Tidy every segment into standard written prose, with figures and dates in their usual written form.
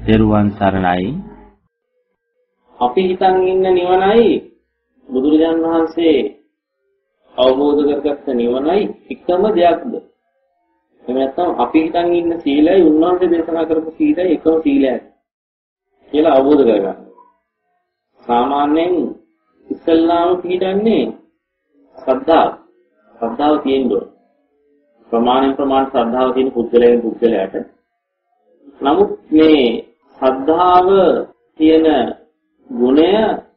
තෙරුවන් සරණයි. අපි හිතන් ඉන්න නිවනයි බුදුරජාණන් වහන්සේ අවබෝධ කරගත්ත නිවනයි එකම දෙයක්ද? එහෙම නැත්නම් අපි හිතන් ඉන්න සීලයයි උන්වහන්සේ දේශනා කරපු සීලයයි එකම සීලයක් කියලා අවබෝධ කරගන්න. සාමාන්‍යයෙන් ඉස්සල්ලාම පිළිගන්නේ ශ්‍රද්ධාව. ශ්‍රද්ධාව තියෙනවා. ප්‍රමාණ ශ්‍රද්ධාව තියෙන පුද්ගලයාට. නමුත් මේ ශ්‍රද්ධාව තියෙන ගුණය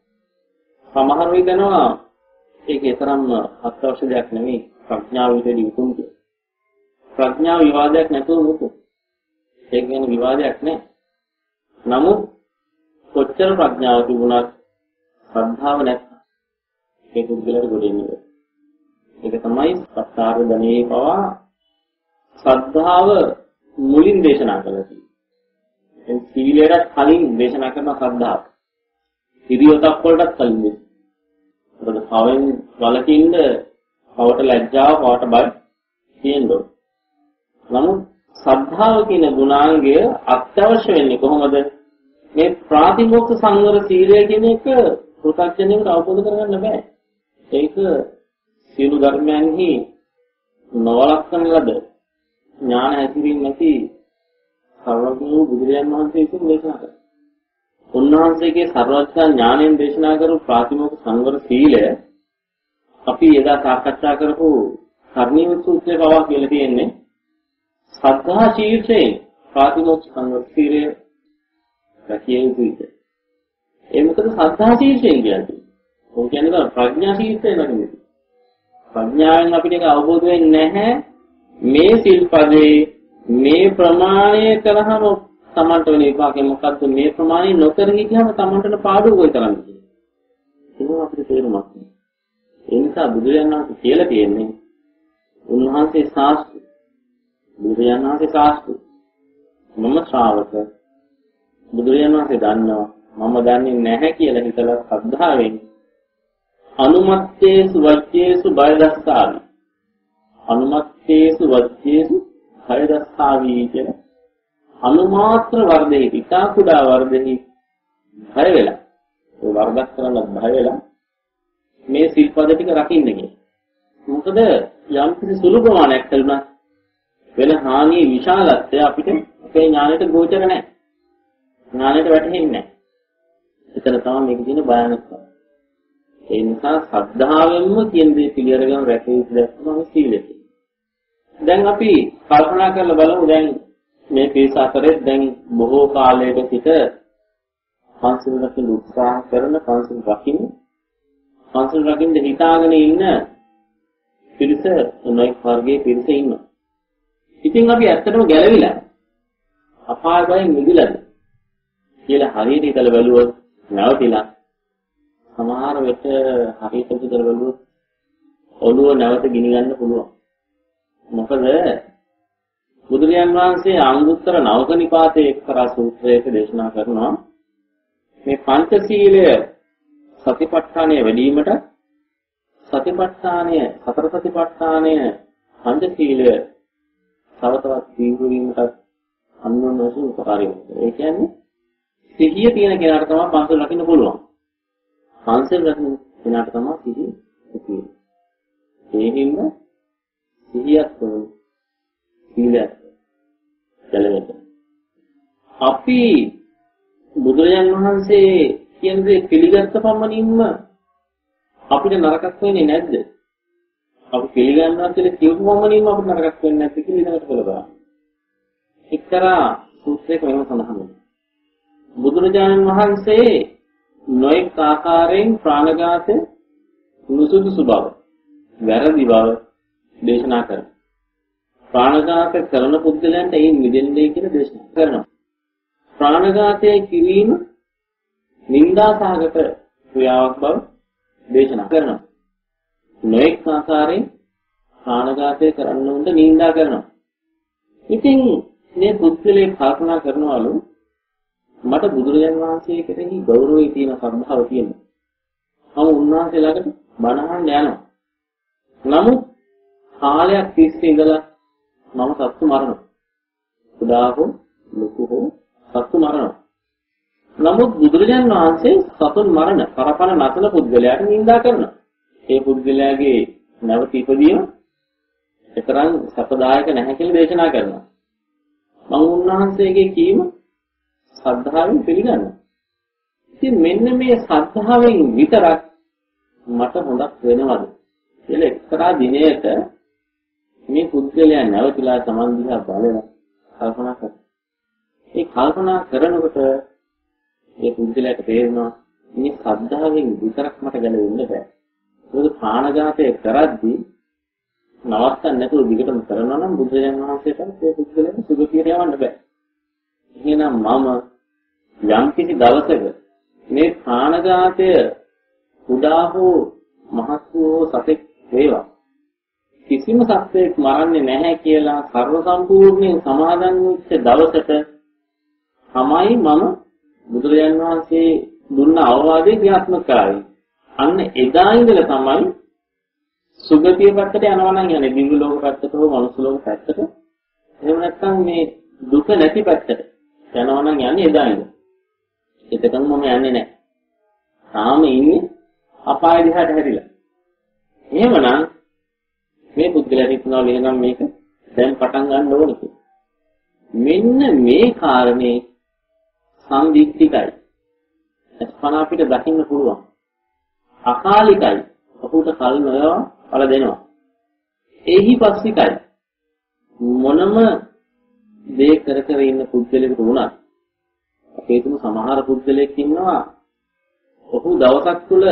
සමහර විටනවා ඒකේ තරම්ම අත්‍යවශ්‍ය දෙයක් නෙමෙයි. ප්‍රඥාව විදිහට උතුම් කිය. ප්‍රඥාව විවාදයක් නැතුව මුතු. ඒක ගැන විවාදයක් නැහැ. නමුත් කොච්චර ප්‍රඥාව තිබුණත් ශ්‍රද්ධාව නැත්නම් ඒ පුද්ගලයාට ගොඩෙන්නේ. ඒක තමයි සත්‍යාර ධනේ පවා ශ්‍රද්ධාව මුලින් දේශනා කළා තියෙන්නේ. එන් සීලයට කලින් දේශනා කරන ශ්‍රද්ධාව. ඉරියොතක් වලටත් කලින් දේශනා. මොකද පවෙන් වලකින්ද පවට ලැජ්ජාව පවට බය තියෙනවා. නමුත් ශ්‍රද්ධාව කියන ගුණාංගය අත්‍යවශ්‍ය වෙන්නේ කොහොමද? මේ ප්‍රාතිමෝක්ෂ සංවර සීලය කියන එක පු탁ජනෙකට අවබෝධ කරගන්න බෑ. ඒක සියලු ධර්මයන්හි නොවලක්වන ලද ඥාන ඇතිවීම නැති සර්වඥ බුදුරජාණන් වහන්සේ විසින් දේශනා කළා. උන්වහන්සේගේ සර්වඥ ඥාණයෙන් දේශනා කරපු ප්‍රාතිමෝක්ෂ සංවර සීලය අපි එදා සාකච්ඡා කරපු කර්ණීය සූත්‍රයේ පවා කියලා තියෙන්නේ සද්ධා ශීර්ෂයෙන් ප්‍රාතිමෝක්ෂ සංවර සීලය රැකිය යුතුයි. ඒ මොකද සද්ධා ශීර්ෂයෙන් කියන්නේ. මොකද කියන්නේ ප්‍රඥා ශීර්ෂයෙන් නෙමෙයි. ප්‍රඥාවෙන් අපිට ඒක අවබෝධ වෙන්නේ නැහැ. මේ සිල්පදේ මේ ප්‍රමාණය කරාම තමන්ට වෙන විපාකේ මොකද්ද? මේ ප්‍රමාණය නොකර හිටියම තමන්ට පාඩුව කොයි තරම්ද කියලා. ඒක අපිට තේරුමක් නෑ. ඒ නිසා බුදුරජාණන් වහන්සේ කියලා තියෙන්නේ උන්වහන්සේ ශාස්ත්‍ර. බුදුරජාණන් වහන්සේ ශාස්ත්‍ර. මම ශ්‍රාවක. බුදුරජාණන් වහන්සේ දන්නවා මම දන්නේ නැහැ කියලා හිතලා ශ්‍රද්ධාවෙන් අනුමත්තේසු වච්චේසු බයදස්සාවි. අනුමත්තේසු වච්චේසු බයදස්සාවි කියලා අනුමාත්‍ර වර්ධෙහි ඉතා කුඩා වර්ධෙහි බය වෙලා ඒ වර්ධක් කරන්නත් බය වෙලා මේ සිල්පද ටික රකින්න කියලා. මොකද යම් කිසි සුළු ප්‍රමාණයක් කළා වෙන හානියේ විශාලත්වය අපිට අපේ ඥාණයට ගෝචර නැහැ. ඥාණයට වැටහෙන්නේ නැහැ. එතන තමයි මේක තියෙන භයානකම. ඒ නිසා ශ්‍රද්ධාවෙන්ම කියන දේ පිළිඅරගෙන රැකී ඉඳලා සීලය. දැන් අපි කල්පනා කරලා බලමු දැන් මේ පිරිස අතරේ දැන් බොහෝ කාලයක සිට පන්සල් රකින්න උත්සාහ කරන පන්සල් රකින්න හිතාගෙන ඉන්න පිරිස නොයෙක් වර්ගයේ පිරිස ඉන්නවා. ඉතින් අපි ඇත්තටම ගැළවිලා අපාය බයෙන් මිදෙලාද කියලා හරියට හිතලා බැලුවොත් නැවතිලා සමහර වෙලට හරියට හිතලා බැලුවොත් ඔළුව නැවත ගිනි ගන්න පුළුවන්. මොකද බුදුරජාන් වහන්සේ අංගුත්තර නවක නිපාතයේ එක්තරා සූත්‍රයක දේශනා කරනවා මේ පංචශීලය සතිපට්ඨානය වැඩිවීමට සතිපට්ඨානය සතර සතිපට්ඨානය පංචශීලය තවතවත් දීර්ඝ වීමට අනුවන වශයෙන් උපකාරී වෙනවා. ඒ කියන්නේ සිහිය තියෙන කෙනාට තමයි පංචශීල රකින්න පුළුවන්. පංචශීල රකින්න කෙනාට තමයි සිහිය තියෙන්නේ. ඒ හින්දා සිහියක් ඕන. සීලයක් ගැලවෙන්න. අපි බුදුරජාණන් වහන්සේ කියන දේ පිළිගත්ත පමණින්ම අපිට නරකක් වෙන්නේ නැද්ද? අපි පිළිගන්නවා කියලා කියපු පමණින්ම අපිට නරකක් වෙන්නේ නැද්ද කියලා ඊළඟට බලන්න. එක්තරා සූත්‍රයක වෙනම සඳහන් වෙනවා. බුදුරජාණන් වහන්සේ නොඑක ආකාරයෙන් ප්‍රාණඝාත නුසුදුසු බව, වැරදි බව දේශනා කරනවා. ප්‍රාණඝාත කරන පුද්ගලයන්ට ඒ මිදෙන්නේ කියලා දේශනා කරනවා. ප්‍රාණඝාතය කිරීම නින්දාසහගත ක්‍රියාවක් බව දේශනා කරනවා. නොඑක ආකාරයෙන් ප්‍රාණඝාතය කරන්න උන්ට නින්දා කරනවා. ඉතින් මේ පුද්ගලයා කල්පනා කරනවලු මට බුදුරජාන් වහන්සේ කෙරෙහි ගෞරවය තියෙන සම්භාව තියෙනවා. මම උන්වහන්සේ ළඟට බණ අහන්න යනවා. නමුත් කාලයක් තිස්සේ ඉඳලා මම සත්තු මරනවා. කුඩා හෝ ලොකු හෝ සත්තු මරනවා. නමුත් බුදුරජාණන් වහන්සේ සතුන් මරණ පරපණ නැසන පුද්ගලයාට නිඳා කරනවා. ඒ පුද්ගලයාගේ නැවත ඉපදීම එතරම් සපදායක නැහැ කියලා දේශනා කරනවා. මම උන්වහන්සේගේ කීම ශ්‍රද්ධාවෙන් පිළිගන්නවා. ඉතින් මෙන්න මේ ශ්‍රද්ධාවෙන් විතරක් මට හොඳක් වෙනවද කියලා එක්තරා දිනයක මේ පුද්ගලයා නැවතිලා Taman දිහා බලලා කල්පනා කරනවා. ඒ කල්පනා කරනකොට මේ පුද්ගලයාට තේරෙනවා මේ ශ්‍රද්ධාවෙන් විතරක් මට ගැලවෙන්න බෑ. ඒක ප්‍රාණඝාතය කරද්දී නවත්තන්න නැතුව දිගටම කරනවා නම් බුදුරජාණන් වහන්සේට මේ පුද්ගලයාට සුගතියට යවන්න බෑ. එහෙනම් මම යම් කිසි දවසක මේ ප්‍රාණඝාතය කුඩා හෝ මහත් හෝ සතෙක් වේවා කිසිම සත්වයක් මරන්නේ නැහැ කියලා සර්ව සම්පූර්ණයෙන් සමාදන් වෙච්ච දවසට තමයි මම බුදුරජාණන් වහන්සේ දුන්න අවවාදේ ක්‍රියාත්මක කරන්නේ. අන්න එදා ඉඳලා තමයි සුගතිය පැත්තට යනවා නම් යන්නේ දිව්‍ය ලෝක පැත්තට හෝ මනුස්ස ලෝක පැත්තට. එහෙම නැත්නම් මේ දුක නැති පැත්තට යනවා නම් යන්නේ එදා ඉඳලා. එතකන් මම යන්නේ නැහැ. තාම ඉන්නේ අපාය දිහාට හැරිලා. එහෙමනම් මේ පුද්ගලයාට හිතනවා එහෙනම් මේක දැන් පටන් ගන්න ඕනේ කියලා. මෙන්න මේ කාරණේ සම්දික්තිකයි. ස්පන අපිට දකින්න පුළුවන්. අකාලිකයි. ඔහුට කල් නොයවා පළ දෙනවා. එහි පස්සිකයි. මොනම දේ කර කර ඉන්න පුද්ගලයෙකුට වුණත් අපේ තුම සමහර පුද්ගලයෙක් ඉන්නවා ඔහු දවසක් තුල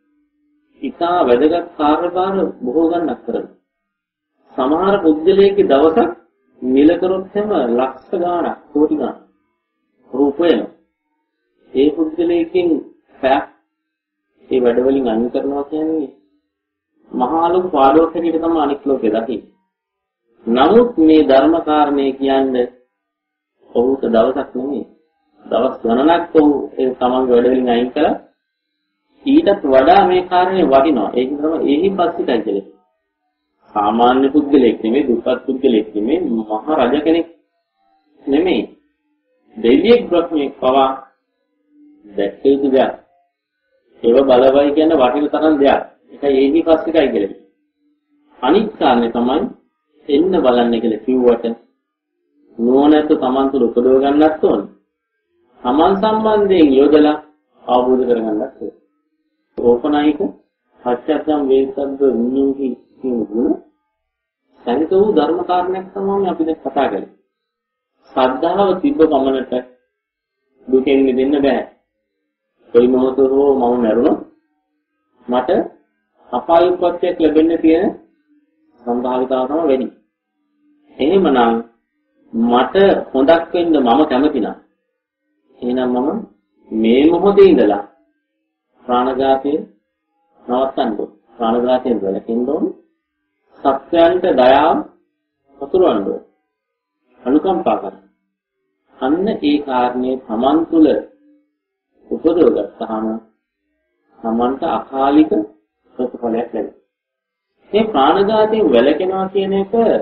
ඉතා වැදගත් කාර්යභාර බොහෝ ගණනක් කරනවා. සමහර පුද්ගලයෙක්ගේ දවසක් මිල කරොත් හැම ලක්ෂ ගාණක් කෝටි ගාණක් රූපයන ඒ පුද්ගලයෙක්ගෙන් පැයක් ඒ වැඩ වලින් අයින් කරනවා කියන්නේ මහා ලොකු පාඩුවක් හැටියට තමයි අනිත් ලෝකේ දකින්නේ. නමුත් මේ ධර්ම කාරණේ කියන්නේ ඔහුට දවසක් නෙමෙයි දවස් ගණනක් ඔහු ඒ තමන්ගේ වැඩ වලින් අයින් කළා. ඊටත් වඩා මේ කාරණේ වටිනවා. ඒක තමයි එහි පස්සිකයි කියන්නේ. සාමාන්‍ය පුද්ගලෙක් නෙමෙයි දුප්පත් පුද්ගලෙක් නෙමෙයි මහා රජ කෙනෙක් නෙමෙයි. දෙවියෙක් බ්‍රහ්මයෙක් පවා දැක්ක යුතු දෙයක්. ඒව බලවයි කියන වටින තරම් දෙයක්. ඒකයි එහි පස්සිකයි කියන්නේ. අනිත් කාරණේ තමයි එන්න බලන්න කියලා කිව්වට නුවණැත්ත Taman තුල උපදව ගන්නත් ඕන. Taman සම්බන්ධයෙන් යොදලා අවබෝධ කරගන්නත් ඕන. ඕපනායික පච්චත්තම් වේසද්ද විඤ්ඤාණි කියන ගුණ සංහිත වූ ධර්ම කාරණයක් තමයි අපි දැන් කතා කරන්නේ. ශ්‍රද්ධාව තිබ්බ පමණට දුකෙන් මිදෙන්න බෑ. කොයි මොහොතක හෝ මම මැරුණොත් මට අපාය උපත්යක් ලැබෙන්න තියෙන සම්භාවිතාව තමයි වැඩි. එහෙමනම් මට හොඳක් වෙන්න මම කැමති නම් එහෙනම් මම මේ මොහොතේ ඉඳලා ප්‍රාණඝාතය නවත්තන්න ඕන. ප්‍රාණඝාතයෙන් වැළකෙන්න ඕන. සත්‍යයන්ට දයාව වතුරවන්න ඕන. අනුකම්පා කරන්න. අන්න ඒ කාරණේ Taman තුල උපදව ගත්තාම Tamanට අකාලික ප්‍රතිඵලයක් ලැබෙනවා. මේ ප්‍රාණඝාතයෙන් වැළකෙනවා කියන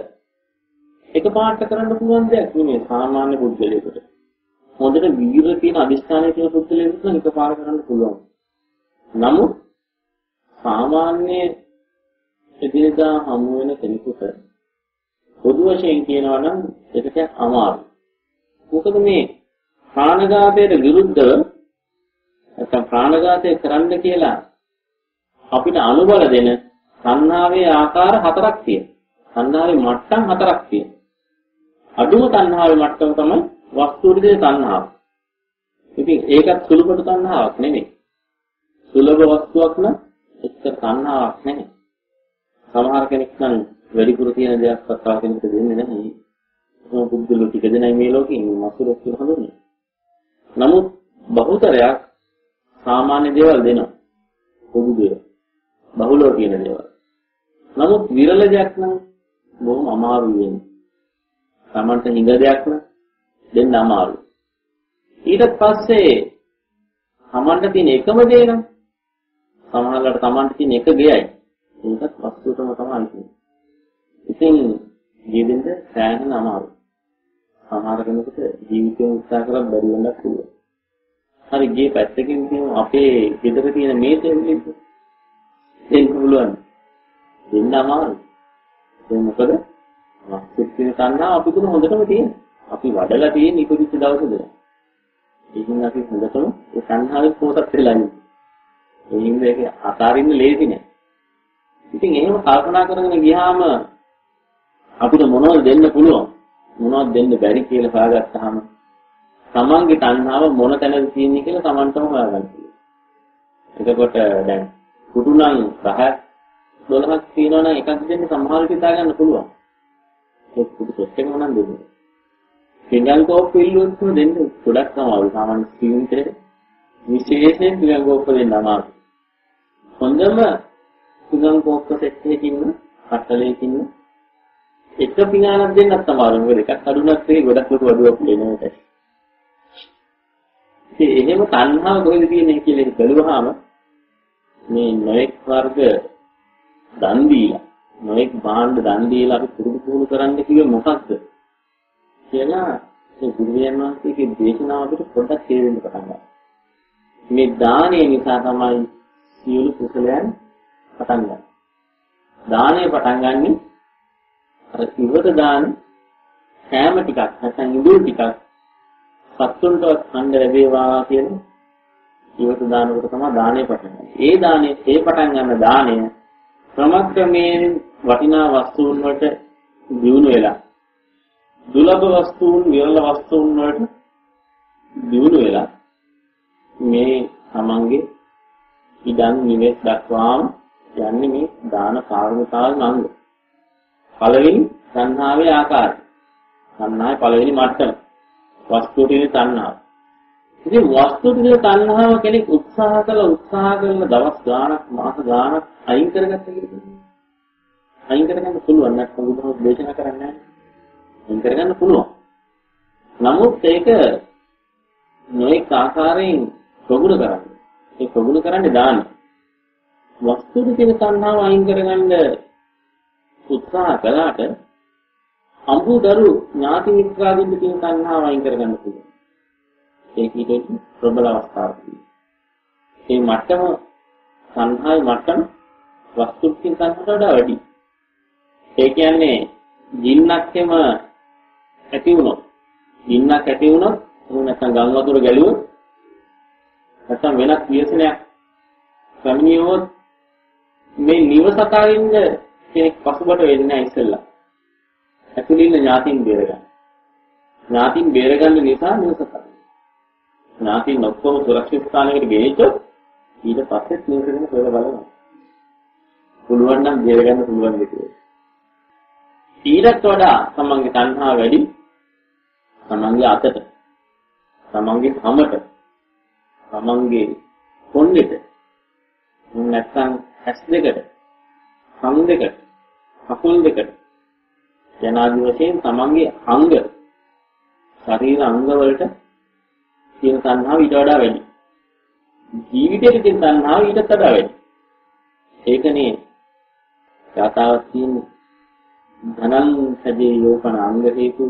එක පාට කරන්න පුළුවන් දෙයක් නෙමෙයි සාමාන්‍ය පුද්ගලයෙකුට. හොඳට වීර තියෙන අදිස්ථානයේ තියෙන පුද්ගලයෙකුට එකපාර කරන්න පුළුවන්. නමුත් සාමාන්‍ය එදිනදා හමු වෙන කෙනෙකුට පොදු වශයෙන් කියනවා නම් ඒක ටිකක් අමාරුයි. මොකද මේ ප්‍රාණඝාතයට විරුද්ධව නැත්නම් ප්‍රාණඝාතය කරන්න කියලා අපිට අනුබල දෙන තණ්හාවේ ආකාර හතරක් තියෙනවා. තණ්හාවේ මට්ටම් හතරක් තියෙනවා. අඩුම තණ්හාවේ මට්ටම තමයි වස්තුවේ තණ්හාව. ඉතින් ඒකත් සුළුපටු තණ්හාවක් නෙමෙයි. සුලභ වස්තුවක් නම් එච්චර තණ්හාවක් නැහැ. සමහර කෙනෙක් නම් වැඩිපුර තියෙන දේක් කතා කෙනෙකුට දෙන්නේ නැහැ. මොන පුදුලු ටික දෙනයි මේ ලෝකේ මසුරක් කියලා හඳුන්නේ. නමුත් බහුතරයක් සාමාන්‍ය දේවල් දෙනවා. පොදු දේවල්. බහුලව කියන දේවල්. නමුත් විරල දෙයක් නම් බොහොම අමාරුයි වෙන්නේ. Tamanට හිඟ දෙයක් නම් දෙන්න අමාරුයි. ඊට පස්සේ Tamanට තියෙන එකම දේ නම් සමහරවිට Tamanට තියෙන එක ගේයි. ඒකත් වස්තුවටම තමයි තියෙන්නේ. ඉතින් ජීවිතෙන්ද සෑහෙන අමාරුයි. සමහර කෙනෙකුට ජීවිතේ උත්සාහ කරලා බැරි වෙන්නත් පුළුවන්. හරි ගේ පැත්තකින් තියෙන අපේ ගෙදර තියෙන මේසෙ දෙන්න පුළුවන්. දෙන්න අමාරුයි. ඒ මොකද වස්තුත් තියෙන තණ්හාව අපි තුන හොඳටම තියෙන. අපි වඩලා තියෙන ඉපදිච්ච දවසේද. ඒකින් අපි හොඳටම ඒ තණ්හාවෙත් පොතක් වෙලා ඉන්නේ. ඒ හින්දා ඒක අතාරින්න ලේසි නෑ. ඉතින් එහෙම කල්පනා කරගෙන ගියාම අපිට මොනවද දෙන්න පුළුවන් මොනවද දෙන්න බැරි කියලා හොයාගත්තාම තමන්ගේ තණ්හාව මොන තැනද තියෙන්නේ කියලා තමන්ටම හොයාගන්න පුළුවන්. එතකොට දැන් කුඩු නම් 10ක් 12ක් තියෙනවා නම් එකක් දෙන්න සමහර හිතා ගන්න පුළුවන්. ඒක කුඩු සෙට් එකම නම් දෙන්න. පිඟන් කෝප්ප ඉල්ලුවොත් දෙන්න ගොඩක් අමාරුයි. සාමාන්‍ය ජීවිතේ විශේෂයෙන් පිඟන් කෝප්ප දෙන්න අමාරුයි. හොඳම පිඟන් කෝප්ප සෙට් එකකින් අටලයකින් එක පිඟානක් දෙන්නත් අමාරුයි. මොකද එකක් අඩුණත් ඒ ගොඩක් ලොකු අඩුවක් වෙනවා. ඉතින් එහෙම තණ්හාව කොහෙද තියෙන්නේ කියලා බලුවාම මේ නොඑක් වර්ග දන් දීලා නොඑක් භාණ්ඩ දන් දීලා අපි පුරුදු කරන්න කිව්වේ මොකක්ද කියලා මේ ගුරුවරයන් වහන්සේගේ දේශනාව අපිට පොඩ්ඩක් තේරෙන්න පටන් ගන්නවා. මේ දානය නිසා තමයි සියලු කුසලයන් පටන් ගන්නේ. දානය පටන් ගන්නේ අර ඉවත දාන කෑම ටිකක් නැත්නම් ඉඳුල් ටිකක් සත්තුන්ට ඛණ්ඩ ලැබේවා කියන ඉවත දානකට තමයි දානය පටන් ගන්නේ. ඒ දානේ ඒ පටන් ගන්න දාණය ක්‍රමක්‍රමයෙන් වටිනා වස්තුන් වලට දියුණු වෙලා දුලභ වස්තුන් විරල වස්තුන් වලට දියුණු වෙලා මේ තමන්ගේ ඉඩම් නිවෙස් දක්වාම යන්නේ මේ දාන කාර්මිකාල් නංග. පළවෙනි සංහාවේ ආකාරය. සංහාවේ පළවෙනි මට්ටම. වස්තු ටිකේ තණ්හාව. ඉතින් වස්තු ටිකේ තණ්හාව කෙනෙක් උත්සාහ කරන දවස් ගාණක් මාස ගාණක් අයින් කරගත්ත කියලා. අයින් කරගන්න පුළුවන් නැත්නම් බුදුහාමුදුරුවෝ දේශනා කරන්නේ නැහැ. අයින් කරගන්න පුළුවන්. නමුත් ඒක නොඑක ආකාරයෙන් ප්‍රගුණ කරන්න. ඒ ප්‍රගුණ කරන්නේ දාන. වස්තු ටිකේ තණ්හාව අයින් කරගන්න උත්සාහ කළාට අඹුදරු ඥාති මිත්‍රාදීන් කියන තණ්හාව අයින් කරගන්න පුළුවන්. ඒක ඊට ප්‍රබල අවස්ථාවක්. මේ මට්ටම තණ්හාවේ මට්ටම වස්තුකින් තණ්හාවට වඩා වැඩි. ඒ කියන්නේ ජීන්නක්ෙම ඇති වුණොත් නැත්නම් ගම් වතුර ගැලුවොත් නැත්නම් වෙනත් ව්‍යසනයක් සමිනියොත් මේ නිවස අතරින්ද කෙනෙක් පසුබට වෙන්නේ නැහැ ඉස්සෙල්ලා. ඇතුළින් ඥාතින් බේරගන්න. ඥාතින් බේරගන්න නිසා නිවස අතරින්. ඥාතින් ඔක්කොම සුරක්ෂිත ස්ථානයකට ගෙනිච්චොත් ඊට පස්සෙත් නිවසෙම හොයලා බලනවා. පුළුවන් නම් බේරගන්න පුළුවන් දෙයක්. ඊටත් වඩා තමන්ගේ තණ්හාව වැඩි තමන්ගේ අතට තමන්ගේ කමට තමන්ගේ කොණ්ඩෙට නැත්නම් ඇස් දෙකට කන් දෙකට කකුල් දෙකට යනාදී වශයෙන් තමන්ගේ අංග ශරීර අංග වලට තියෙන තණ්හාව ඊට වඩා වැඩි. ජීවිතයේ තියෙන තණ්හාව ඊටත් වඩා වැඩි. ඒකනේ ගාතාවක් තියෙන්නේ ධනං සජේ යෝපන අංග හේතු.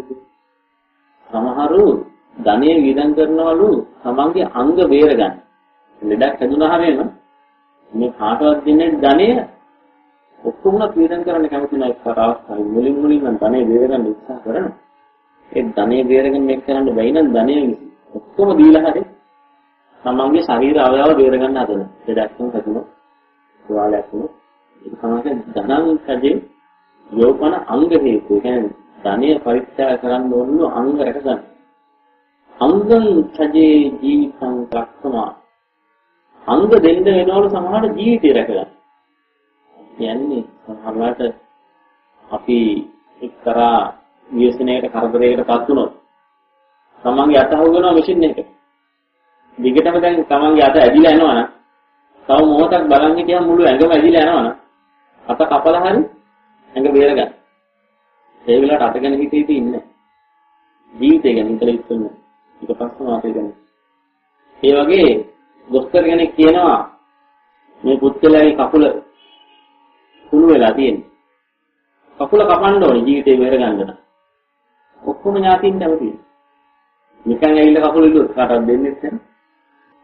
සමහරු ධනෙ වියදම් කරනවලු තමන්ගේ අංග බේරගන්න. ලෙඩක් හැදුනහම මේ කාටවත් දෙන්නේ ධනෙ ඔක්කොම වියදම් කරන්න කැමති නැහැ එක්තරා අවස්ථාවේ. මුලින් නම් ධනෙ බේරගන්න උත්සාහ කරනවා. ඒ ධනෙ බේරගෙන මේක කරන්න බැයි නම් ධනෙ ඔක්කොම දීලා හරි තමන්ගේ ශරීර අවයව බේරගන්න හදන. ලෙඩක් හැදුනොත් තුවාලයක් වුණොත් ඒක තමයි ධනං සජේ යෝපන අංග හේතු. කියන්නේ ධනය පරිත්‍යාග කරන්න ඕන අංග රැකගන්න. අංගං සජේ ජීවිතං රක්ෂමා. අංග දෙන්න වෙනවලු සමහර ජීවිතය රැකගන්න. කියන්නේ සමහරවිට අපි එක්තරා ව්‍යසනයකට කරදරයකට පත් වුණොත් තමන්ගේ අත හොගනවා මැෂින් එකක. දිගටම දැන් තමන්ගේ අත ඇදිලා යනවනම් තව මොහොතක් බලන් හිටියම මුළු ඇඟම ඇදිලා යනවනම් අත කපලා හරි ඇඟ බේරගන්න. ඒ වෙලාවට අත ගැන හිතේ ඉන්නේ. ජීවිතය ගැන හිතලා ඉන්නේ. ඊට පස්සම අත ගැන. ඒ වගේ දොස්තර කෙනෙක් කියනවා මේ පුත්කලගේ කකුල කුණු වෙලා තියෙනවා. කකුල කපන්න ඕනේ ජීවිතේ බේරගන්න නම්. ඔක්කොම ඥාතියින් නැවතියි. නිකන් ඇවිල්ලා කකුල ඉල්ලුවොත් කාටවත් දෙන්නේ නැහැ.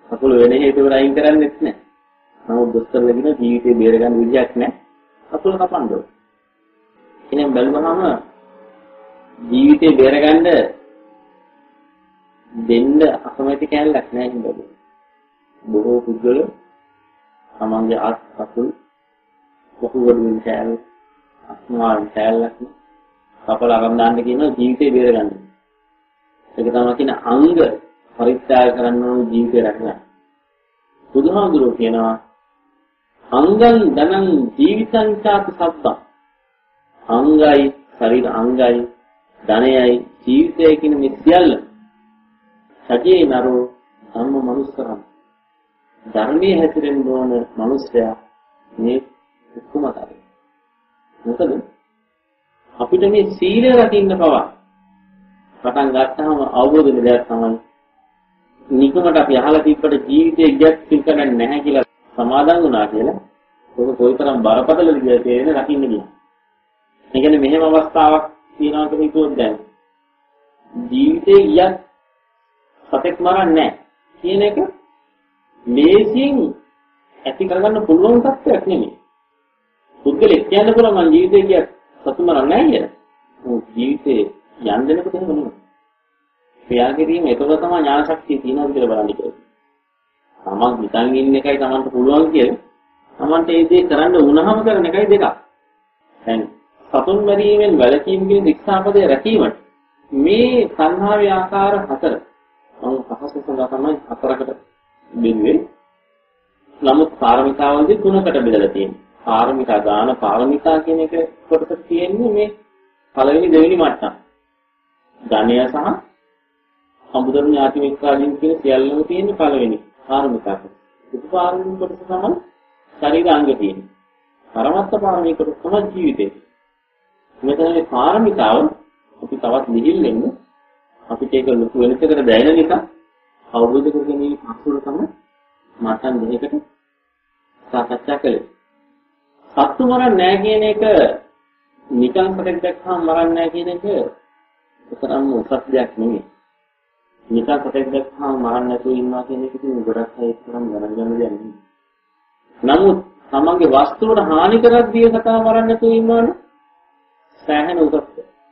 කකුල වෙන හේතුවකට අයින් කරන්නෙත් නැහැ. නමුත් දොස්තර ලගින ජීවිතේ බේරගන්න විදියක් නැහැ. කකුල කපන්න ඕන. එහෙනම් බැලුවහම ජීවිතේ බේරගන්න දෙන්න අකමැති කැලලක් නැහැ නේද? බොහෝ පුද්ගලයෝ තමන්ගේ අත් කකුල් කොහොමද කැලල අස්මාන් කැලලක් කපලා ගම් දාන්න කියන ජීවිතේ බේරගන්න. ඒක තමයි කියන අංග පරිත්‍යාග කරන්න ඕන ජීවිතේ රැකගන්න. බුදුහාමුදුරුවෝ කියනවා අංගං ධනං ජීවිතං චාති සබ්බං. අංගයි ශරීර අංගයි ධනයයි ජීවිතය කියන මේ සියල්ල සජේ නරෝ ධම්ම මනුස්සකම්. ධර්මයේ හැසිරෙන්න ඕන මනුස්සයා මේ උතුමතරයි. මොකද අපිට මේ සීලය රකින්න පවා පටන් ගත්තාම අවබෝධ වෙන දෙයක් තමයි නිකමට අපි අහලා තිබ්බට ජීවිතේ ඉවත් සිල් කරන්නේ නැහැ කියලා සමාදන් වුණා කියලා ඒක කොයිතරම් බරපතලද කියලා තේරෙන රකින්න ගියා. ඒ කියන්නේ මෙහෙම අවස්ථාවක් තියෙනවා කියලා හිතුවොත් දැන් ජීවිතේ ඉවත් සතෙක් මරන්නේ නැහැ කියන එක ලේසියෙන් ඇති කරගන්න පුළුවන් තත්ත්වයක් නෙමෙයි. පුද්ගලෙක් කියන්න පුළුවන් මම ජීවිතේ ඉවත් සතු මරන්නේ නැහැ කියලා. ජීවිතේ යන් දෙනකොට එහෙම නෙමෙයි. ක්‍රියා කිරීම ඒකව තමයි ඥාන ශක්තිය තියෙනවා කියලා බලන්න කියලා. තමන් හිතන් ඉන්න එකයි තමන්ට පුළුවන් කියලා. තමන්ට ඒ දේ කරන්න වුණාම කරන එකයි දෙකක්. දැන් සතුන් මරීමෙන් වැළකීම කියන ශික්ෂාපදයේ රැකීමට මේ සංහාවේ ආකාර හතර මම පහසු සඳහා තමයි හතරකට බෙදුවේ. නමුත් පාරමිතාවන්දී තුනකට බෙදලා තියෙනවා. පාරමිතා දාන පාරමිතා කියන එක කොටස තියෙන්නේ මේ පළවෙනි දෙවෙනි මට්ටම. ධනය සහ සම්බුදුන් ඥාති මිත්‍රාදීන් කියන සියල්ලම තියෙන්නේ පළවෙනි පාරමිතා කොටස. උපපාරමිත කොටස තමයි ශරීර අංග තියෙන්නේ. පරමත්ත පාරමිත කොටස තමයි ජීවිතේ. මෙතන මේ පාරමිතාව අපි තවත් ලිහිල්ලෙන්න අපිට ඒක ලොකු වෙනසකට දැනෙන නිසා අවබෝධ කරගැනීම අසුර තමයි මටන් දෙකකට සාකච්ඡා කළේ. සත්තු මරන්නේ නැහැ කියන එක නිකන් සතෙක් දැක්කම මරන්නේ නැහැ කියන එක උතරම් උසස් දෙයක් නෙමෙයි. නිකන් සතෙක් දැක්කම මරන්නේ නැතුව ඉන්නවා කියන එක ඉතින් ගොඩක් අය ඉස්සරහම ගණන් ගන්න දෙයක් නෙමෙයි. නමුත් තමන්ගේ වස්තුවට හානි කරක් දිය සතා මරන්නේ නැතුව ඉන්නවනේ සෑහෙන උසස්.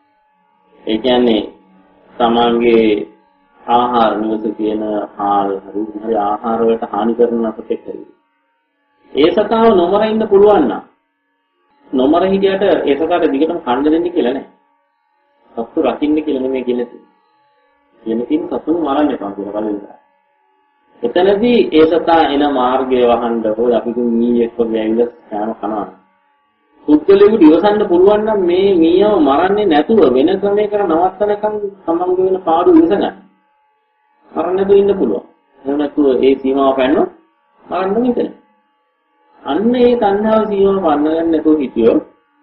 ඒ කියන්නේ තමන්ගේ ආහාර නිවස තියෙන හාල් හරි ආහාර වලට හානි කරන අපතේ හරි. ඒ සතාව නොමර ඉන්න පුළුවන් නම් නොමර හිටියට ඒ සතාට දිගටම කන්න දෙන්න කියලා නෑ. සත්තු රකින්න කියලා නෙමෙයි කියන්නේ. කියනකින් සතුන් මරන්න එපා කියලා බලන්න. එතනදී ඒ සතා එන මාර්ගය වහන්න හොය අපි මීයක් වගේ ඇවිල්ලා කෑම කනවා. පුද්ගලයෙකුට ඉවසන්න පුළුවන් නම් මේ මීයව මරන්නේ නැතුව වෙන ක්‍රමයකට නවත්තනකම් සමංග වෙන පාඩු ඉවසගන්න. මරන්න නැතුව ඉන්න පුළුවන්. එහෙම නැතුව ඒ සීමාව පැනනොත් මරන්න මෙතන. අන්න ඒ තණ්හාව සීමාව පන්නගන්න නැතුව හිටියොත්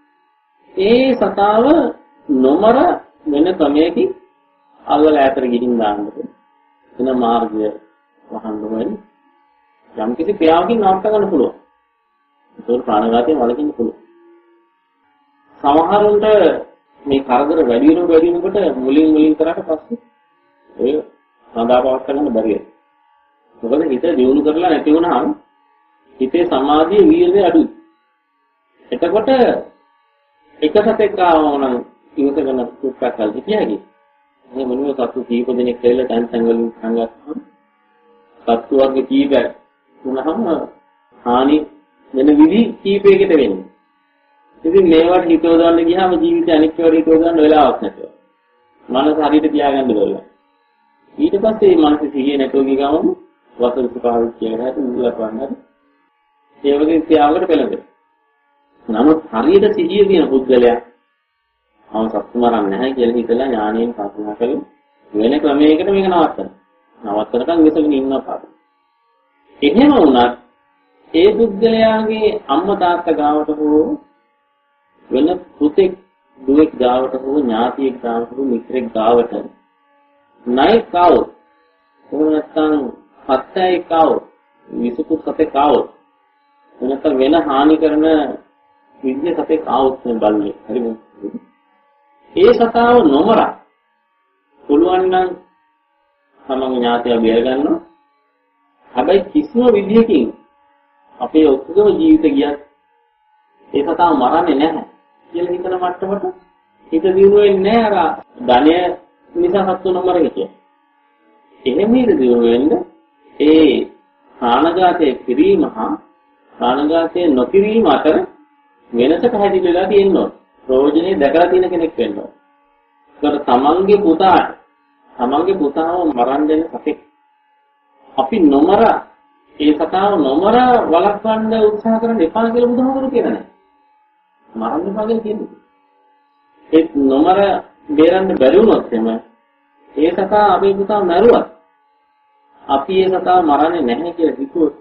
ඒ සතාව නොමර වෙන ක්‍රමයකින් අල්ලලා ඈතට ගිහින් දාන්න වෙන මාර්ගය වහන්න වෙන්නේ. යම් කිසි ක්‍රියාවකින් නවත්ත ගන්න පුළුවන්. ඒක ප්‍රාණඝාතයෙන් වළකින්න පුළුවන්. සමහරුන්ට මේ කරදර වැඩි වෙනකොට මුලින් කරාට පස්සේ ඒ සඳහාපවත් කරන්න බැරි වෙනවා. මොකද හිත දියුණු කරලා නැති වුණාම හිතේ සමාධිය වීර්යය අඩුයි. එතකොට එක සතෙක් ආවම ඉවසගෙන සුක්කක් කල්ප කියයි. මේ මොනවා සතු කීප දෙනෙක් කියලා තැන් වලින් සංගත්තම සතු වර්ග කීප වුණාම හානි වෙන විදි කීපයකට වෙන්නේ. ඉතින් මේවට හිත යොදන්න ගියාම ජීවිතේ අනිත් ඒවාට හිත යොදන්න වෙලාවක් නැතුව. මනස හරියට තියාගන්න බැහැ. ඊට පස්සේ මනස සිහිය නැතුව ගියාම වසල සුඛාවිත් කියන හැටි මුලක් වන්නත් ඒ වගේ ක්‍රියාවකට පෙළඹෙනවා. නමුත් හරියට සිහිය තියෙන පුද්ගලයා අවම සත්තු මරන්නේ නැහැ කියලා හිතලා ඥාණයෙන් කල්පනා කරලා වෙන ක්‍රමයකට මේක නවත්තනවා. නවත්තනකම් විසගෙන ඉන්නවා පාඩු. එහෙම වුණත් ඒ පුද්ගලයාගේ අම්මා තාත්තා ගාවට හෝ වෙන පුතෙක් දුවෙක් ගාවට හෝ ඥාතියෙක් ගාවට හෝ මිත්‍රෙක් ගාවට ණයක් ආවොත් එහෙම නැත්නම් හත්යක ආවොත් විසුකු සතෙක් ආවොත් නැත්නම් වෙන හානි කරන විද්‍ය සතෙක් ආවොත් බලන්නේ හරිද? ඒ සතාව නොමර පුළුවන් නම් තමන්ගේ ඥාතිය බේර ගන්නවා. හැබැයි කිසිම විදියකින් අපේ ඔක්කොම ජීවිත ගියත් ඒ සතාව මරන්නේ නැහැ කියලා හිතන මට්ටමට හිත දියුණු වෙන්නේ නැහැ අර ධනය නිසා සත්තු නොමර හිටිය. එහෙම හිත දියුණු වෙන්න ඒ ප්‍රාණඝාතයේ කිරීම හා ප්‍රාණඝාතයේ නොකිරීම අතර වෙනස පැහැදිලි වෙලා තියෙනවා. ප්‍රයෝජනේ දැකලා තියෙන කෙනෙක් වෙන්න ඕන. ඒකට තමන්ගේ පුතාව මරන්න දෙන සතෙක් අපි නොමර ඒ සතාව නොමර වළක්වන්න උත්සාහ කරන්න එපා කියලා බුදුහාමුදුරු කියලා නැහැ. මරන්න එපා කියලා කියන්නේ. ඒ නොමර බේරන්න බැරි වුණොත් ඒ සතා අපේ පුතාව මැරුවත් අපි ඒ සතාව මරන්නේ නැහැ කියලා හිතුවොත්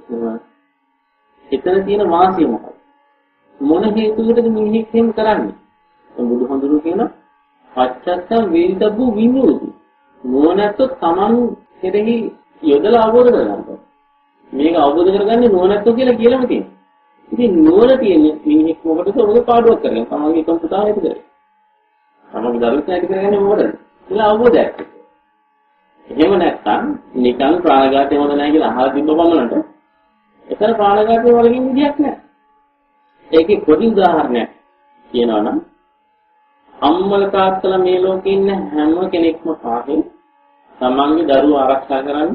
එතන තියෙන වාසිය මොකක්ද? මොන හේතුවකටද මිනිහෙක් එහෙම කරන්නේ? බුදුහාමුදුරු කියන පච්චත්තම් වේදිතබ්බු විඤ්ඤෝති. නුවණැත්තෝ තමන් කෙරෙහි යොදලා අවබෝධ කරගන්නවා. මේක අවබෝධ කරගන්නේ නුවණැත්තෝ කියලා තියෙනවා. ඉතින් නුවණ තියෙන මිනිහෙක් මොකටද ඔබ පාඩුවක් කරගන්නේ? තමන්ගේ එකම පුතාව ඇති කරගන්න. තමන්ගේ දරුවෙක් ඇති කරගන්නේ මොකටද? කියලා අවබෝධයක්. එහෙම නැත්නම් නිකන් ප්‍රාණඝාතය හොඳ නැහැ කියලා අහලා තිබ්බ පමණට එතන ප්‍රාණඝාතය වලින් විදියක් නැහැ. ඒකේ පොඩි උදාහරණයක් කියනවා නම් අම්මල තාත්තලා මේ ලෝකේ ඉන්න හැම කෙනෙක්ම පාහේ තමන්ගේ දරුවෝ ආරක්ෂා කරන්න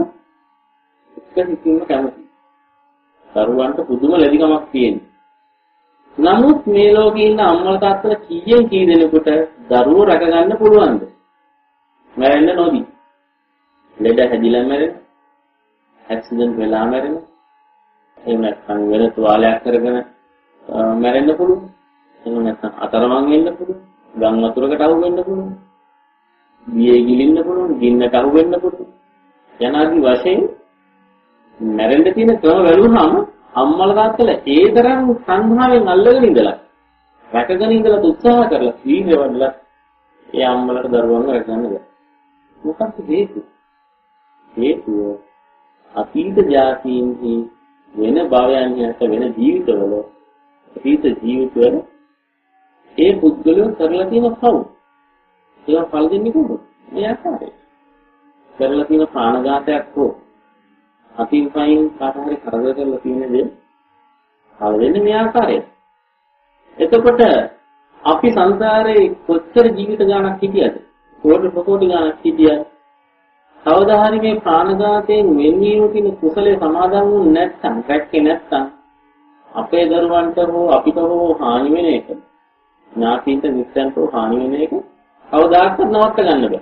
එක සිතින්ම කැමතියි. දරුවන්ට පුදුම ලැබිකමක් තියෙනවා. නමුත් මේ ලෝකේ ඉන්න අම්මල තාත්තලා කීයෙන් කී දෙනෙකුට දරුවෝ රැක ගන්න පුළුවන්ද? මැරෙන්න නොදී. ලෙඩ හැදිලා මැරෙන, ඇක්සිඩන්ට් වෙලා මැරෙන, එහෙම නැත්නම් වෙන තුවාලයක් කරගෙන මැරෙන්න පුළුවන්. එහෙම නැත්නම් අතරමං වෙන්න පුළුවන්. ගම් වතුරකට අහු වෙන්න පුළුවන්. බියේ ගිලින්න පුළුවන්, ගින්නට අහු වෙන්න පුළුවන්. යනාදී වශයෙන් මැරෙන්න තියෙන ක්‍රම වැළුනහම අම්මලා තාත්තලා ඒ තරම් සංහාවෙන් අල්ලගෙන ඉඳලා රැකගෙන ඉඳලා උත්සාහ කරලා වීර්යවඩලා ඒ අම්මලාට දරුවන්ව රැකගන්න බැහැ. මොකක්ද හේතුව? හේතුව අතීත ජාතීන්හි වෙන භවයන්හිට වෙන ජීවිතවල අතීත ජීවිතවල ඒ පුද්ගලයන් කරලා තියෙන පව්. ඒවා ඵල දෙන්නේ කොහොමද? මේ ආකාරයට. කරලා තියෙන ප්‍රාණඝාතයක් හෝ අතිපයින් කාට හරි කරදර කරලා තියෙන දේ ඵල දෙන්නේ මේ ආකාරයට. එතකොට අපි සංසාරේ කොච්චර ජීවිත ගානක් හිටියද? කෝටි ගානක් හිටියද? කවදා හරි මේ ප්‍රාණඝාතයෙන් වෙන්වීම කියන කුසලයේ සමාදන් වුනේ නැත්නම්, රැක්කේ නැත්නම් අපේ දරුවන්ට හෝ අපිට හෝ හානි වෙන එක, ඥාතින්ට මිත්‍රයන්ට හානි වෙන එක කවදාකවත් නවත්ත ගන්න බෑ.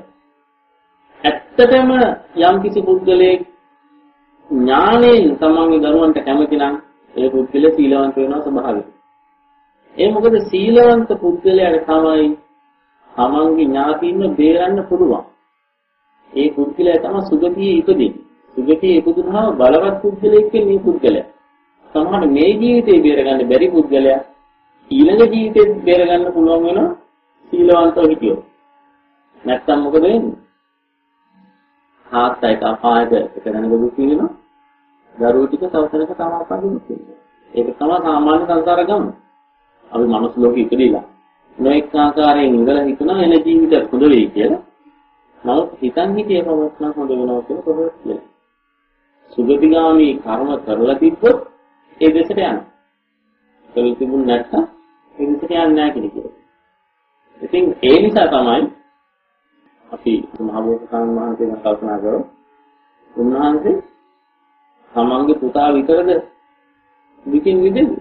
ඇත්තටම යම් කිසි පුද්ගලයෙක් ඥාණයෙන් තමන්ගේ දරුවන්ට කැමති නම් ඒ පුද්ගලයා සීලවන්ත වෙනවා ස්වභාවයෙන්. ඒ මොකද සීලවන්ත පුද්ගලයාට තමයි තමන්ගේ ඥාතින්ව බේරන්න පුළුවන්. ඒ පුද්ගලයා තමයි සුගතියේ ඉපදෙන්නේ. සුගතියේ ඉපදුනහම බලවත් පුද්ගලයෙක් වෙන්නේ මේ පුද්ගලයා. සමහර මේ ජීවිතේ බේරගන්න බැරි පුද්ගලයා ඊළඟ ජීවිතේ බේරගන්න පුළුවන් වෙනවා සීලවන්තව හිටියොත්. නැත්තම් මොකද වෙන්නේ? ආත්යක අපායද එකදැන ගොඩ කියනවා. දරුවෝ ටික තවසරක තම අපායෙ ඉන්නේ. ඒක තමයි සාමාන්‍ය සංසාර ගමන. අපි මනුස්ස ලෝකෙ ඉපදිලා නොඑක ආකාරයෙන් ඉඳලා හිතනවා එන ජීවිත හොඳ වෙයි කියලා. නමුත් හිතන් හිතේ පවත්න හොඳ වෙනවා කියලා කොහොමද කියන්නේ? සුගතිගාමී කර්ම කරලා තිබ්බොත් ඒ දෙසට යනවා. කරලා තිබුණ නැත්නම් ඒ දෙසට යන්නේ නැහැ කියලා. ඉතින් ඒ නිසා තමයි අපි මහබෝසතාණන් වහන්සේ කල්පනා කරා උන්වහන්සේ තමන්ගේ පුතා විතරද විකින් විදෙන්නේ.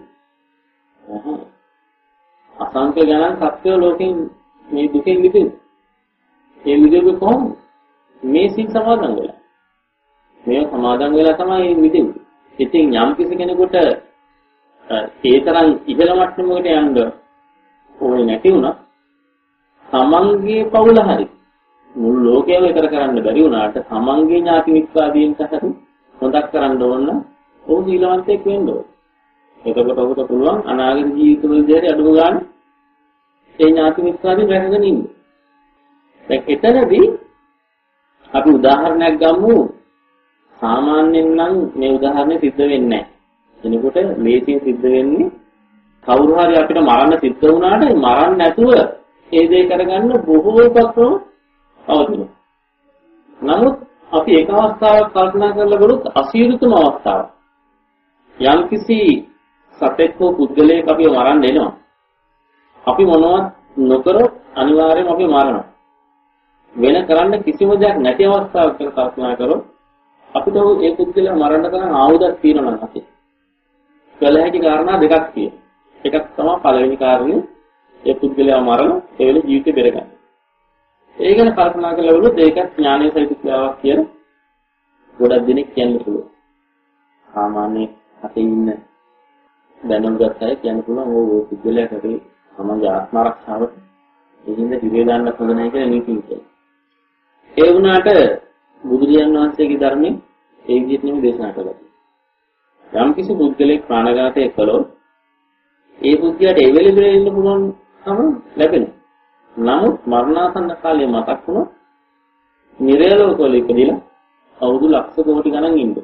අසංඛ්‍ය ගණන් සත්‍යෝ ලෝකෙන් මේ දුකෙන් මිදෙන්නේ. ඒ මිදෙන්නේ කොහොමද? මේ සිල් සමාදන් වෙලා. මේ සමාදන් වෙලා තමයි මිදෙන්නේ. ඉතින් යම් කිසි කෙනෙකුට ඒ තරම් ඉහළ මට්ටමකට යන්න ඕනේ නැති වුණා තමන්ගේ පවුල හරි මුළු ලෝකයම විතර කරන්න බැරි වුණාට තමන්ගේ ඥාති මිත්‍රාදීන්ට හරි හොදක් කරන්න ඕන ඕ සීලවන්තයෙක් වෙන්න ඕන. එතකොට ඔබට පුළුවන් අනාගත ජීවිතවලදී අඩුම ගන්න ඒ ඥාති මිත්‍රාදීන් රැකගෙන ඉන්න. දැන් එතනදී අපි උදාහරණයක් ගමු. සාමාන්‍යයෙන් නම් මේ උදාහරණය සිද්ධ වෙන්නේ නැහැ. එනකොට මේකෙන් සිද්ධ වෙන්නේ කවුරු හරි අපිට මරන්න සිද්ධ වුණාට මරන්න නැතුව ඒ දේ කරගන්න බොහෝ උපක්‍රම අවදිනවා. නමුත් අපි එක අවස්ථාවක් කල්පනා කරලා බලුත් අසීරුතම අවස්ථාවක්. යම් කිසි සතෙක් හෝ පුද්ගලයෙක් අපිව මරන්න එනවා. අපි මොනවත් නොකරොත් අනිවාර්යයෙන්ම අපි මරනවා. වෙන කරන්න කිසිම දෙයක් නැති අවස්ථාවක් ගැන කල්පනා කරොත් අපිට ඒ පුද්ගලයා මරන්න තරම් ආයුධයක් තියෙනවා නම් අපි කළ හැකි කාරණා දෙකක් තියෙනවා. එකක් තමයි පළවෙනි කාරණේ ඒ පුද්ගලයා මරන ඒ වෙලේ ජීවිතේ බෙරගන්න. ඒ ගැන කල්පනා කරලා බලුවොත් ඒක ඥානයේ සහිත ක්‍රියාවක් කියලා ගොඩක් දෙනෙක් කියන්න පුළුවන්. සාමාන්‍ය අපේ ඉන්න දැනුම්ගත අය කියන්න පුළුවන් ඕ පුද්ගලයා කරේ සමාජ ආත්ම ආරක්ෂාවට ඉතින්ද දිවේ දාන්න හොඳ නැහැ කියලා නීතිය කියනවා. ඒ වුණාට බුදුරජාණන් වහන්සේගේ ධර්මයේ ඒ විදිහට නෙමෙයි දේශනා කළා. යම් කිසි පුද්ගලෙක් ප්‍රාණඝාතය කළොත් ඒ පුද්ගලයාට ඒ වෙලෙදි ඉන්න පුළුවන්කම ලැබෙනවා. නමුත් මරණාසන්න කාලයේ මතක් වුණොත් නිරයලෝකවල ඉපදිලා අවුරුදු ලක්ෂ කෝටි ගණන් ඉන්න.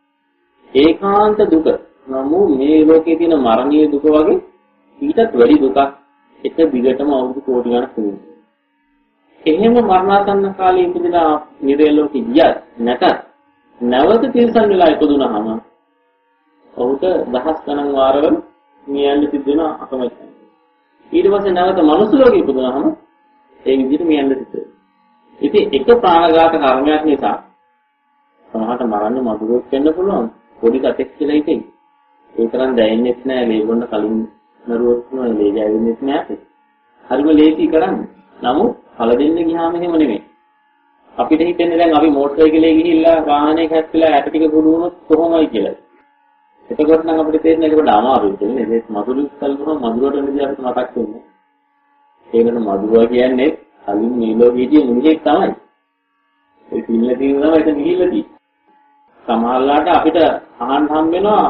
ඒකාන්ත දුක. නමුත් මේ ලෝකයේ තියෙන මරණීය දුක වගේ ඊටත් වැඩි දුකක් එක දිගටම අවුරුදු කෝටි ගණන් තිබුණා. එහෙම මරණාසන්න කාලයේ ඉපදිලා නිරයලෝකෙ ගියත් නැතත් නැවත තිරසන් වෙලා ඉපදුනහම ඔහුට දහස් ගණන් වාරවල මියන්න සිද්ධ වෙන අකමැති. ඊට පස්සේ නැවත මනුස්ස ලෝකෙ ඉපදුනහම ඒ විදිහට මියන්න සිද්ධ වෙනවා. ඉතින් එක ප්‍රාණඝාත කර්මයක් නිසා සමහරට මරන්නේ මදුරුවෙක් වෙන්න පුළුවන්. පොඩි කටෙක් කියලා හිතෙයි. ඒ තරම් දැනෙන්නේ නැහැ මේ වොන්න කලින් නරුවක් නෝ මේ ජීවෙන්නේ නැහැ. හරිම ලේසි කරන්නේ. නමුත් පළ දෙන්න ගියාම එහෙම නෙමෙයි. අපිට හිතෙන්නේ දැන් අපි මෝටර් සයිකලේ ගිහිල්ලා වාහනයක හැප්පිලා ඇට ටික කුඩු වුණොත් කොහොමයි කියලා. එතකොට නම් අපිට තේරෙන්නේ ඒකට අමාරුයි කියන්නේ. ඒක මදුරුවෙක් කල්පනා මදුරුවට නෙමෙයි අපිට මතක් වෙන්නේ. ඒකට මදුරුවා කියන්නේ කලින් මේ ලෝකෙදී මිනිහෙක් තමයි. ඒ පිළිල තියෙනවා ඒක නිහිලදී. සමහරලාට අපිට අහන්න හම් වෙනවා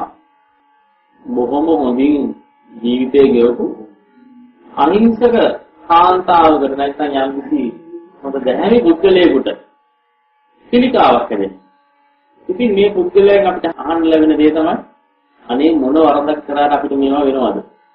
බොහොම හොඳින් ජීවිතය ගෙවපු අහිංසක කාන්තාවකට නැත්නම් යම්කිසි හොඳ දැහැමි පුද්ගලයෙකුට පිළිකාවක් හැදෙනවා. ඉතින් මේ පුද්ගලයන් අපිට අහන්න ලැබෙන දේ තමයි අනේ මොන වරදක් කරාට අපිට මේවා වෙනවද?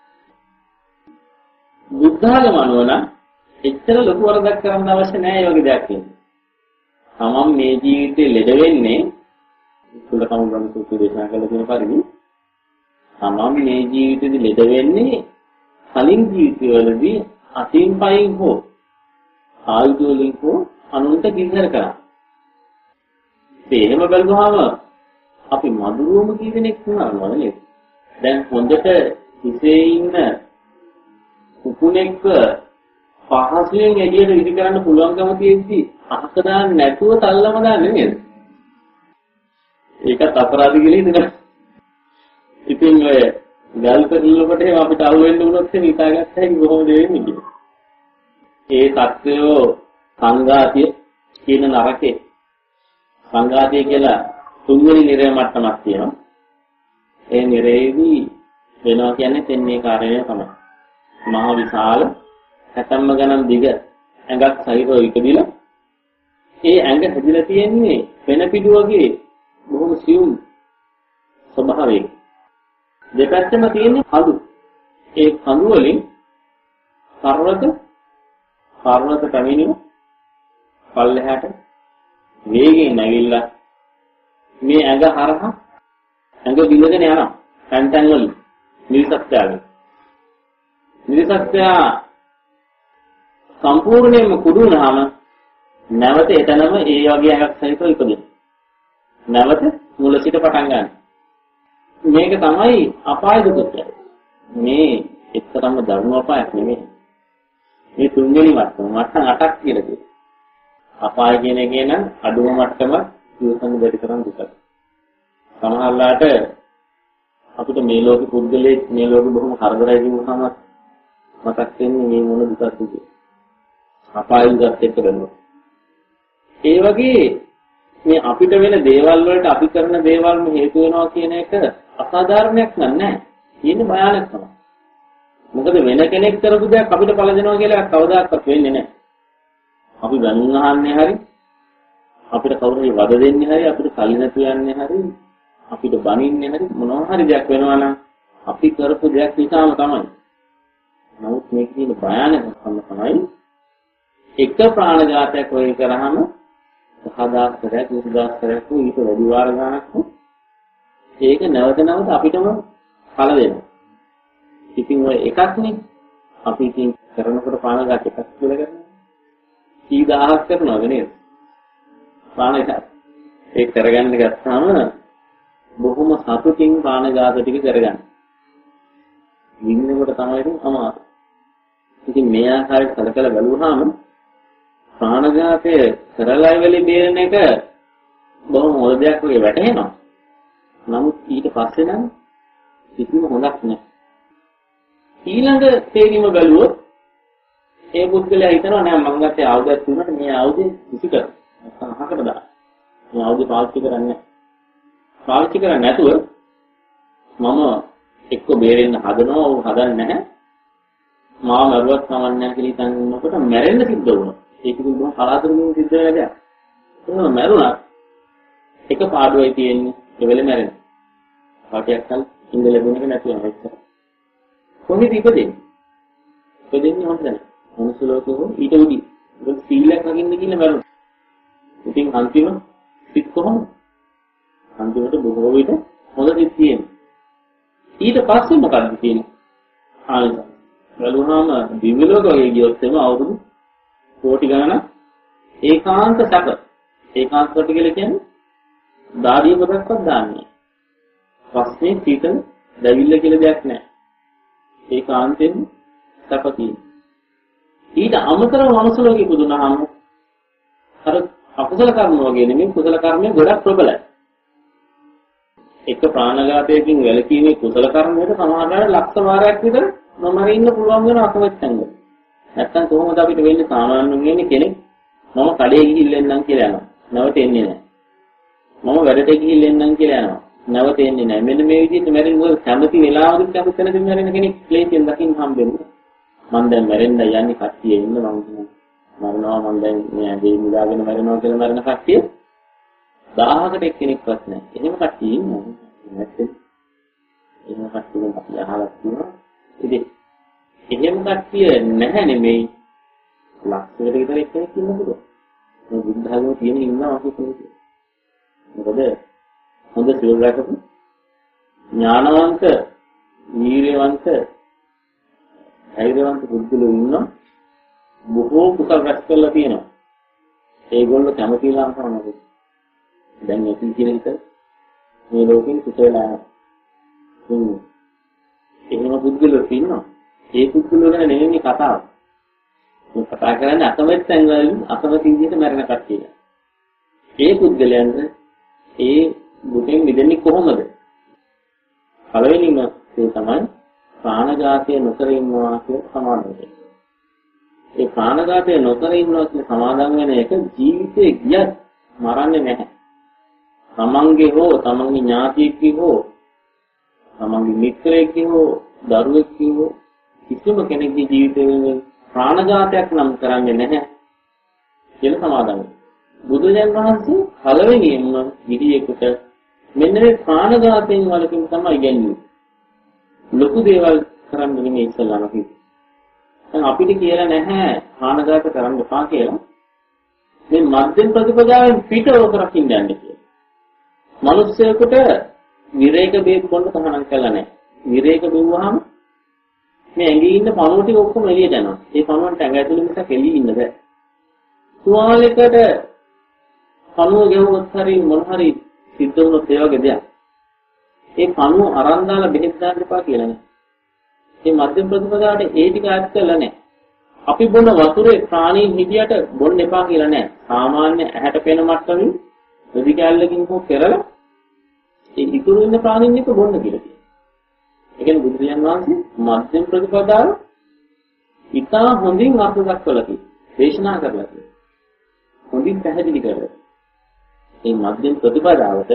බුද්ධාගම අනුව නම් එච්චර ලොකු වරදක් කරන්න අවශ්‍ය නැහැ ඒ වගේ දෙයක් කියන්නේ. තමන් මේ ජීවිතේ ලෙඩ වෙන්නේ කුලකම ගන්න සූත්‍රය දේශනා කළ තියෙන පරිදි තමන් මේ ජීවිතේදී ලෙඩ වෙන්නේ කලින් ජීවිතවලදී අතින් පයින් හෝ ආයුධ වලින් හෝ අනුන්ට කිහිර කරා. එහෙම බලුවාම අපි මදුරුවම කී දෙනෙක් වුණාද නේද? දැන් හොඳට හිසේ ඉන්න කුකුණෙක්ව පහසුවෙන් එළියට විදි කරන්න පුළුවන්කම තියෙද්දි අහක දාන්න නැතුව තල්ලම දාන්නේ නේද? ඒකත් අපරාධ කියලා ඉඳලා. ඉතින් ඔය ගල් පෙරළුවකට එහෙම අපිට අහු වෙන්න වුණොත් එහෙම හිතාගත්ත හැකි කොහොමද වෙන්නේ කියලා. ඒ සත්‍යෝ සංඝාතිය කියන නරකේ සංඝාතිය කියලා තුන්වෙනි නිරය මට්ටමක් තියෙනවා. ඒ නිරයේදී වෙනවා කියන්නේ තෙන්නේ කාර්යය තමයි. මහ විශාල හැතැම්ම ගණන් දිග ඇඟක් සහිතව ඉපදිලා ඒ ඇඟ හැදිලා තියෙන්නේ වෙන පිටු වගේ බොහොම සියුම් ස්වභාවයක. දෙපැත්තම තියෙන්නේ කඳු. ඒ කඳු වලින් පර්වත පැමිණෙන පල්ලෙහාට වේගයෙන් නැගිලා මේ ඇඟ හරහා ඇඟ දිලගෙන යනවා. තැන් තැන් වලින් නිරිසත්යාගේ. නිරිසත්යා සම්පූර්ණයෙන්ම කුඩු වුණාම නැවත එතනම ඒ වගේ ඇඟක් සහිතව ඉපදෙනවා. නැවත මුල සිට පටන් ගන්න. මේක තමයි අපාය දුක කියන්නේ. මේ එක්තරම්ම ධර්ම අපායක් නෙමෙයි. මේ තුන්වෙනි මට්ටම 8ක් කියලා කියනවා. අපාය කියන එකේ නම් අඩුම මට්ටම විසඳු දෙයක් තරම් දුකයි. සමහරලාට අපිට මේ ලෝකෙ පුද්ගලයෙක් මේ ලෝකෙ බොහොම කරදරයි කියනවාම මතක් වෙන්නේ මේ මොන දුකක්ද කියලා. අපාය දුකත් එක්ක ගන්නවා. ඒ වගේ මේ අපිට වෙන දේවල් වලට අපි කරන දේවල්ම හේතු වෙනවා කියන එක අසාධාරණයක් නෑ. කියන්නේ භයානක තමයි. මොකද වෙන කෙනෙක් කරපු දෙයක් අපිට පළ දෙනවා කියලා කවදාකවත් වෙන්නේ නැහැ. අපි ගණන් අහන්නේ හරි අපිට කවුරු හරි වද දෙන්නේ හරි අපිට කලින් නැතු යන්නේ හරි අපිට බනින්නේ හරි මොනවා හරි දෙයක් වෙනවා නම් අපි කරපු දෙයක් නිසාම තමයි. නමුත් මේක කියන භයානකම තමයි එක ප්‍රාණඝාතයක් වෙයි කරාම 10,000 කරයක් 20,000 කරයක් ඊට වැඩි වාර ගණනක් ඒක නැවත නැවත අපිටම ඵල දෙනවා. ඉතින් ඔය එකක්නේ අපි ඉතින් කරනකොට ප්‍රාණඝාත එකක් කියලා කරනවා. කී දහහක් කරනවද නේද? ප්‍රාණඝාත. ඒක කරගන්න ගත්තාම බොහොම සතුටින් ප්‍රාණඝාත ටික කරගන්න. විඳිනකොට තමයි ඒක අමාරු. ඉතින් මේ ආකාරයට කලකල බලුවාම ප්‍රාණඝාතය කරලා ඉවලි බේරෙන එක බොහොම හොඳ දෙයක් වගේ වැටහෙනවා. නමුත් ඊට පස්සේ නම් කිසිම හොඳක් නැහැ. ඊළඟ තේරීම බැලුවොත් ඒ පුද්ගලයා හිතනවා නෑ මං ගත්තේ ආයුධයක් තුනට මේ ආයුධය කිසි කර නැත්නම් අහකට දාන්න. මේ ආයුධය පාවිච්චි කරන්නේ නැහැ. පාවිච්චි කරන්නේ නැතුව මම එක්ක බේරෙන්න හදනවා ਉਹ හදන්නේ නැහැ. මාව මරුවක් සමන්නේ නැහැ කියලා හිතන් ඉන්නකොට මැරෙන්න සිද්ධ වුණා. ඒක දුන්න කලාතුරකින් සිද්ධ වෙන දෙයක්. ඒක මැරුණා. එක පාඩුවයි තියෙන්නේ. ඒ වෙලේ මැරෙන. පාටියක් කල් ඉඳ ලැබුණ එක නැතුව යනවා. කොහේද ඉපදෙන්නේ? ඉපදෙන්නේ මොකද? මනුස්ස ලෝකෙක ඊට උඩි. ඒක සීලයක් නගින්න කියලා මැරුණා. ඉතින් අන්තිම සිත් කොහොමද? අන්තිමට බොහෝ විට හොඳ සිත් තියෙනවා. ඊට පස්සේ මොකක්ද තියෙන්නේ? ආයෙත් බලුවාම දිව්‍ය ලෝක වගේ ගියොත් එම අවුරුදු කෝටි ගණනක් ඒකාන්ත සැප. ඒකාන්ත කොට කියලා කියන්නේ දාඩිය පොදක්වත් දාන්නේ. පස්සේ සීතල දැවිල්ල කියලා දෙයක් නැහැ. ඒකාන්තයෙන් සැප තියෙනවා. ඊට අමතරව මනුස්ස ලෝකෙ ඉපදුනහම අර අකුසල කර්ම වගේ නෙමෙයි කුසල කර්මය ගොඩක් ප්‍රබලයි. එක ප්‍රාණඝාතයකින් වැළකීමේ කුසල කර්මයට සමානව ලක්ෂ වාරයක් විතර නොමර ඉන්න පුළුවන් වෙන අකමැත්තෙන්ද. නැත්තම් කොහොමද අපිට වෙන්නේ සාමාන්‍යයෙන් වෙන්නේ කෙනෙක් මම කඩේ ගිහිල්ලා කියලා යනවා. නැවත එන්නේ නැහැ. මම වැඩට ගිහිල්ලා කියලා යනවා. නැවත එන්නේ නැහැ. මෙන්න මේ විදිහට මැරෙන මොකද කැමති වෙලාවකට කැමති නැති මැරෙන කෙනෙක් ක්ලේශයෙන් දකින්න හම්බෙන්නේ. මම දැන් මැරෙන්න යන්නේ කට්ටිය ඉන්න මම කියනවා. මරනවා මම දැන් මේ ඇඟේ නිදාගෙන මැරෙනවා කියලා මැරෙන කට්ටිය 1000කට එක්කෙනෙක්වත් නැහැ. එහෙම කට්ටිය ඉන්නවා. නැත්නම් එහෙම කට්ටිය අපි අහලා තියෙනවා. ඉතින් එහෙම කට්ටිය නැහැ නෙමෙයි ලක්ෂයකට විතර එක්කෙනෙක් ඉන්න පුළුවන්. මේ බුද්ධ ධර්මයේ තියෙන ඉන්නවා අපි කියන්නේ. මොකද හොඳ සිල් රැකපු ඥානවන්ත වීර්යවන්ත ධෛර්යවන්ත පුද්ගලයෝ ඉන්නවා. බොහෝ කුසල රැස් කරලා තියෙනවා. ඒගොල්ලෝ කැමතිලා තමයි. දැන් මේ කියන එක මේ ලෝකෙන් කුසලලා එහෙම පුද්ගලයෝ ඉන්නවා. ඒ පුද්ගලයෝ ගැන නෙමෙයි කතාව. මේ කතා කරන්නේ අකමැත්තෙන් වලින් අකමැති විදිහට මැරෙන කට්ටිය. ඒ පුද්ගලයන්ට ඒ දුකෙන් මිදෙන්නේ කොහොමද? පළවෙනිම ඒ තමයි ප්‍රාණඝාතය නොකර ඉන්නවා කියන සමාධිය. ඒ ප්‍රාණඝාතය නොකර ඉන්නවා කියන සමාදන් වෙන එක ජීවිතේ ගියත් මරන්නේ නැහැ. තමන්ගේ හෝ තමන්ගේ ඥාතියෙක්ගේ හෝ තමන්ගේ මිත්‍රයෙක්ගේ හෝ දරුවෙක්ගේ හෝ කිසිම කෙනෙකුගේ ජීවිතේ ප්‍රාණඝාතයක් නම් කරන්නේ නැහැ කියලා සමාදන් වෙනවා. බුදුරජාණන් වහන්සේ පළවෙනියෙන්ම ගිහියෙකුට මෙන්න මේ ප්‍රාණඝාතයෙන් වලකින් තමයි ඉගෙනන්නේ. ලොකු දේවල් කරන්න නෙමෙයි ඉස්සල්ලාම කිව්වේ. දැන් අපිට කියලා නැහැ ප්‍රාණඝාත කරන්න එපා කියලා. මේ මධ්‍යම ප්‍රතිපදාවෙන් පිටව කරකින්න යන්නේ කියලා. මිනිස්සෙකුට විරේක බේත් බොන්න තහනම් කළා නැහැ. විරේක බෙව්වහම මේ ඇඟේ ඉන්න පණුව ටික ඔක්කොම එළියට යනවා. ඒ පණුවන්ට ඇඟ ඇතුළේ මිසක් එළියේ ඉන්න බෑ. තුවාලයකට පණුව ගෙවුවොත් හරි මොන හරි සිද්ධ වුණොත් ඒ වගේ දෙයක්. ඒ පණුව අරන් දාලා බෙහෙත් දාන්න එපා කියලා නෑ. මේ මධ්‍යම ප්‍රතිපදාවට ඒ ටික අත් කළා නෑ. අපි බොන වතුරේ ප්‍රාණීන් හිටියට බොන්න එපා කියලා නෑ. සාමාන්‍ය ඇහැට පෙනෙන මට්ටමින් රෙදි කැල්ලකින් හෝ කරලා ඒ ඉතුරු වෙන ප්‍රාණීන් එක බොන්න කියලා කියනවා. ඒ කියන්නේ බුදුරජාණන් වහන්සේ මධ්‍යම ප්‍රතිපදාව ඉතා හොඳින් අර්ථ දක්වලා තියෙනවා. දේශනා කරලා තියෙනවා. හොඳින් පැහැදිලි කරලා. මේ මධ්‍යම ප්‍රතිපදාවට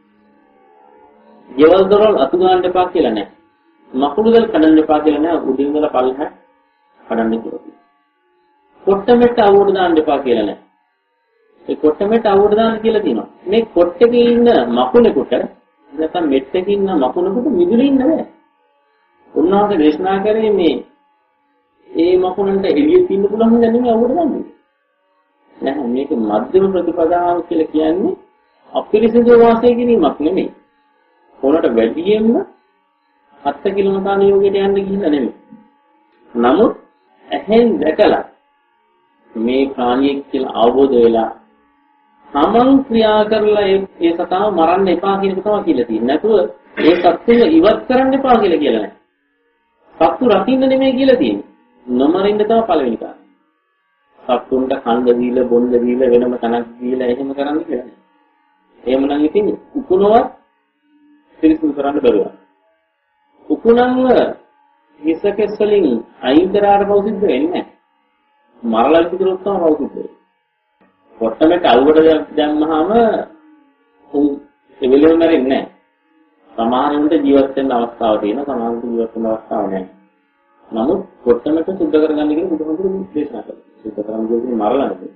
ගෙවල් දොරල් අතු ගන්න එපා කියලා නෑ. මකුළු ගල් කඩන්න එපා කියලා නෑ. උඩින් වල පල්ලහ කඩන්න කියලා. කොට්ටමෙට අවුවට දාන්න එපා කියලා නෑ. ඒ කොට්ටමෙට අවුවට දාන්න කියලා තියෙනවා. මේ කොට්ටේ ඉන්න මකුණෙකුට නැත්නම් මෙට් එකේ ඉන්න මකුණෙකුට මිදුලේ ඉන්න බෑ. උන්වහන්සේ දේශනා කරේ මේ ඒ මකුණන්ට එළියෙත් ඉන්න පුළුවන් නෙමෙයි අවුවට දාන්නේ. නැහැ. මේක මධ්‍යම ප්‍රතිපදාව කියලා කියන්නේ අපිරිසිදු වාසය කිරීමක් නෙමෙයි. ඕනට වැඩියෙන්ම අත්ත කිලෝමතාන යෝගයට යන්න ගිහිල්ලා නෙමෙයි. නමුත් ඇහෙන් දැකලා මේ ප්‍රාණියෙක් කියලා අවබෝධ වෙලා තමන් ක්‍රියා කරලා ඒ සතාව මරන්න එපා කියන එක තමයි කියලා තියෙන්නේ. නැතුව ඒ සත්ත්වය ඉවත් කරන්න එපා කියලා නැහැ. සත්තු රකින්න නෙමෙයි කියලා තියෙන්නේ. නොමරින්න තමයි පළවෙනි කාරණා. සත්තුන්ට කන්ද දීලා බොන්න දීලා වෙනම තනක් දීලා එහෙම කරන්න කියලා නෑ. එහෙමනම් ඉතින් උකුණවත් පිරිසිදු කරන්න බැරුවා. උකුණන්ව හිසකෙස් වලින් අයින් කරාට පෞසිද්ධ වෙන්නේ නැහැ. මරලා විතරක් තමයි පෞසිද්ධ වෙන්නේ. කොට්ටමට අවුවට දැම්මහම උන් එවෙලෙම මැරෙන්නේ නැහැ. සමහරවිට ජීවත් වෙන්න අවස්ථාවක් තියෙනවා, සමහරවිට ජීවත් වෙන්න අවස්ථාවක් නැහැ. නමුත් කොට්ටමට සුද්ධ කරගන්න කියන බුදුහාමුදුරුවෝ දේශනා කළා. සුද්ධ කරගන්න කියන්නේ මරලා නෙවෙයි.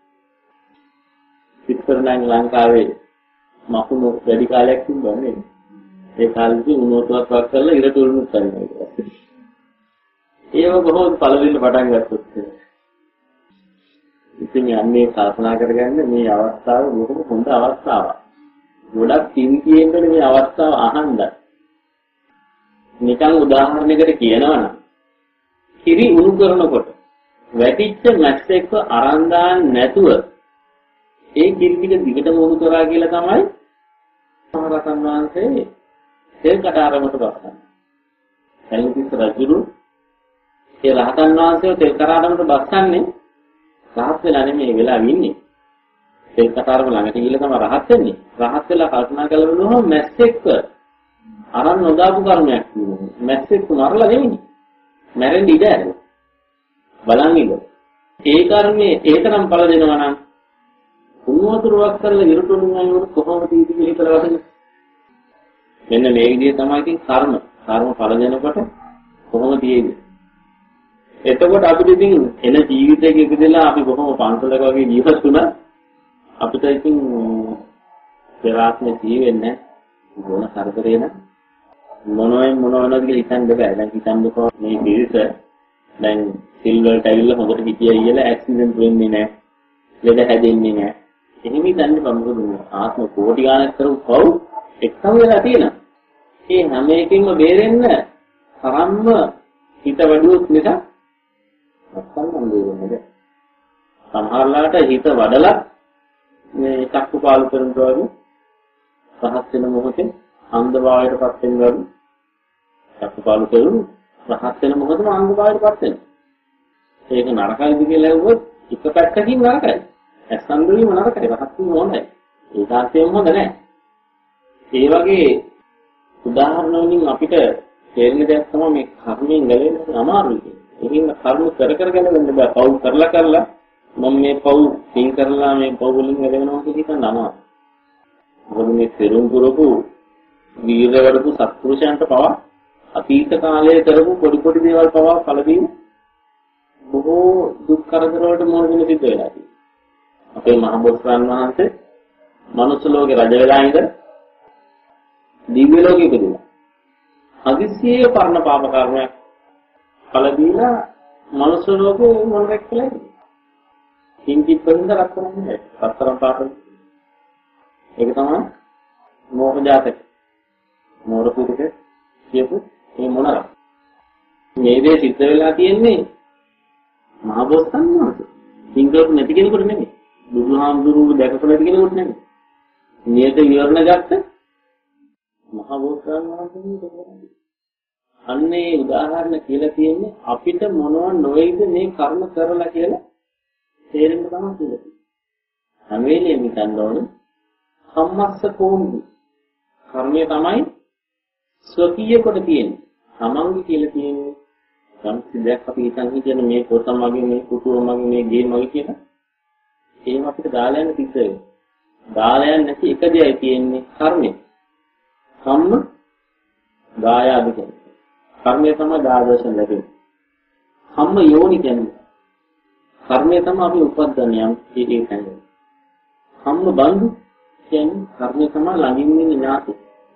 පිටකරණන් ලංකාවේ මකුණු වැඩි කාලයක් තිබුණා. ඒ කාලෙදී උණුවටවත් වක් කරලා ඉර තුරුනුත් කරනවා. ඒව බොහෝ පළවෙනි පටන් ගත්තොත්. ඉතින් යන්නේ කල්පනා කරගන්න මේ අවස්ථාව බොහොම හොඳ අවස්ථාවක්. ගොඩක් තින්කියෙන්ද මේ අවස්ථාව අහන්න. නිකන් උදාහරණයකට කියනවනම් කිරි උණු කරනකොට වැටිච්ච මැක්ස් එක අරන් දාන්න නැතුව ඒ කිරි ටික දිගටම උණු කරා කියලා තමයි මහරහතන් වහන්සේ තෙල් කටාරමට බස්සන්නේ. සැලුතිස්ස රජුරු ඒ රහතන් වහන්සේව තෙල් කටාරමට බස්සන්නේ රහත් වෙලා නෙමෙයි වෙලා ඉන්නේ. තෙල් කටාරම ළඟට ගිහලා තමයි රහත් වෙන්නේ. රහත් වෙලා කල්පනා කළ බලුවම මැස් එක්ක අරන් නොදාපු කර්මයක් තියෙනවා. මැස් එක්ක මරලා නෙමෙයි. මැරෙන්න ඉඩ ඇරෙනවා. බලන් ඉන්න. ඒ කර්මයේ ඒතරම් ඵල දෙනවා නම් උන්වතුරුවක් කරලා ඉරටුණු යනකොට කොහොමද ඉති කියලා හිතලා වදින්නේ. මෙන්න මේ විදිහ තමයි ඉතින් කර්ම ඵල දෙනකොට කොහොමද තියෙන්නේ. එතකොට අපිට ඉතින් එන ජීවිතයක ඉපදෙලා අපි බොහොම පන්සලක වගේ ජීවත් වුණා. අපිට ඉතින් පෙරාත්මේ ජීවෙන්නේ මොන කරදරේ නැ මොනවද කියලා හිතන්න බෑ. දැන් හිතන්නකෝ මේ පිරිස දැන් සිල්වර්ට ඇවිල්ලා හොඳට හිටියයි කියලා ඇක්සිඩන්ට් වෙන්නේ නැහැ. ලෙඩ හැදෙන්නේ නැහැ. එහෙම හිතන්න බෑ. ආත්ම කෝටි ගාණක් කරපු පව් එක්කම වෙලා තියෙනවා. ඒ හැම එකකින්ම බේරෙන්න තරම්ම හිත වැඩුවොත් නිසා නැත්තම් දෙන්නේ. සමහරලාට හිත වඩලා මේ චක්කුපාලු කරනවා වගේ රහත් වෙන මොහොතේ අන්ධභාවයටපත් වෙනවා. චක්කුපාලු කරු රහත් වෙන මොහොතේම අන්ධභාවයටපත් වෙනවා. ඒක නරකයිද කියලා ඇහුවොත් එක පැත්තකින් නරකයි. ඇස්සන් වීම නරකයි. රහත් වීම හොඳයි. ඒකාන්තයෙන්ම හොඳ නැහැ. ඒ වගේ උදාහරණ වලින් අපිට තේරෙන දෙයක් තමයි මේ කර්මයෙන් ගැලවෙන්න අමාරුයි. ඒකින් කර්ම කර ගැලවෙන්න බෑ. පව් කරලා මම මේ පව් පින් කරලා මේ පව් වලින් ගැලවෙනවා කියන එක නම. මොකද මේ පෙරුම් පුරපු වීර වඩපු සත්පුරුෂයන්ට පවා අතීත කාලයේ කරපු පොඩි දේවල් පවා ඵලදීන බොහෝ දුක් කරදර වලට මුහුණ දෙන්න සිද්ධ වෙලා තියෙනවා. අපේ මහ බෝසත්ණන් වහන්සේ මනුස්ස ලෝකේ රජ වෙලා ඉඳලා දිව්‍ය ලෝකෙ ඉපදුණා. හදිස්සියේ පරණ පාප කර්මයක් ඵල දීලා මනුස්ස ලෝකෙ මොනරෙක් කියලා ඉන්නේ. කිංචිත් පරින්ද රත්තරන්නේ. රත්තරන් පාප. ඒක තමයි මෝහ ජාතක. මෝර පුරුක කියපු මේ මොනරක්. මේ දේ සිද්ධ වෙලා තියෙන්නේ මහ බෝසත්ණන් වහන්සේ. සිංහලට නැති කෙනෙකුට නෙමෙයි. බුදුහාමුදුරුවෝ දැකපු නැති කෙනෙකුට නෙමෙයි. නියත විවරණ ගත්ත මහ බෝසත්ණන් වහන්සේ. අන්නේ උදාහරණ කියලා තියෙන්නේ අපිට මොනව නොවේද මේ කර්ම කරලා කියලා තේරෙන්න තමයි කියලා. හැම වෙලේම හිතන්න ඕනේ කම්මස්ස කෝම්බි. කර්මය තමයි ස්වකීය කොට තියෙන්නේ. තමන්ගේ කියලා තියෙන්නේ යම් සිද්ධියක් අපි හිතන්නේ මේ පොත මගේ මේ කුටුව මගේ මේ ගේ මගේ කියලා. එහෙම අපිට දාලා යන්න තිස්ස වෙනවා. දාලා යන්න නැති එක දෙයයි තියෙන්නේ කර්මය. කම්ම දායාද කියන්නේ. කර්මය තමයි දාදර්ශන ලැබෙන්නේ. කම්ම යෝනි කියන්නේ. කර්මය තමයි අපි උපද්දන්නේ යම් කියන්නේ. කම්ම බඳු කියන්නේ කර්මය තමයි ළඟින් ඉන්න ඥාති.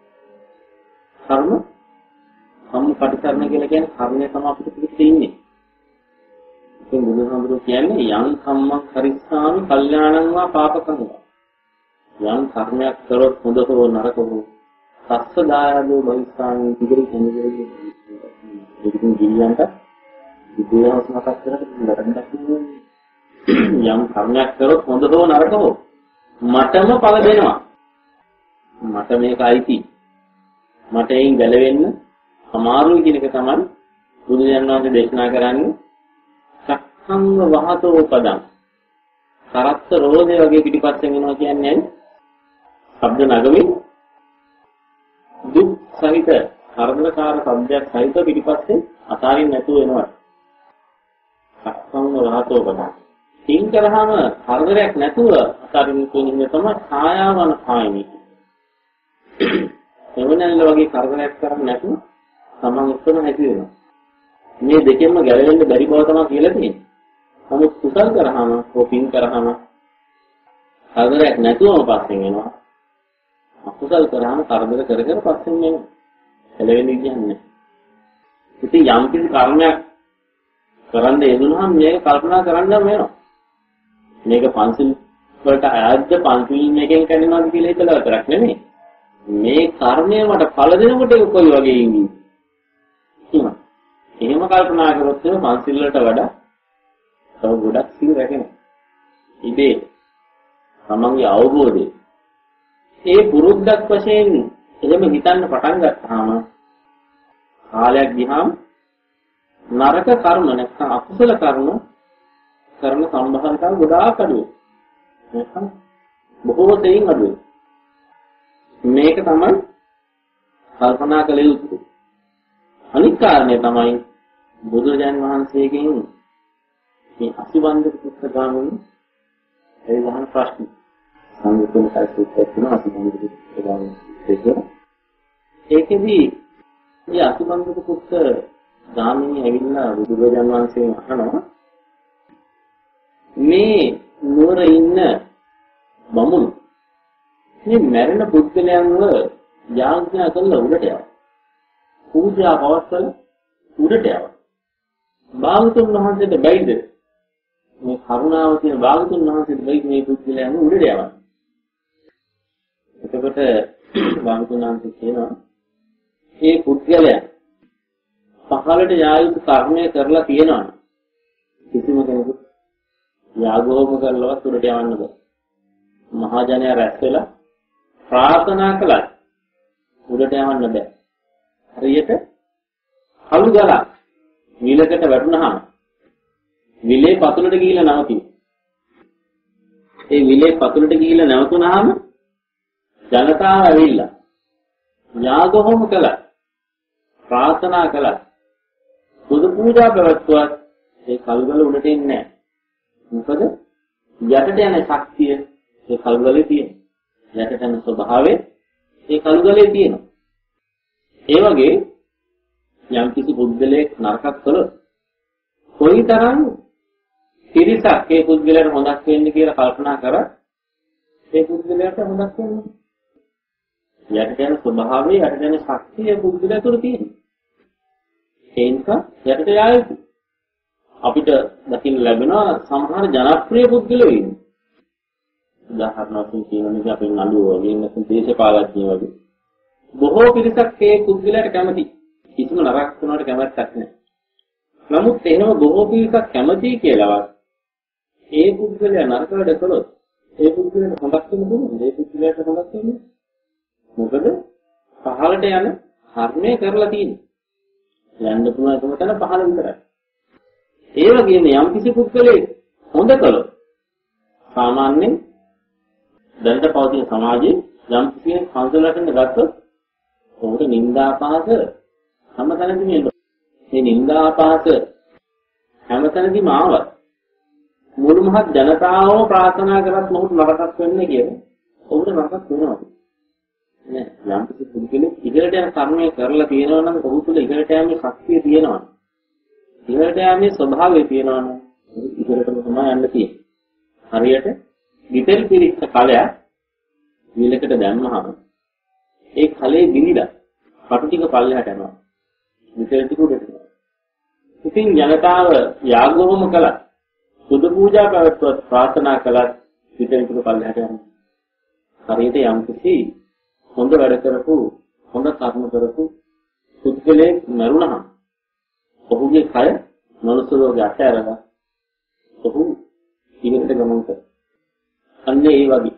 කම්ම පටිසරණ කියලා කියන්නේ කර්මය තමයි අපිට පිටින් ඉන්නේ. ඉතින් බුදුහාමුදුරුවෝ කියන්නේ යම් කම්මක් හරිස්සාමි කල්යාණං වා පාපකං වා. යම් කර්මයක් කරොත් හොඳ හෝ නරක හෝ සස්ස දායදෝ භවිස්සාමි ඉදිරි කෙනෙකුගේ ඉතින් ජීවිතයට විද්‍යාවස් මතක් කරලා යම් කර්මයක් කරොත් හොඳ හෝ නරක හෝ මටම ඵල දෙනවා. මට මේක අයිති. මට එයින් ගැලවෙන්න අමාරුයි කියන එක තමයි බුදුරජාණන් වහන්සේ දේශනා කරන්නේ. සක්ඛංග වහතෝ පදං. කරත්ත රෝධය වගේ පිටිපස්සෙන් එනවා කියන්නේ ශබ්ද නගමින් දුක් සහිත හර්ධනකාර શબ્දයක් සහිත පිටිපස්සේ අතාරින්න නැතුව එනවා. සක්ඛංග වහතෝ පදං. තින් කරාම හර්ධනයක් නැතුව අතාරින්න කියන්නේ තමයි කායාවන කායනි. එවනල්ල වගේ කරදරයක් කරන්නේ නැතුව තමන් උත්තර නැති වෙනවා. මේ දෙකෙන්ම ගැලවෙන්න බැරි බව තමයි කියලා තියෙන්නේ. නමුත් කුසල් කරාම කොපින් කරාම කරදරයක් නැතුවම පස්සෙන් එනවා. අකුසල් කරාම කරදර කර කර පස්සෙන් එනවා. ගැලවෙන්න කියන්නේ. ඉතින් යම් කිසි කර්මයක් කරන්න යෙදුනහම මේක කල්පනා කරන්න වෙනවා. මේක පන්සිල් වලට අයද්ද පන්සිල් මේකෙන් කැඩෙනවද කියලා හිතලා විතරක් නෙමෙයි. මේ කර්මය මට ඵල දෙනකොට කොයි වගේ ඉන්නේ කියනවා. එහෙම කල්පනා කරොත් එම පන්සිල් වලට වඩා තව ගොඩක් සිල් රැකෙනවා. ඉතින් තමන්ගේ අවබෝධය ඒ පුරුද්දක් වශයෙන් එහෙම හිතන්න පටන් ගත්තාම කාලයක් ගියාම නරක කර්ම නැත්නම් අකුසල කර්ම කරන සම්භාවිතාව ගොඩාක් අඩුයි. නැත්නම් බොහෝ දෙයින් අඩුයි. මේක තමයි කල්පනා කළ යුත්තේ. අනිත් කාරණය තමයි බුදුරජාණන් වහන්සේගෙන් මේ අසිබන්ධක පුස්තකාවෙන් ඒ වහන ප්‍රශ්න සංගතන කල්පිතයක් වෙන අසිබන්ධක පුස්තකාවෙන් දෙක. ඒකෙදි මේ අසිබන්ධක පුස්තක ගාමිණී ඇවිල්ලා බුදුරජාණන් වහන්සේගෙන් අහනවා මේ නුවර ඉන්න බමුණු මේ මැරෙන පුද්ගලයන්ව යාඥා කරලා උඩට යනවා. පූජා පවත්වල උඩට යනවා. භාගතුන් වහන්සේට බැයිද මේ කරුණාව තියෙන භාගතුන් වහන්සේට බැයිද මේ පුද්ගලයන්ව උඩට යවන්න. එතකොට භාගතුන් වහන්සේ කියනවා මේ පුද්ගලයා පහළට යා යුතු කර්මය කරලා තියෙනවා. කිසිම කෙනෙකුට යාගෝම කරලවත් උඩට යවන්න බෑ. මහා ජනයා රැස් වෙලා ප්‍රාර්ථනා කළා උඩට යවන්න බෑ. හරියට කළු ගලක් විලකට වැටුනහම විලේ පතුලට ගිහිල්ලා නැවතියි. ඒ විලේ පතුලට ගිහිල්ලා නැවතුනහම ජනතාව ඇවිල්ලා යාගෝම කළා ප්‍රාර්ථනා කළා බුදු පූජා පැවැත්වුවත් ඒ කළු ගල උඩට එන්නේ නැහැ. මොකද යටට යන ශක්තිය ඒ කළු ගලේ තියෙනවා. යටට යන ස්වභාවය ඒ කළු ගලේ තියෙනවා. ඒ වගේ යම් කිසි පුද්ගලයෙක් නරකක් කළොත් කොයිතරම් පිරිසක් ඒ පුද්ගලයාට හොඳක් වෙන්න කියලා කල්පනා කරා ඒ පුද්ගලයාට හොඳක් වෙන්නේ. යටට යන ස්වභාවය යටට යන ශක්තිය පුද්ගලයා තුළ තියෙනවා. ඒ නිසා යටට යා යුතුයි. අපිට දකින්න ලැබෙනවා සමහර ජනප්‍රිය පුද්ගලයෝ ඉන්නේ. උදාහරණයක් කියනවානේ අපේ නළුවෝ වගේ නැත්නම් දේශපාලඥයෝ වගේ. බොහෝ පිරිසක් ඒ පුද්ගලයාට කැමති. කිසිම නරක කරනවට කැමැත්තක් නැහැ. නමුත් එහෙම බොහෝ පිරිසක් කැමති කියලාවත් ඒ පුද්ගලයා නරක වැඩ කළොත් ඒ පුද්ගලයාට හොඳක් වෙන්න පුළුවන්ද? ඒ පුද්ගලයාට හොඳක් වෙන්නේ. මොකද පහළට යන කර්මය කරලා තියෙන්නේ. යන්න පුළුවන් එකම තැන පහළ විතරයි. ඒ වගේම යම් කිසි පුද්ගලයෙක් හොඳ කළොත් සාමාන්‍යයෙන් දැනට පවතින සමාජයේ යම් කිසි පන්සලකට ගත්තොත් ඔහුට නිന്ദාපාස හැමතැනදීම එනවා. මේ නිന്ദාපාස හැමතැනදීම ආවත් මුළු මහත් ජනතාවම ප්‍රාර්ථනා කරත් මොහොත නරකක් වෙන්නේ කියලා ඔහුට නරකක් වෙනවා. නෑ යම් කිසි පුද්ගලෙක් ඉහළට යන කර්මය කරලා තියෙනවා නම් ඔහු තුළ ඉහළට යෑමේ ශක්තිය තියෙනවා. ඉහළට යෑමේ ස්වභාවය තියෙනවා නම් ඉහළටම තමයි යන්න තියෙන්නේ. හරියට ගිතෙල් පිරිච්ච කලයක් විලකට දැම්මහම ඒ කලේ බිනිලා කටු ටික පල්ලෙහාට යනවා. ගිතෙල් ටික උඩට යනවා. ඉතින් ජනතාව යාගෝම කළා. බුදු පූජා පැවැත්වුවත් ප්‍රාර්ථනා කළත් විතර පල්ලෙහාට යනවා. හරියට යම්කිසි හොඳ වැඩ කරපු හොඳ කර්ම කරපු පුද්ගලයෙක් මරුණහම ඔහුගේ කය මනුස්ස ලෝකයට අතහැරලා ඔහු ඉදිරියට ගමන් කරනවා. අන්න ඒ වගේ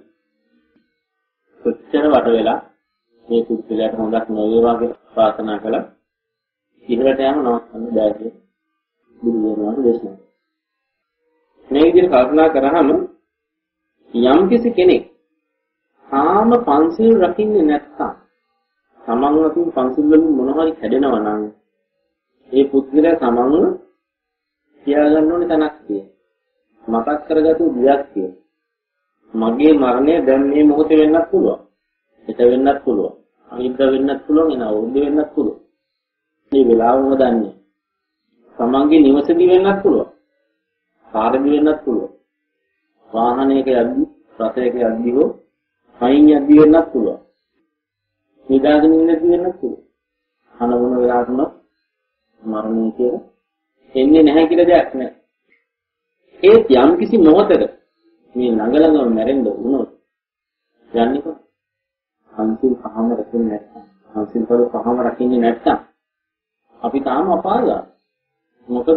කොච්චර වට වෙලා මේ පුද්ගලයාට හොඳක් නොවේවා කියලා ප්‍රාර්ථනා කළා. ඉහළට යම නවත්තන්න බෑ කියලා බුදු දහමේ දේශනා. මේ විදිහට කල්පනා කරාම යම්කිසි කෙනෙක් ආම පන්සිල් රකින්නේ නැත්නම් තමන් වතුන් පන්සිල් වලින් මොන හරි කැඩෙනවා නම් ඒ පුද්ගලයා තමන්ව තියාගන්න ඕනේ තැනක් තියෙනවා. මතක් කරගතු දෙයක් තියෙනවා. මගේ මරණය දැන් මේ මොහොතේ වෙන්නත් පුළුවන්. හිත වෙන්නත් පුළුවන්. අනිද්දා වෙන්නත් පුළුවන්. එන අවුරුද්ද වෙන්නත් පුළුවන්. මේ වෙලාවම දන්නේ. තමන්ගේ නිවසේදී වෙන්නත් පුළුවන්. කාර්යදී වෙන්නත් පුළුවන්. වාහනයක යද්දී, රථයක යද්දී හෝ පයින් යද්දී වෙන්නත් පුළුවන්. නිදාගෙන ඉඳදී වෙන්නත් පුළුවන්. අනවන වෙලාවකම මරණය කියලා එන්නේ නැහැ කියලා දෙයක් නැහැ. ඒත් යම් කිසි මොහොතක මේ ළඟ මැරෙන්න වුණොත් යන්නේ කොහොමද? අන්තිම පහම රකින්නේ නැත්නම්, අන්තිම පහම රකින්නේ නැත්නම් අපි තාම අපායයි. මොකද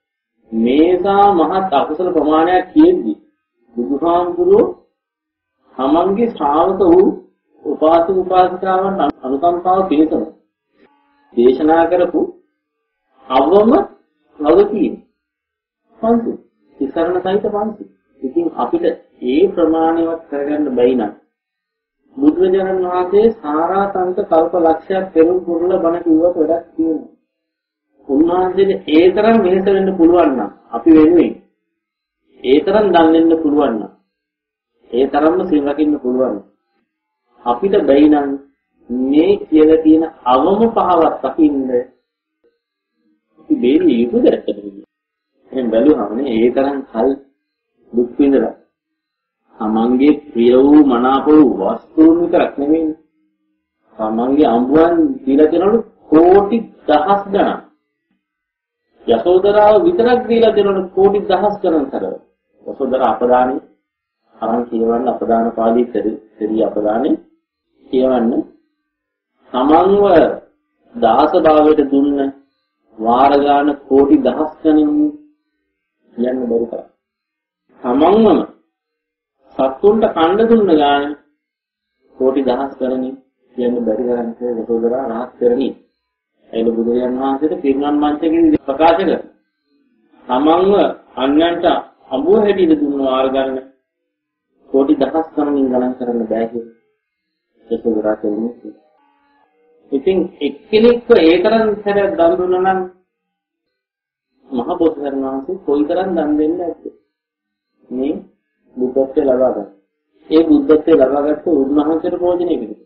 මේසා මහත් අකුසල ප්‍රමාණයක් කියෙද්දි බුදුහාමුදුරුවෝ තමන්ගේ ශ්‍රාවක වූ උපාසක උපාසිකාවන් අනුකම්පාව පිණිසම දේශනා කරපු අවම නවතියි. පන්සි ඉස්සරණ සහිත පන්සි. ඉතින් අපිට ඒ ප්‍රමාණයවත් කරගන්න බැයි නම් බුදුරජාණන් වහන්සේ සාරාංශක කල්ප ලක්ෂයක් පෙරම් පුරලා බණ කිව්වට වැඩක් තියෙනවා. උන්වහන්සේට ඒ තරම් වෙනස වෙන්න පුළුවන් නම් අපි වෙනුවෙන් ඒ තරම් දන් දෙන්න පුළුවන් නම් ඒ තරම්ම සිල් රකින්න පුළුවන්. අපිට බැයි නම් මේ කියලා තියෙන අවම පහවත් අකින්න අපි බේරිය යුතුද ඇත්තටම. එහෙන් බැලුවම ඒ තරම් කල් දුක් විඳලා තමන්ගේ ප්‍රිය වූ මනාප වූ වස්තුන් විතරක් නෙමෙයි තමන්ගේ අඹුවන් දීලා දෙනවලු කෝටි දහස් ගණන්. යසෝදරාව විතරක් දීලා දෙනවලු කෝටි දහස් ගණන් තරව. යසෝදරා අපදානේ අරන් කියවන්න අපදාන පාළි දෙවි අපදානේ කියවන්න තමන්ව දාස භාවයට දුන්න වාර ගාන කෝටි දහස් ගණන් යන්න බැරි තරම්. තමන්වම සත්තුන්ට කණ්ඩ දුන්න ගාන කෝටි දහස් ගණන් යන්න බැරි තරම් යසෝදරා රහත් කරණී. එළ බුදුරජාණන් වහන්සේට පිරිනමන මංචකෙදී ප්‍රකාශ කළා. තමන්ව අන්‍යයන්ට අඹුව හැටියට දුන්න වාර ගන්න කෝටි දහස් ගණන් ගණන් කරන්න බෑ කියලා. යසෝදරා කියන්නේ. ඉතින් එක්කෙනෙක්ව ඒ තරම් සැරයක් දන් දුන්නා නම් මහ බෝසතාණන් වහන්සේ කොයිතරම් දන් දෙන්නේ නැද්ද? මේ බුද්ධත්වයේ ලබා ගන්න. ඒ බුද්ධත්වයේ ලබාගත්ත උන්වහන්සේට ප්‍රයෝජනෙ පිණිස.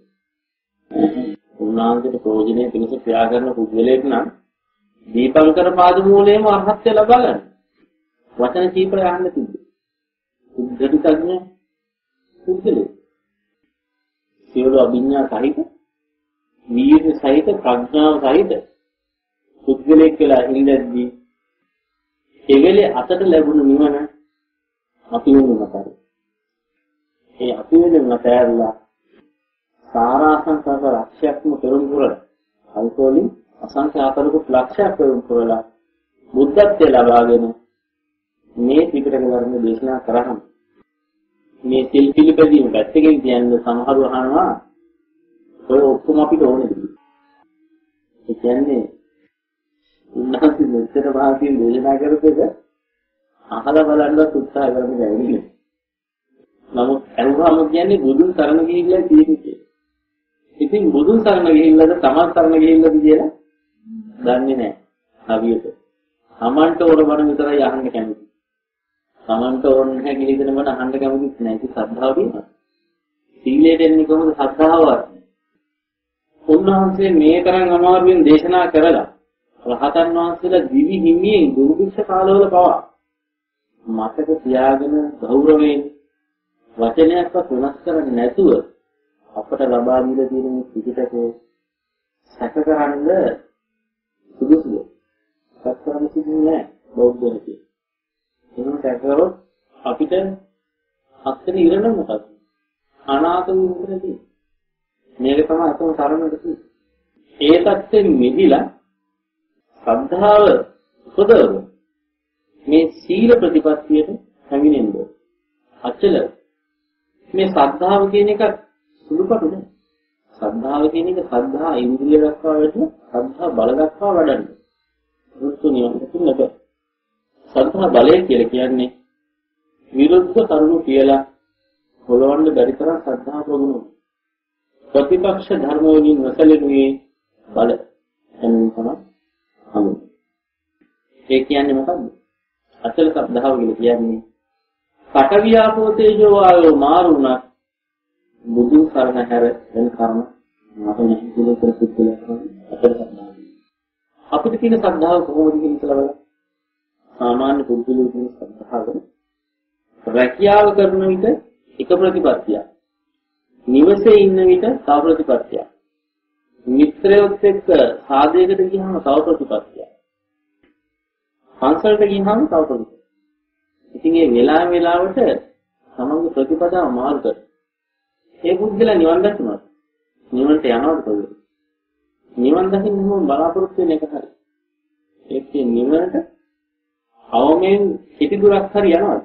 උන්වහන්සේට ප්‍රයෝජනෙ පිණිස ක්‍රියා කරන පුද්ගලයෙක් නම් දීපංකර පාදමූලයේම අරහත්ත්වය ලබා ගන්න. වචන කීපය අහන්න තිබ්බේ. බුද්ධිතඥ පුද්ගලයෙක්. සියලු අභිඥා සහිත වීර්ය සහිත ප්‍රඥාව සහිත පුද්ගලයෙක් කියලා ඉඳද්දී එවෙලේ අතට ලැබුණු නිවන අපි වෙනුමතයි. ඒ අපි වෙනුමතයලා සාරාංශක ලක්ෂයක්ම පෙරම් පුරලා අල්කෝලින් අසංඛ්‍ය ආකාරක ලක්ෂයක් පෙරම් පුරලා බුද්ධත්වයේ ලබාගෙන මේ ත්‍රිපිටක ධර්ම දේශනා කරාම මේ සිල් පිළිපැදීම පැත්තකින් කියන්නේ සමහරව අහනවා ඔය ඔක්කොම අපිට ඕනේ. ඒ කියන්නේ උන්වහන්සේ මෙච්චර භාගයෙන් දේශනා කරපේක අහලා බලන්නත් උත්සාහ කරන්න බැහැ. නමුත් අරුහම කියන්නේ බුදුන් සරණ ගිහිල්ලා තියෙන්නේ. ඉතින් බුදුන් සරණ ගිහිල්ලාද තමන් සරණ ගිහිල්ලාද කියලා දන්නේ නැහැ. හරියට. තමන්ට ඕන බණ විතරයි අහන්න කැමති. තමන්ට ඕන නැහැ කියලා දෙන බණ අහන්න කැමතිත් නැහැ. ඒක ශ්‍රද්ධාව තියෙනවා. සීලයට එන්නේ කොහොමද ශ්‍රද්ධාවත්? උන්වහන්සේ මේ තරම් අමාරුවෙන් දේශනා කරලා රහතන් වහන්සේලා දිවි හිමියෙන් දුර්භික්ෂ කාලවල පවා මතක තියාගෙන ගෞරවයෙන් වචනයක්වත් වෙනස් කරන්නේ නැතුව අපට ලබා දීලා තියෙන මේ පිටකේ සැකකරන්න සුදුසුද? සැකකරන්න සිදුන්නේ නැහැ බෞද්ධ හැටි. එහෙනම් සැකකරොත් අපිට අත්දැක ඉරණ මොකක්ද? අනාගත විමුක්තියදී. මේක තමයි අතම තරමට තියෙන්නේ. ඒ தත්ත්වෙන් මිදිලා ශ්‍රද්ධාව උපදවන මේ සීල ප්‍රතිපත්තියට හැමිනෙන්න. අචල මේ ශ්‍රද්ධාව කියන එක සුළුපටු නෑ. ශ්‍රද්ධාව කියන එක ශ්‍රද්ධා ඉන්ද්‍රිය දක්වා වැඩි ශ්‍රද්ධා බල දක්වා වඩන්න. මුතු නියම තුනක ශ්‍රද්ධා බලය කියලා කියන්නේ විරුද්ධ කරුණු කියලා හොලවන්න බැරි තරම් ශ්‍රද්ධා ප්‍රගුණ. ප්‍රතිපක්ෂ ධර්ම වලින් නැසලෙන්නේ බල එන්න තමයි හමු. ඒ කියන්නේ මොකද්ද? අචල ශ්‍රද්ධාව කියලා කියන්නේ පටවියාපෝ තේජෝ ආයෝ මාරුණා බුදු සරණ හැර වෙන කර්ම මත නැහැ කියලා ප්‍රතිපල අචල ශ්‍රද්ධාව. අපිට තියෙන ශ්‍රද්ධාව කොහොමද කියලා බලන්න. සාමාන්‍ය පුද්ගලයෙකු කියන ශ්‍රද්ධාව රැකියාව කරන විට එක ප්‍රතිපත්තියක්. නිවසේ ඉන්න විට තව ප්‍රතිපත්තියක්. මිත්‍රයොත් එක්ක සාදයකට ගියහම තව ප්‍රතිපත්තියක්. පන්සලට ගියහම තව ප්‍රතිපත්තියක්. ඉතින් මේ වෙලාවට සමග ප්‍රතිපදාව මාරු කර. ඒ බුද්ධලා නිවන් දැක්කම නිවන්ට යනවට කොහොමද? නිවන් දකින්න මොන බලාපොරොත්තු වෙන එක හරි. ඒකේ නිවනට අවමෙන් හිටි දුරක් හරි යනවද?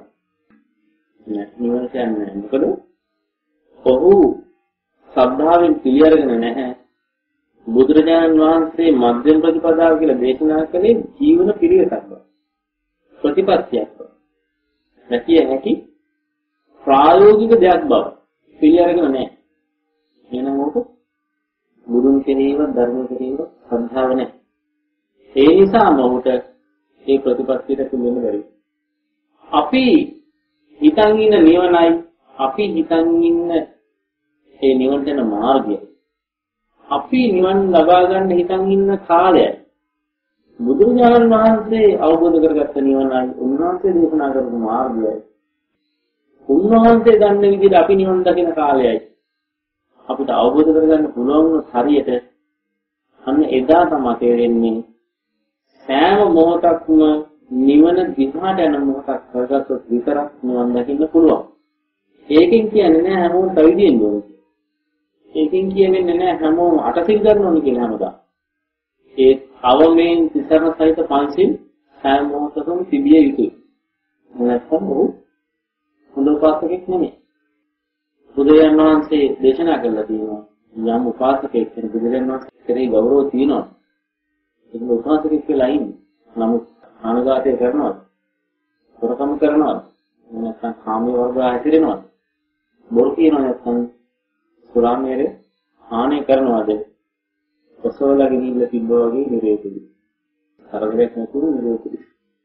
නෑ නිවනට යන්නේ නැහැ. මොකද ඔහු ශ්‍රද්ධාවෙන් පිළිඅරගෙන නැහැ. බුදුරජාණන් වහන්සේ මධ්‍යම ප්‍රතිපදාව කියලා දේශනා කළේ ජීවන පිළිවෙතක් බව. ප්‍රතිපත්තියක් බව. නැතිය හැකි ප්‍රායෝගික දෙයක් බව පිළිඅරගෙන නැහැ. එහෙනම් ඔක බුදුන් කෙරෙහිව ධර්ම කෙරෙහිව ශ්‍රද්ධාව නැහැ. ඒ නිසාම ඔහුට ඒ ප්‍රතිපත්තියට තුන්වෙනි බැරි. අපි හිතන් ඉන්න නිවනයි අපි හිතන් ඉන්න ඒ නිවනට යන මාර්ගය. අපි නිවන් ලබා ගන්න හිතන් ඉන්න කාලයයි. බුදුරජාණන් වහන්සේ අවබෝධ කරගත්ත නිවනයි උන්වහන්සේ දේශනා කරපු මාර්ගයයි. උන්වහන්සේ දන්න විදිහට අපි නිවන් දකින කාලයයි. අපිට අවබෝධ කරගන්න පුළුවන් හරියට අන්න එදා තමයි තේරෙන්නේ සෑම මොහොතක්ම නිවන දිහාට යන මොහොතක් කරගත්තොත් විතරක් නිවන් දකින්න පුළුවන්. ඒකෙන් කියන්නේ නෑ හැමෝම පැවිදි වෙන්න ඕනේ. ඒකෙන් කියන්නේ නෑ හැමෝම අටසිල් ගන්න ඕනේ කියලා හැමදාම. ඒ අවමෙන් තිසරණ සහිත පංචිල් සෑම මොහොතකම තිබිය යුතුයි. නැත්නම් හොඳ උපාසකෙක් නෙමෙයි. බුදුරජාණන් වහන්සේ දේශනා කළා තියෙනවා යම් උපාසකෙක් කෙනෙක් බුදුරජාණන් වහන්සේ කෙරෙහි ගෞරවය තියෙනවා. ඒක උපාසකෙක් කියලා ඉන්නේ. නමුත් ආනගාතය කරනවා. හොරකම් කරනවා. නැත්නම් කාමයේ වර්ග හැසිරෙනවා. බොරු කියනවා නැත්නම් සුරාමේරේ හානි කරනවාද? ඔසවලා ගිහිල්ලා තිබ්බා වගේ නිරේතුයි. කරදරයක් නැතුව නිරේතුයි.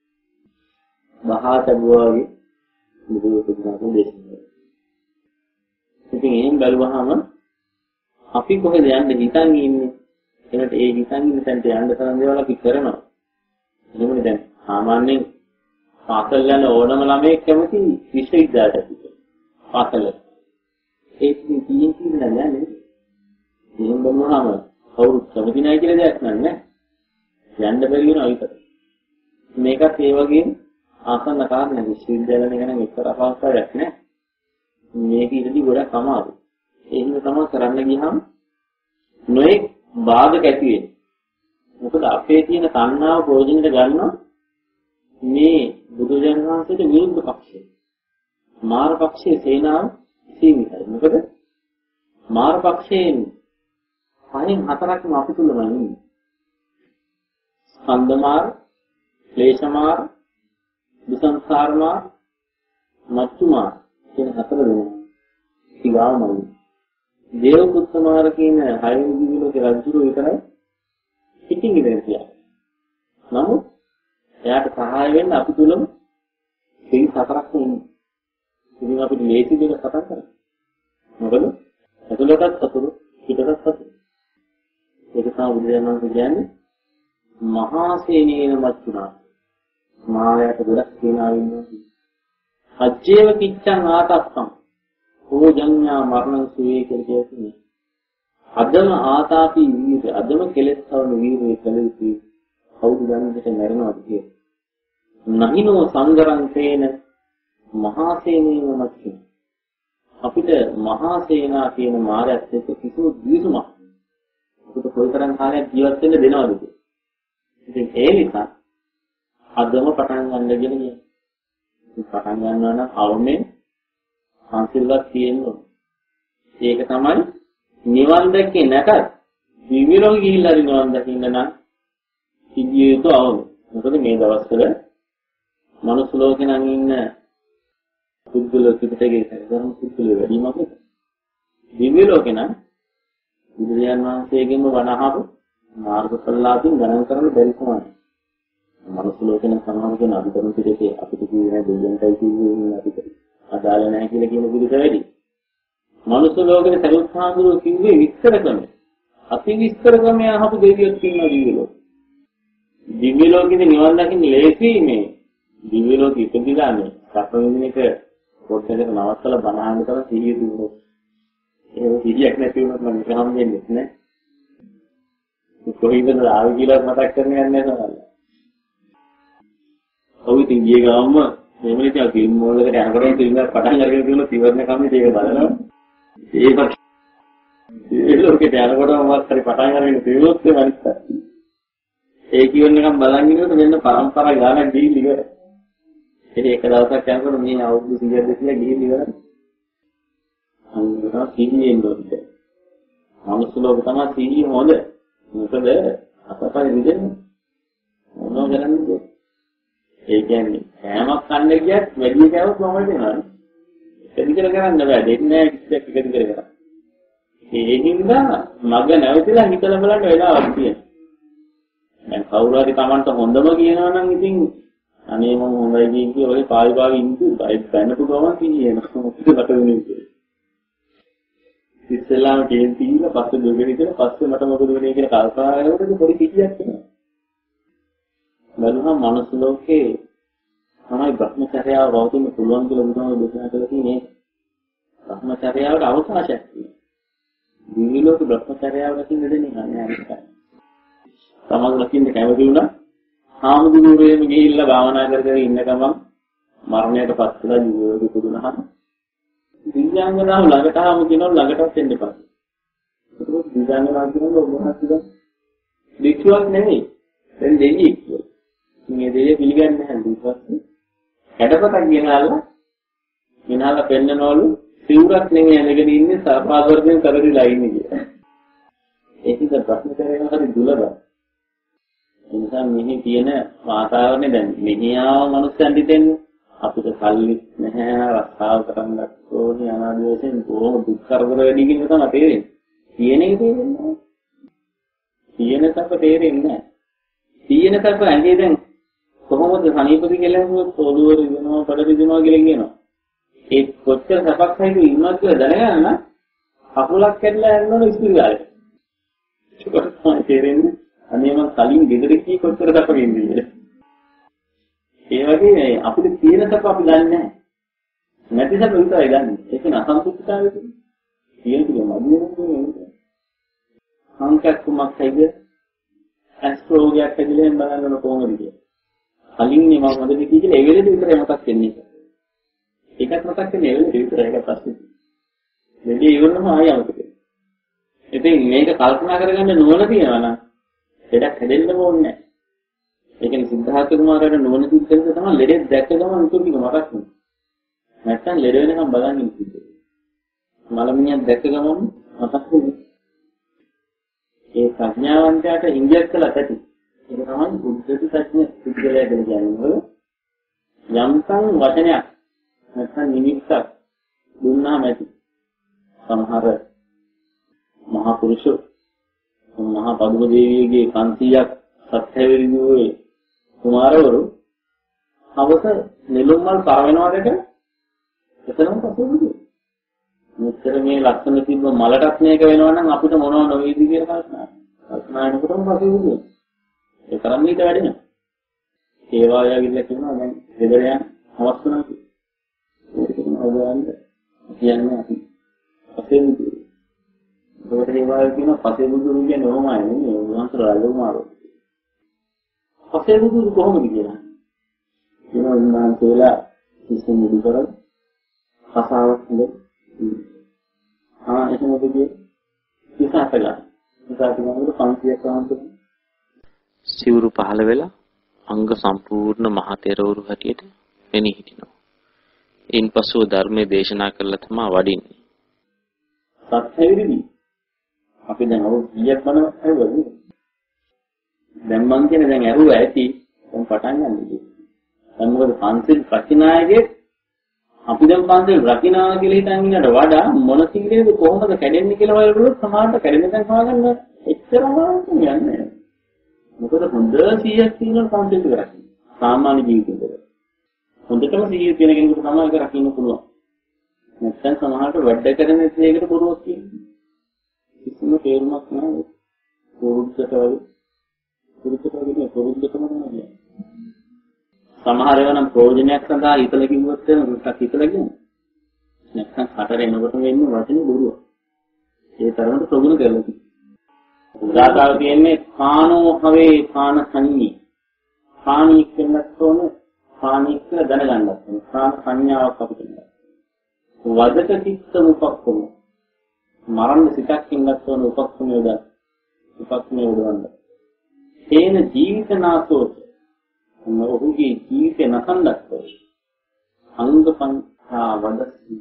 මහා තබුවා වගේ නිරේතුයි කියන දේශනාව. ඉතින් එහෙන් බලුවහම අපි කොහෙද යන්නේ හිතන් ඉන්නේ? ඒකට ඒ හිතන් ඉන්න තැනට යන්න තරම් දේවල් අපි කරනවා. එහෙමනේ දැන් සාමාන්‍යයෙන් පාසල් යන ඕනම ළමයෙක් කැමති විශ්වවිද්‍යාලයට යන්න. පාසල. ඒක තියෙන්නේ නෑ නේද? එහෙම බලුවහම කවුරුත් කැමති නැහැ කියලා දෙයක් නෑ. යන්න බැරි වෙනවා විතර. මේකත් ඒ වගේම ආසන්න කාරණා විශ්වවිද්‍යාලවල ගැන විතර අපහසුතාවයක් නෑ. මේක ඉතින් ගොඩක් අමාරුයි. ඒ හින්දා තමයි කරන්න ගියහම නොඑක් බාධක ඇති වෙන්නේ. මොකද අපේ තියෙන තණ්හාව ප්‍රයෝජනෙට ගන්නවා මේ බුදුරජාණන් වහන්සේට විරුද්ධ පක්ෂය. මාර පක්ෂයේ සේනාව සීමිතයි. මොකද මාර පක්ෂයෙන් පහෙන් හතරක්ම අපි තුලම ඉන්නේ. ස්කන්ධ මාර, ක්ලේශ මාර, විසංසාර මාර, මච්චු මාර කියන හතර දෙනා. ඊගාමයි. දේවපුත්ත මාර කියන හයවෙනි දිවිලෝකේ රජුරු විතරයි පිටින් ඉඳන් කියන්නේ. නමුත් එයාට සහාය වෙන්න අපි තුලම මේ හතරක් ඉන්නේ. ඉතින් අපිට ලේසි දෙයක් කතා කරන්න. මොකද ඇතුළටත් සතුරු පිටටත් සතුරු. ඒක තමයි බුදුරජාණන් වහන්සේ කියන්නේ මහා සේනේන මච්චුනා. මායයට ගොඩක් සේනාව ඉන්නවා. අජ්ජේව කිච්ඡං ආතස්සම්. ඕජඤ්ඤා මරණ සුවේ කියලා කියන්නේ. අදම ආතාපි වීර්ය අදම කෙලෙස් තවන වීර්යය කළ යුතුයි. කවුද දන්නේ මැරෙනවද කියලා. නහිනෝ සංගරන්තේන මහා සේනේන මැති. අපිට මහා සේනා කියන මායත් එක්ක කිසිම द्वේෂමක් අපිට කොයිතරම් කාලයක් ජීවත් වෙන්න දෙනවද කියලා. ඉතින් ඒ නිසා අදම පටන් ගන්න කියන්නේ. පටන් ගන්නවා නම් අවමෙන් සංසිල්වත් තියෙන්න ඕනේ. ඒක තමයි නිවන් දැක්කේ නැතත් දිව්‍ය ලෝකෙ ගිහිල්ලා නිවන් දකින්න නම් සිද්ධිය යුතු අවම. මොකද මේ දවස්වල මනුස්ස ලෝකේ නම් ඉන්න පුද්ගල පිටකේ කරන පුද්ගල වැඩි මොකද? දිව්‍ය ලෝකේ නම් බුදුරජාණන් වහන්සේගෙන්ම වණහපු මාර්ගඵලලාභින් ගණන් කරන්න බැරි සමානයි. මනුස්ස ලෝකේ නම් සමාන කෙන අධිකරණ පිටකේ අපිට කියන්නේ දෙවියන්ටයි කියන්නේ අපිට අදාළ නැහැ කියලා කියන පිළිස වැඩි. මනුස්ස ලෝකේ සරුවත් සාඳුරු කිව්වේ විස්තර ක්‍රමය. අති විස්තර ක්‍රමය අහපු දෙවියොත් ඉන්නවා දිව්‍ය ලෝකේ. දිව්‍ය ලෝකෙදී නිවන් දකින්න ලේසි මේ දිව්‍ය ලෝකෙ ඉපදිලානේ සත්වවිදින එක පොඩ්ඩකට නවත්තලා බණහන්න කරලා සිහිය දුන්නොත් ඒ සිහියක් නැති වුණොත් මම නිකම් දෙන්නේ නැහැ. කොහේද ආවේ කියලා මතක් කරගෙන යන්නේ නැහැ. ඔව් ඉතින් ගිය ගාම මෙමෙලි තියා ෆිල්ම් වලකට යනකොට ෆිල්ම් එක පටන් අරගෙන තියෙන තිවරණ කම්මිට ඒක බලනවා. ඒ ලෝකෙට යනකොට මොකක් හරි පටන් අරගෙන තියුණොත් ඒ මනිස්ස. ඒ කියවන එකම බලන් ඉන්නකොට මෙන්න පරම්පරා ගානක් ගිහින් ඉවරයි. ඒක දවසක් යනකොට මේ අවුරුදු 100 දෙකලා ගිහින් ඉවරයි. අන්න සිහියෙන් නෝද. මනුස්ස ලෝක තමයි සිහිය හොඳ. මොකද අපතේ විදෙන්නේ. මොනවා කරන්නේ? ඒ කියන්නේ කෑමක් කන්න ගියත් වැඩි කෑමක් මොකද වෙනවද? එක දිගට කරන්න බෑ. දෙන්නේ කිසියක් එක දිගට කරා. ඒ හින්දා මග නැවතිලා හිතලා බලන්න වෙලාවක් තියෙනවා. දැන් කවුරු හරි Tamanට හොඳම කියනවා නම් ඉතින් අනේ මම හොඳයි කියන ඔය පාවි ඉඳි බයික් ගන්නට ගමන් කියනවා. මොකද මට වෙන්නේ කියලා. ඉස්සෙල්ලාම කේන්ති ඉන්න පස්සේ දුගෙන ඉඳලා පස්සේ මට මොකද වෙන්නේ කියලා කල්පනා කරනකොට පොඩි සිටියක් එනවා. බලුවා මනුස්ස ලෝකේ තමයි භ්‍රමචර්යාව රවතුන පුළුවන් කියලා බුදුහාම දේශනා කළා තියෙන්නේ. භ්‍රමචර්යාවට අවකාශයක් තියෙනවා. දිව්‍ය ලෝක භ්‍රමචර්යාව රකින්න දෙන්නේ නැහැ අනිත්. තමන් රකින්න කැමති වුණා හාමුදුරුවෝම ගිහිල්ලා භාවනා කර කර ඉන්න ගමන් මරණයට පත් වෙලා ජීවිතේ පුදුනහම දිව්‍යාංගනාව ළඟට ආවම කියනවා ළඟටත් එන්න එපා. ඒක දිව්‍යාංගනාව කියනවා ඔබ හත්ද වික්ෂුවක් නෙමෙයි. දැන් දෙවියෙක්. මේ දෙවිය පිළිගන්නේ නැහැ ඊට පස්සේ. හැඩපතක් ගෙනාලා පෙන්නනවලු සිවුරක් නෙමෙයි ඇඳගෙන ඉන්නේ සර්පාවර්ධයෙන් කරදිලා ඉන්නේ කියලා. ඒකද ප්‍රශ්න කරගෙන හරි දුලබයි. ඒ නිසා මෙහි තියෙන වාතාවරණය දැන් මෙහි ආව මිනිස්සුන් හිතෙන්නේ අපිට කල්ලි නැහැ රස්සාව කරන්නත් ඕනේ අනාදී වශයෙන් බොහොම දුක් කරදර වැඩි කියන තමයි තේරෙන්නේ. තියෙන එක තේරෙන්නේ නැහැ. තියෙන තප තේරෙන්නේ නැහැ. තියෙන තප ඇඟේ දැන් කොහොමද සනීපද කියලා හිතුවොත් ඔළුව රිදෙනවා බඩ රිදෙනවා කියලා කියනවා. ඒ කොච්චර සපක් හයිද ඉන්නවා කියලා දැනගන්න කකුලක් කැඩලා යනවනේ ඉස්පිරිතාලේ. ඒක තමයි තේරෙන්නේ. අනේ මං කලින් ගෙදර කී කොච්චර සපක ඉන්නේ කියලා. ඒ වගේ අපිට තියෙන සප අපි දන්නේ නැහැ. නැති සප විතරයි දන්නේ. ඒක නසන්තුෂ්ඨතාවය කියන්නේ. තියෙන ටික මදිනෙන්නේ. සංකල්ප කුමක් හයිද? ඇස්ට්‍රෝලෝගියක් ඇදලා බලන්න කොහොමද කියලා. කලින් මේ මම මොකද කියලා ඒ වෙලෙදි විතරයි මතක් වෙන්නේ. ඒකත් මතක් වෙන්නේ ඒ වෙලෙදි විතරයි ඒක පස්සේ. දෙවි ඉවරනම ආයෙ අමතක වෙනවා. ඉතින් මේක කල්පනා කරගන්න නුවණ තියනවා නම් ලෙඩක් හැදෙන්න ඕනේ නැහැ. ඒ කියන්නේ සිද්ධාර්ථ කුමාරයාට නුවණ තිබ්බෙන්ද තමයි ලෙඩෙක් දැක්ක ගමන් උතුරු ටික මතක් වෙන්නේ. නැත්තම් ලෙඩ වෙනකම් බලන් ඉන්නේ. මලමිණියක් දැක්ක ගමන් මතක් වෙන්නේ. ඒ ප්‍රඥාවන්තයාට ඉන්දියක් කළා ඇති. ඒක තමයි බුද්ධති සත්‍ය සිද්ධලයා කියලා කියන්නේ. යම්තම් වචනයක් නැත්නම් නිමිත්තක් දුන්නාම ඇති. සමහර මහා පුරුෂෝ මහා පදුම දේවියගේ 500ක් සත්‍යවිරිදුවේ කුමාරවරු අවස නෙළුම් මල් පරවෙනවකට එතනම පසුබිදු. මෙතර මේ ලක්ෂණ තිබ්බ මලටත් මේක වෙනවා නම් අපිට මොනව නොවේද කියලා කල්පනා. කල්පනා කරනකොටම පසුබිදු. ඒ තරම් ඊට වැඩිනවා. ඒ වායාවිල්ල කියනවා දැන් ගෙදර යන අවස්ථාවක්. ඒක තමයි කියන්නේ අපි. පසුබිදු. ඒකට ඒ වායාව කියනවා පසුබිදු කියන්නේ ඕමයි නෙමෙයි. උන්වහන්සේ රාජකුමාරෝ. පසේ බුදුරු කොහොමද කියලා. ඒනවා උන්වහන්සේලා කිසිම මුදු කරලා කසාවක් හොඳ එහෙමද කියේ ඉස්සහට ගන්න. ඉස්සහට ගන්නකොට 500ක් වහන්සේ සිවුරු පහළ වෙලා අංග සම්පූර්ණ මහ තෙරවරු හැටියට එනී හිටිනවා. ඉන්පසු ධර්මයේ දේශනා කළා තමයි වඩින්නේ. සත්‍යවිරිදි. අපි දැන් අවුරුදු 100ක් බණ ඇහුවද? දැන් මං කියන්නේ දැන් ඇහුවා ඇති දැන් පටන් ගන්නද? දැන් මොකද පන්සිල් රකින්නායගේ අපි දැන් පන්සිල් රකින්නවා කියලා හිතන් ඉන්නට වඩා මොන සීලේද කොහොමද කැඩෙන්නේ කියලා බලනකොට සමහරට කැඩෙන තැන් හොයාගන්න එච්චරම යන්නේ නැහැ. මොකද හොඳ 100ක් තියෙන පන්සිල් රකින්න. සාමාන්‍ය ජීවිතේට. හොඳටම 100 තියෙන කෙනෙකුට තමයි ඒක රකින්න පුළුවන්. නැත්නම් සමහරට වැඩ කරන දෙයකට පුරුවක් කියන්නේ. කිසිම තේරුමක් නැහැ. පුරුද්දට වගේ පුරුද්දටම නෑ. සමහර ඒවා නම් ප්‍රයෝජනයක් සඳහා හිතලා කිව්වොත් එකක් හිතලා කියන්නේ. නැත්නම් හතර එනකොට වෙන්නේ වචනේ බොරුව. ඒ තරමට ප්‍රගුණ කරලා තියෙනවා. උදාතාව කියන්නේ කානෝ හවේ කාන සංඤී. කාණී කියනත් ඕනේ කාණී කියලා දැනගන්නත් ඕනේ. කාණ සංඥාවක් අපිට ඉන්නවා. වදක චිත්ත උපක්කම. මරණ සිතක් ඉන්නත් ඕනේ උපක්කම යොදා. උපක්කම යොදවන්න. තේන ජීවිතනාසෝත ඔහුගේ ජීවිතය නසන්නත් අංග පංචා වදස්සි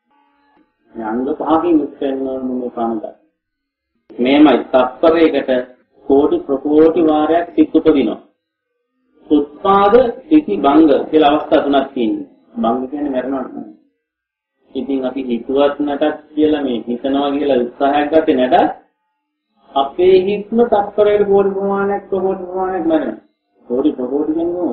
මේ අංග පහකින් උත්පන්න මේ ප්‍රාණද මේමයි තත්පරයකට කෝටි ප්‍රකෝටි වාරයක් සිත් උපදිනවා උත්පාද සිටි භංග කියලා අවස්ථා තුනක් තියෙනවා භංග කියන්නේ මරණය ඉතින් අපි හිතුවත් නැටත් කියලා මේ හිතනවා කියලා උත්සාහයක් ගත්තේ නැටත් අපේ හිත්ම තත්පරයකට කෝටි ප්‍රමාණයක් මරනවා. කෝටි ප්‍රකෝටි කියන්නේ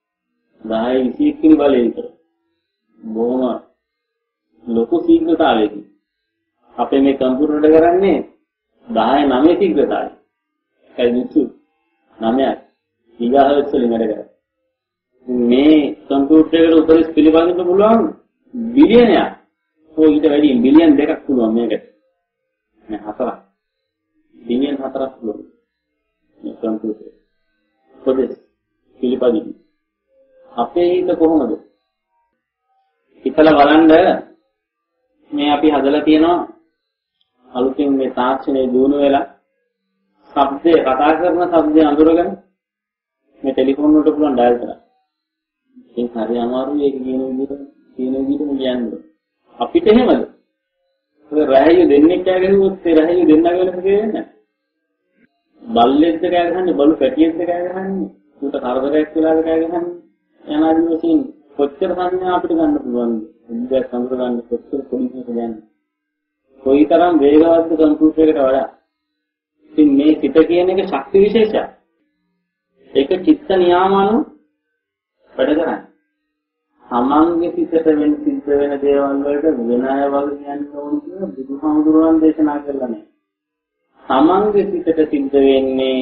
10 20 කිරි බලය විතර. බොහොම ලොකු ශීඝ්‍රතාවයකින්. අපේ මේ කම්පියුටර් එක කරන්නේ 10 9 ශීඝ්‍රතාවය. ඒකයි නිතු 9ක්. ගිගාහර්ට්ස් වලින් වැඩ කරන්නේ. මේ කම්පියුටර් එකට උපරිම පිළිබඳව පුළුවන් බිලියනයක්. ඔය ඊට වැඩි බිලියන් 2ක් පුළුවන් මේකට. මේ 4ක්. බිලියන් 4ක් පුළුවන්. මේ කම්පියුටර්. පොදේ පිළිපදිවි. අපේ හිත කොහොමද? හිතලා බලන්න මේ අපි හදලා තියෙනවා අලුතින් මේ තාක්ෂණයේ දිනු වෙලා ශබ්දේ කතා කරන ශබ්දේ අඳුරගෙන මේ ටෙලිෆෝන් වලට පුළුවන් ඩයල් කරන්න. ඒක හරි අමාරුයි ඒක කියන විදිහටම කියන්නේ. අපිට එහෙමද? ඒ රැහැයු දෙන්නේ කෑගෙනුත් ඒ රැහැයු දෙන්නගෙන කියන්නේ. බල්ලෙක්ද කෑ ගහන්නේ බලු පැටියෙක්ද කෑ ගහන්නේ උට කරදරයක් වෙලාද කෑ ගහන්නේ යනාදී වශයෙන් කොච්චර සංඥා අපිට ගන්න පුළුවන්ද? ඉන්දියා සම්පූර්ණ ගන්න කොච්චර පොලිසියට යන්නේ. කොයිතරම් වේගවත්ද කම්පියුටර් එකට වඩා. ඉතින් මේ සිත කියන එක ශක්ති විශේෂයක්. ඒක චිත්ත නියාමන වැඩ කරන්නේ. සමංගේ සිතට වෙන සිද්ධ වෙන දේවල් වලට වෙන අය වගේ කියන්න ඕන කියලා බුදුහාමුදුරුවන් දේශනා කළා නේ. සමංගේ සිතට සිද්ධ වෙන්නේ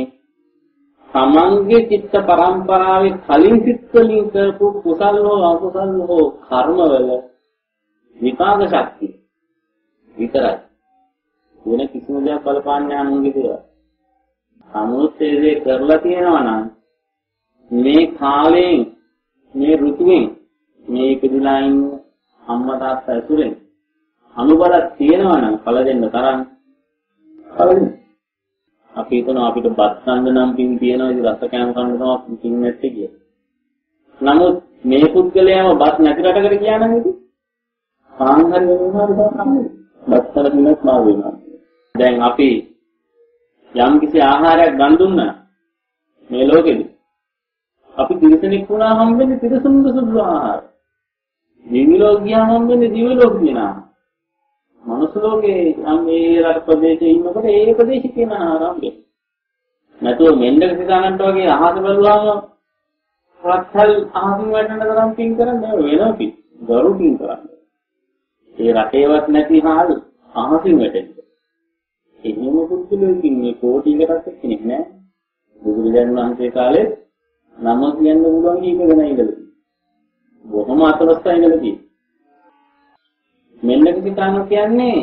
සමංගේ චිත්ත පරම්පරාවේ කලින් සිත් වලින් කරපු කුසල හෝ අකුසල හෝ කර්මවල විපාක ශක්තිය විතරයි. වෙන කිසිම දෙයක් බලපාන්නේ අනුන්ගේ දේවල්. සමුත්තේ කරලා තියෙනවා නම් මේ කාලයෙන් මේ ඍතුවෙන් මේ ඉපදිලා ඉන්න අම්මා තාත්තා ඇතුලෙන් අනුබලක් තියෙනවා නම් ඵල දෙන්න තරම් හරිද? අපි හිතනවා අපිට බත් ගන්න නම් පින් තියෙනවා ඉතින් රස කෑම කන්න තමයි පින් නැත්තේ කියලා. නමුත් මේ පුද්ගලයාම බත් නැති රටකට ගියා නම් ඉතින් ආන්හරි වෙනවා තමයි. බත් වල පිනක් මා වෙනවා. දැන් අපි යම් කිසි ආහාරයක් ගන්න දුන්නා මේ ලෝකෙදී අපි තිරසනෙක් වුණා හම්බෙන්නේ තිරසනුද සුදු ආහාර. දිවි ලෝක ගියාම හම්බෙන්නේ දිවි ලෝක කියනවා. මනුස්ස ලෝකේ යම් ඒ රට ප්‍රදේශයේ ඉන්නකොට ඒ ප්‍රදේශේ තියෙන ආරම්භය. නැතුව මෙන්ඩක සිතාගන්නට වගේ අහස බලුවාම රත්හල් අහසින් වැටෙන තරම් පින් කරන්නේ වෙනවා පින්. ගරු පින් කරන්නේ. ඒ රටේවත් නැති හාල් අහසින් වැටෙන්නේ. එහෙම පුදුලකින් මේ කෝටියකටත් කෙනෙක් නෑ. බුදුරජාණන් වහන්සේ කාලේ නම කියන්න පුළුවන් කීප දෙනා ඉඳලා. බොහොම අතවස්ථා ඉඳලා තියෙනවා. මෙන්නක සිතාන කියන්නේ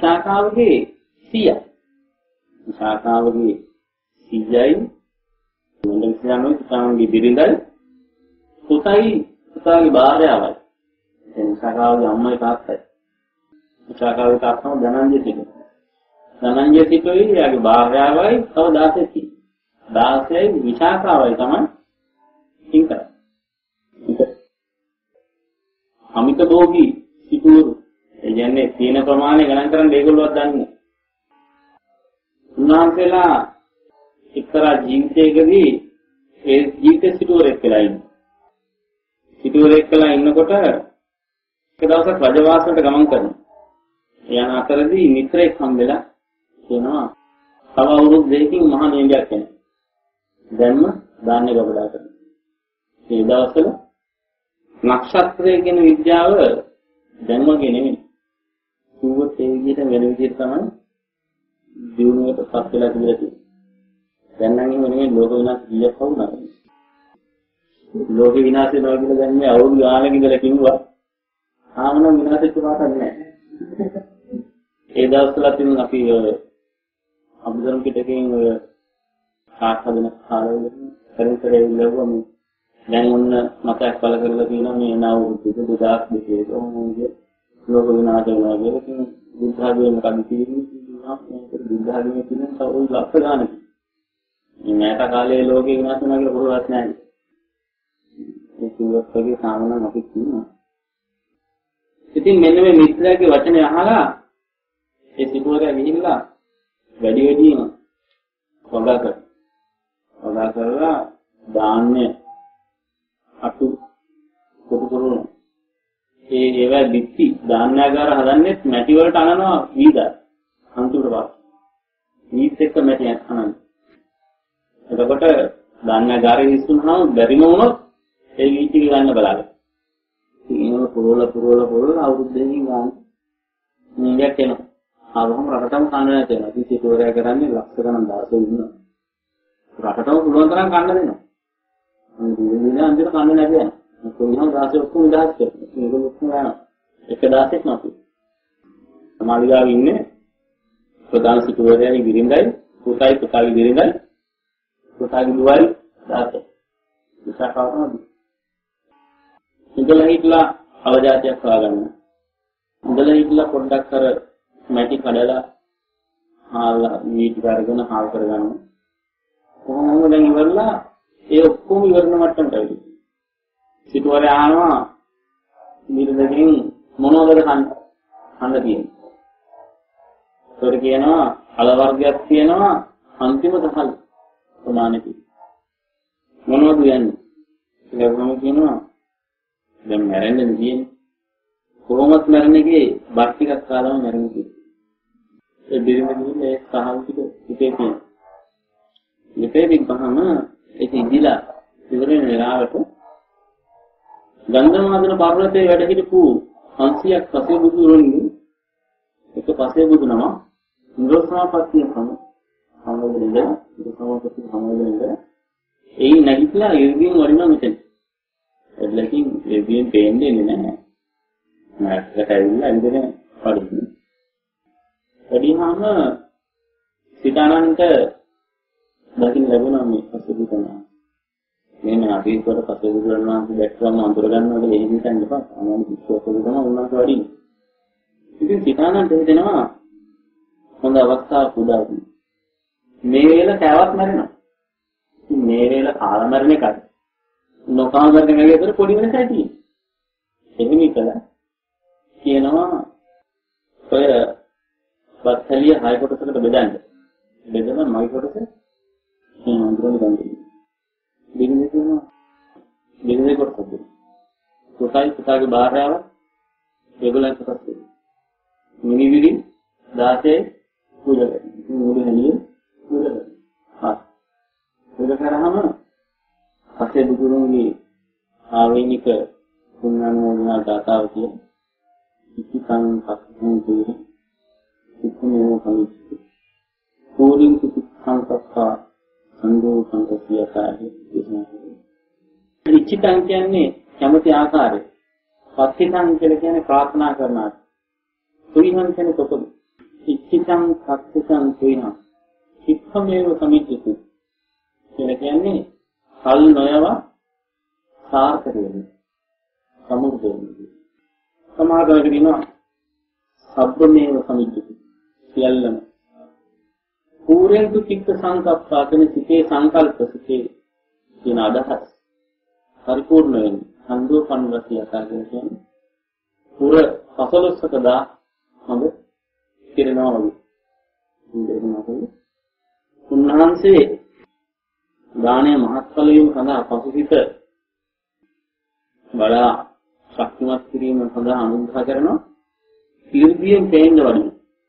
විසාකාවගේ 100යි. විසාකාවගේ 100යි මොන විශ්වාසනෝ තමන්ගේ බිරිඳයි පුතයි පුතාගේ භාර්යාවයි. දැන් සකාවගේ අම්මයි තාත්තයි. සකාවගේ තාත්තම ධනංජය සිටුයි. ධනංජය සිටුයි යාගේ භාර්යාවයි තව 16 කි. 16යි විශාඛාවයි තමයි ඉංක. අමිත භෝගී සිටුවරු. ඒ කියන්නේ තියෙන ප්‍රමාණය ගණන් කරන් ඒගොල්ලෝවත් දන්නේ. උන්වහන්සේලා එක්තරා ජීවිතයකදී ඒ ජීවිත සිටුවරෙක් කියලා ඉන්නේ. සිටුවරෙක් කියලා ඉන්නකොට එක දවසක් රජවාසලට ගමන් කරනවා. යන අතරදී මිත්‍රයෙක් හම්බෙලා කියනවා තව අවුරුදු දෙකකින් මහා නියමයක් එනවා. දැන්ම දාන්නේ ගබඩා කරනවා. මේ දවස්වල නක්ෂත්‍රය කියන විද්‍යාව දැන් වගේ නෙමෙයි. සූවත් ඒ විදිහට වෙන විදිහට තමයි දිනුවටපත් වෙලා තිබිලා තියෙන්නේ. දැන් නම් එහෙම නෙමෙයි ලෝක විනාශ කීයක් වුණා. ලෝක විනාශ වෙනවා කියලා දැන් මේ අවුරුදු ගානක ඉඳලා කිව්වා. ආමන විනාශ වෙච්ච පාටක් නැහැ. ඒ දවස්වල තින් අපි අභිධර්ම පිටකයෙන් ඔය සාකච්ඡා දෙන කාලවල පරිසරයේ ඉල්ලුවා මේ දැන් ඔන්න මතක් පළ කරලා තියෙනවා මේ නාවුරුදු 2002 කොහොමද ලෝක විනාශ වෙනවා කියලා කියන බුද්ධ ආගමේ මොකක්ද කියන්නේ මේක බුද්ධ ආගමේ තියෙන සෞල් ලක්ෂ ගානක්. මේ මෑත කාලයේ ලෝකේ විනාශ වෙනවා කියලා පොරවත් නැහැ. ඒ කිව්වත්ගේ සාමාන්‍යයෙන් අපි කියනවා. ඉතින් මෙන්න මේ මිත්‍රයාගේ වචනේ අහලා ඒ සිටුවරයා ගිහිල්ලා වැඩි වැඩිම වගා කරලා දාන්නේ අතු කොටු කරනවා. ඒවා බිත්ති ධාන්‍යාගාර හදන්නේ මැටි වලට අනනවා වීදා. අන්තිමට වාස්. වීත් එක්ක මැටි අනනවා. එතකොට ධාන්‍යාගාරේ ඉස්සුනහම බැරිම වුණොත් ඒ වීත් ටික ගන්න බලාගන්න. ඒක පුරවල අවුරුදු දෙකකින් ගන්න. මේක එනවා. ආවම රටටම කන්න නැති වෙනවා. ඉතින් සිටුවරයා කරන්නේ ලක්ෂ ගණන් දාසෙ ඉන්නවා. රටටම පුළුවන් තරම් කන්න දෙනවා. මේ අන්තිමට කන්න නැති වෙනවා. කොහොමද දාසෙ ඔක්කොම නිදහස් කරන්නේ. මේක ඔක්කොම යනවා. එක දාසෙක් නැති. සමාලිගාව ඉන්නේ ප්‍රධාන සිටුවරයාගේ බිරිඳයි පුතාගේ බිරිඳයි පුතාගේ දුවයි දාසෙ. විශාඛාවම ඉඳලා හිටලා අවජාතියක් හොයාගන්න. ඉඳලා හිටලා පොඩ්ඩක් අර මැටි කඩලා හාල් වීටි කරගෙන හාල් කරගන්න. කොහොමද දැන් ඉවරලා ඒ ඔක්කොම ඉවරන මට්ටමට ඇවිල්ලා. සිටුවරයා ආනවා මිරිදකින් මොනවද කන්න තියෙන්නේ. ඒකට කියනවා අල වර්ගයක් තියෙනවා අන්තිම දහල් ප්‍රමාණෙක. මොනවද යන්නේ? ඒකම කියනවා දැන් මැරෙන්න තියෙන්නේ. කොහොමත් මැරෙන්නේගේ බත් ටිකක් කාලම මැරෙන්න තියෙන්නේ. ඒ බිරිඳගේ මේ සහල් ටික ඉතේ තියෙන. ඉතේ විග්‍රහම ඒක ඉදිලා ඉවරන වෙලාවට ගන්ධමාදන පර්වතයේ වැඩ හිටපු 500ක් පසේ බුදුරුන්ගේ එක පසේ බුදු නම නිරෝධසමාපත්තිය සමෝදෙන්ද ඒ නැගිටලා ඉර්ගින් වරිනවා මෙතන. එල්ලකින් ඉර්ගින් පේන්නේ නැහැ. මාත්‍කට ඇවිල්ලා ඉඳගෙන පඩින්න. පඩිහාම සිතානන්ට දකින්න ලැබුණා මේ පසුබිම තමයි. මේ අපි කොට පසුබිම කරනවා දැක්වම අඳුර ගන්නකොට ඒ හිතන්න එපා. අනෝන විශ්වාසවල තමයි උන්වහන්සේ වඩින්නේ. ඉතින් සිතානන්ට හිතෙනවා හොඳ අවස්ථාවක් උදා වුණා. මේ වේල තවත් මැරෙනවා. මේ වේල කාල මැරෙන එකයි. නොකාම මැරෙන එකයි අතර පොඩි වෙනසක් තියෙනවා. එහෙම ඉතලා කියනවා ඔය වත්තලිය 6 කොටසකට බෙදන්න. බෙදලා මයි කොටස අඳුරන ගන්න. බිරිඳ කොටස දෙන්න. පුතාගේ භාර්යාව ඒගොල්ලන් කොටස් දෙන්න. මිනිවිලි 16 පූජා කරනවා. මුළු හැලිය පූජා කරනවා. පූජා කරාම පස්සේ බුදුරුන්ගේ ආවේනික පුණ්‍යානුමෝදනා ගාථාව කියන ඉතිකං පස්සෙන් දෙවි ඉක්මනෝ කමිති පූර්ණ කුසංකප්පා සංඝෝ සංඝසියකාරී දේශනා කරනවා. ඉච්ඡිතං කියන්නේ කැමති ආකාරය. පස්සිතං කියලා කියන්නේ ප්‍රාර්ථනා කරනවා. තුයිහං කියන්නේ කොතන? ඉච්ඡිතං පස්සිතං තුයිහං. ඉක්මනෝ කමිති කියලා කියන්නේ කල් නොයවා සාර්ථක වෙන්නේ. සමුර්ථ වෙන්නේ. සමාධියට කියනවා සබ්බමේව සමිජ්ජති. සියල්ලම. පූර්ණතු චිත්ත සංකප්පාතන සිතේ සංකල්ප සිතේ කියන අදහස් පරිපූර්ණ වෙන්නේ. හන්දෝ පන්වසිය කියන්නේ පුර පසලොස්සකදා හොඳ කිරනවා වගේ. උන්වහන්සේ දානය මහත්ඵල වීම සඳහා පසුසිත වඩා ශක්තිමත් කිරීම සඳහා අනුග්‍රහ කරනවා. ඉර්ධියෙන් පේන්න වඩින.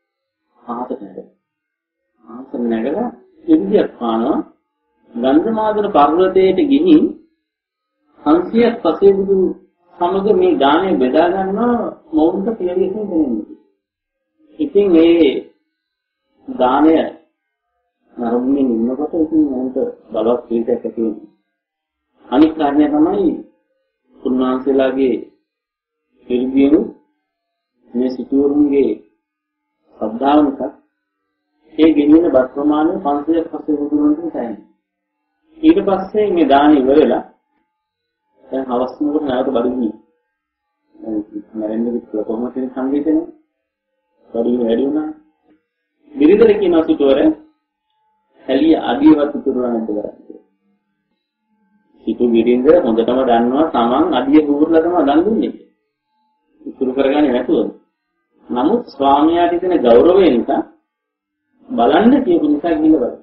ආහත නැගලා ඉර්ධියක් පානවා. ගන්ධමාදන පර්වතයට ගිහින් 500ක් පසේ බුදු සමග මේ දානය බෙදා ගන්නවා මොවුන්ට පිළිවෙලින් දෙන්නේ. ඉතින් මේ දානය නරඹමින් ඉන්නකොට ඉතින් මොන්ට බලවත් ප්‍රීතියක් ඇති වෙනවා. අනිත් කාරණය තමයි උන්වහන්සේලාගේ පිළිගියු මේ සිටුවරුන්ගේ ශ්‍රද්ධාව නිසා ඒ ගෙනියන බත් ප්‍රමාණය 500ක් පස්සේ බුදුරන්ට තැයි. ඊට පස්සේ මේ දාන ඉවරලා දැන් හවස් මොකට නැවත බඩගිනි. මරෙන්නේ කිව්ව කොහොමද කියන සංගීතනේ. බඩගිනි වැඩි වුණා. බිරිඳට කියනවා සිටුවර හැලිය අඩියවත් උතුරලා නැද්ද කරන්නේ. සිටු බිරිඳ හොඳටම දන්නවා Taman අඩිය හුරුලා තමයි දන් දුන්නේ. උතුරු කරගන්නේ නැතුව. නමුත් ස්වාමියාට දෙන ගෞරවය නිසා බලන්න කියපු නිසා ගිහින් බලන්න.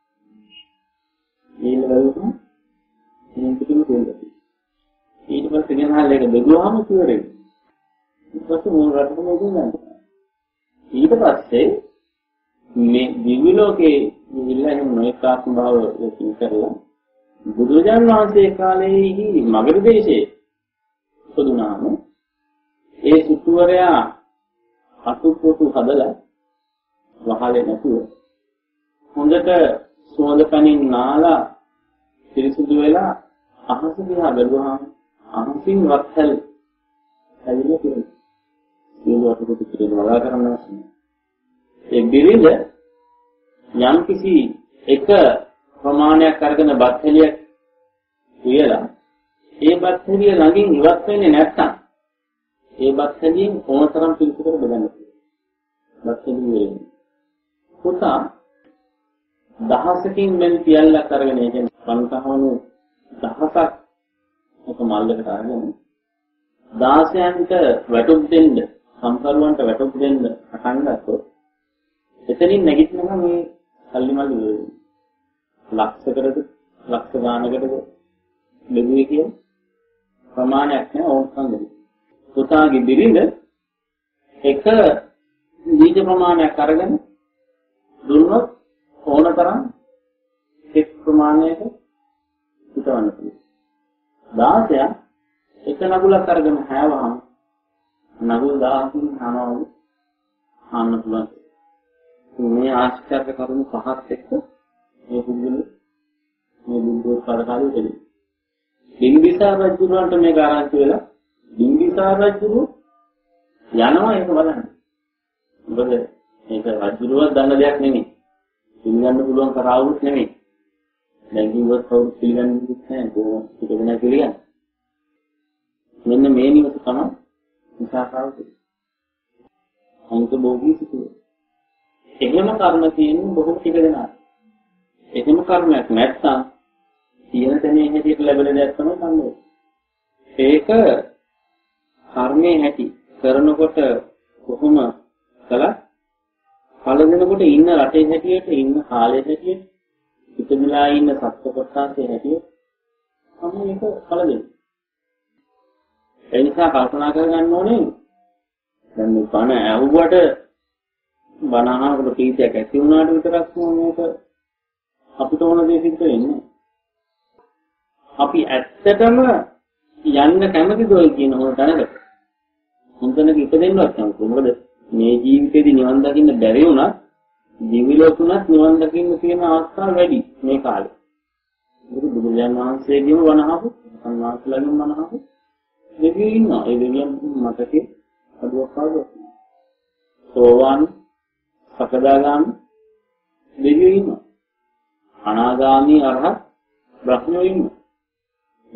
ගිහින් බලුවම මේ පිටිම තේරෙනවා. ඊට පස්සේ ගෙනහල් එක බෙදුවාම ඉවරයි. ඊට පස්සේ මොන රටකම ගිහින් ඊට පස්සේ මේ දිව්‍ය ලෝකේ විවිධ නොයෙකාත්ම භාව ලෝකින් කරලා බුදුරජාණන් වහන්සේ කාලයේදී මගධ දේශයේ සුදුනාම ඒ සිටුවරයා අතුපොතු හදලා වහලේ නැතුව හොඳට සුවඳ පනින් නාලා පිරිසිදු වෙලා අහස දිහා බැලුවාම අහසින් වත්හැල් ඇවිල්ලා තියෙනවා. සියලු අතුපොතු පිළිද වලා කරනවා. ඒ බිරිඳ යම් කිසි එක ප්‍රමාණයක් අරගෙන බත්හෙලියක් උයලා ඒ බත්හෙලිය ළඟින් ඉවත් වෙන්නේ නැත්නම් ඒ බත්හෙලියෙන් ඕනතරම් පිළිතුර බෙදන්න පුළුවන්. බත්හෙලිය වෙන්නේ. පුතා දහසකින් මෙන් පියල්ලක් අරගෙන ඒ කියන්නේ පන්තහවණු දහසක් එක මල්ලකට අරගෙන 16න්ට වැටුප් දෙන්න සම්කල්වන්ට වැටුප් දෙන්න පටන් ගත්තොත් එතනින් නැගිටිනවා මේ සල්ලි මල්ලි වෙන්නේ. ලක්ෂයකට ලක්ෂ ගානකට බෙදුවේ කියන ප්‍රමාණයක් නෑ ඕනකම් දෙන්නේ. පුතාගේ බිරිඳ එක බීජ ප්‍රමාණයක් අරගෙන දුන්නොත් ඕනතරම් එක් ප්‍රමාණයක හිතවන්න පුළුවන්. 16 එක නගුලක් අරගෙන හැවහම නගුල් 1000කින් හනවලු හන්න පුළුවන්. මේ ආශ්චර්ය කරුණු පහත් එක්ක මේ පුදුම මේ බුද්ධෝත්පාද කාලේ දෙන්නේ. බිම්බිසාර රජුන්ට මේක ආරංචි වෙලා බිම්බිසාර රජු යනවා ඒක බලන්න. මොකද මේක රජුරුවක් දන්න දෙයක් නෙමෙයි. පිළිගන්න පුළුවන් කරාවුත් නෙමෙයි. දැන් කිව්වොත් කවුරුත් පිළිගන්නේ නැහැ. කොහොමද පිළිගන්නේ කියලා. මෙන්න මේ නිවස තමයි විසාකාව කියන්නේ. අන්ත භෝගී සිටුව. එහෙම කර්ම තියෙන බොහෝ ටික දෙනා. එහෙම කර්මයක් නැත්නම් තියෙන තැනේ හැටියට ලැබෙන දෙයක් තමයි සම්මෝහ. ඒක කර්මයේ හැටි කරනකොට කොහොම කළා ඵල දෙනකොට ඉන්න රටේ හැටියට ඉන්න කාලේ හැටියට ඉතිමිලා ඉන්න සත්ත්ව කොටසේ හැටියට තමයි ඒක ඵල දෙන්නේ. ඒ නිසා කල්පනා කරගන්න ඕනේ දැන් මේ බණ ඇහුවට බණ අහනකොට ප්‍රීතියක් ඇති වුණාට විතරක් මේක අපිට ඕන දේ සිද්ධ වෙන්නේ. අපි ඇත්තටම යන්න කැමතිද ඔය කියන හොර තැනකට? මොන්තනක ඉපදෙන්නවත් කැමති. මොකද මේ ජීවිතේදී නිවන් දකින්න බැරි වුණත් දිවි ලෝකුණත් නිවන් දකින්න තියෙන අවස්ථා වැඩි මේ කාලේ. ඒක බුදුරජාණන් වහන්සේගේම වනහපු, සංවාසලගෙම වනහපු දෙවියෝ ඉන්නවා. ඒ දෙවියන් මතකේ අදුවක් පාඩුවක්. සෝවාන් සකදාගාමී දෙවියෝ ඉන්නවා. අනාගාමී අරහත් බ්‍රහ්මයෝ ඉන්නවා.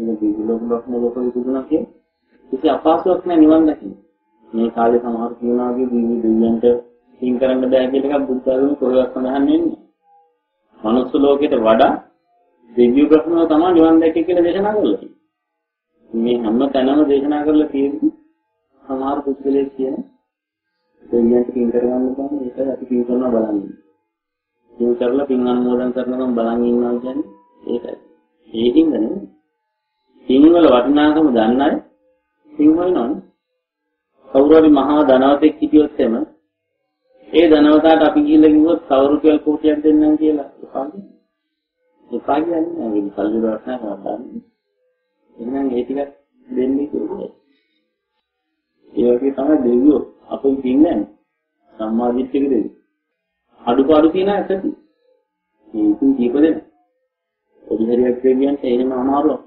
ඒක දිවිලෝක බ්‍රහ්ම ලෝක විදුණා කිය. කිසි අපහසුයක් නැහැ නිවන් දකින්න. මේ කාලේ සමහර කියනවාගේ දෙවියන්ට තින් කරන්න බෑ කියන එකක් බුද්ධ ධර්මයේ කොහෙවත් සඳහන් වෙන්නේ. මනුස්ස ලෝකයට වඩා දිව්‍ය බ්‍රහ්මව තමයි නිවන් දැක්කේ කියලා දේශනා කරලා තියෙන්නේ. මේ හැම තැනම දේශනා කරලා තියෙන්නේ සමහර පුද්ගලයෙක් කියන දෙවියන්ට තින් කරගන්න බෑ ඒක අපි තින් කරනවා බලන්නේ. තින් කරලා පින් අනුමෝදන් කරනකම් බලන් ඉන්නවා කියන්නේ ඒකයි. ඒකින්ද නෙමෙයි. තින් වල වටිනාකම දන්න අය තින් හොයනවනේ. කවුරු හරි මහා ධනවතෙක් හිටියොත් එම ඒ ධනවතාට අපි කියලා කිව්වොත් කවුරු රුපියල් කෝටියක් දෙන්නම් කියලා එපා කියන්නේ නැහැ. ඒක සල්ලි වලට නැහැ. එහෙනම් ඒ ටික දෙන්නේ කියලා. ඒ වගේ තමයි දෙවියෝ අපේ තින්නේ සම්මාදිට්ඨික දෙවියෝ. අඩුපාඩු තියෙන ඇත්තටි. මේකෙන් කීපදෙන. පොඩි හරියක් දෙවියන්ට එහෙම අමාරුවක්.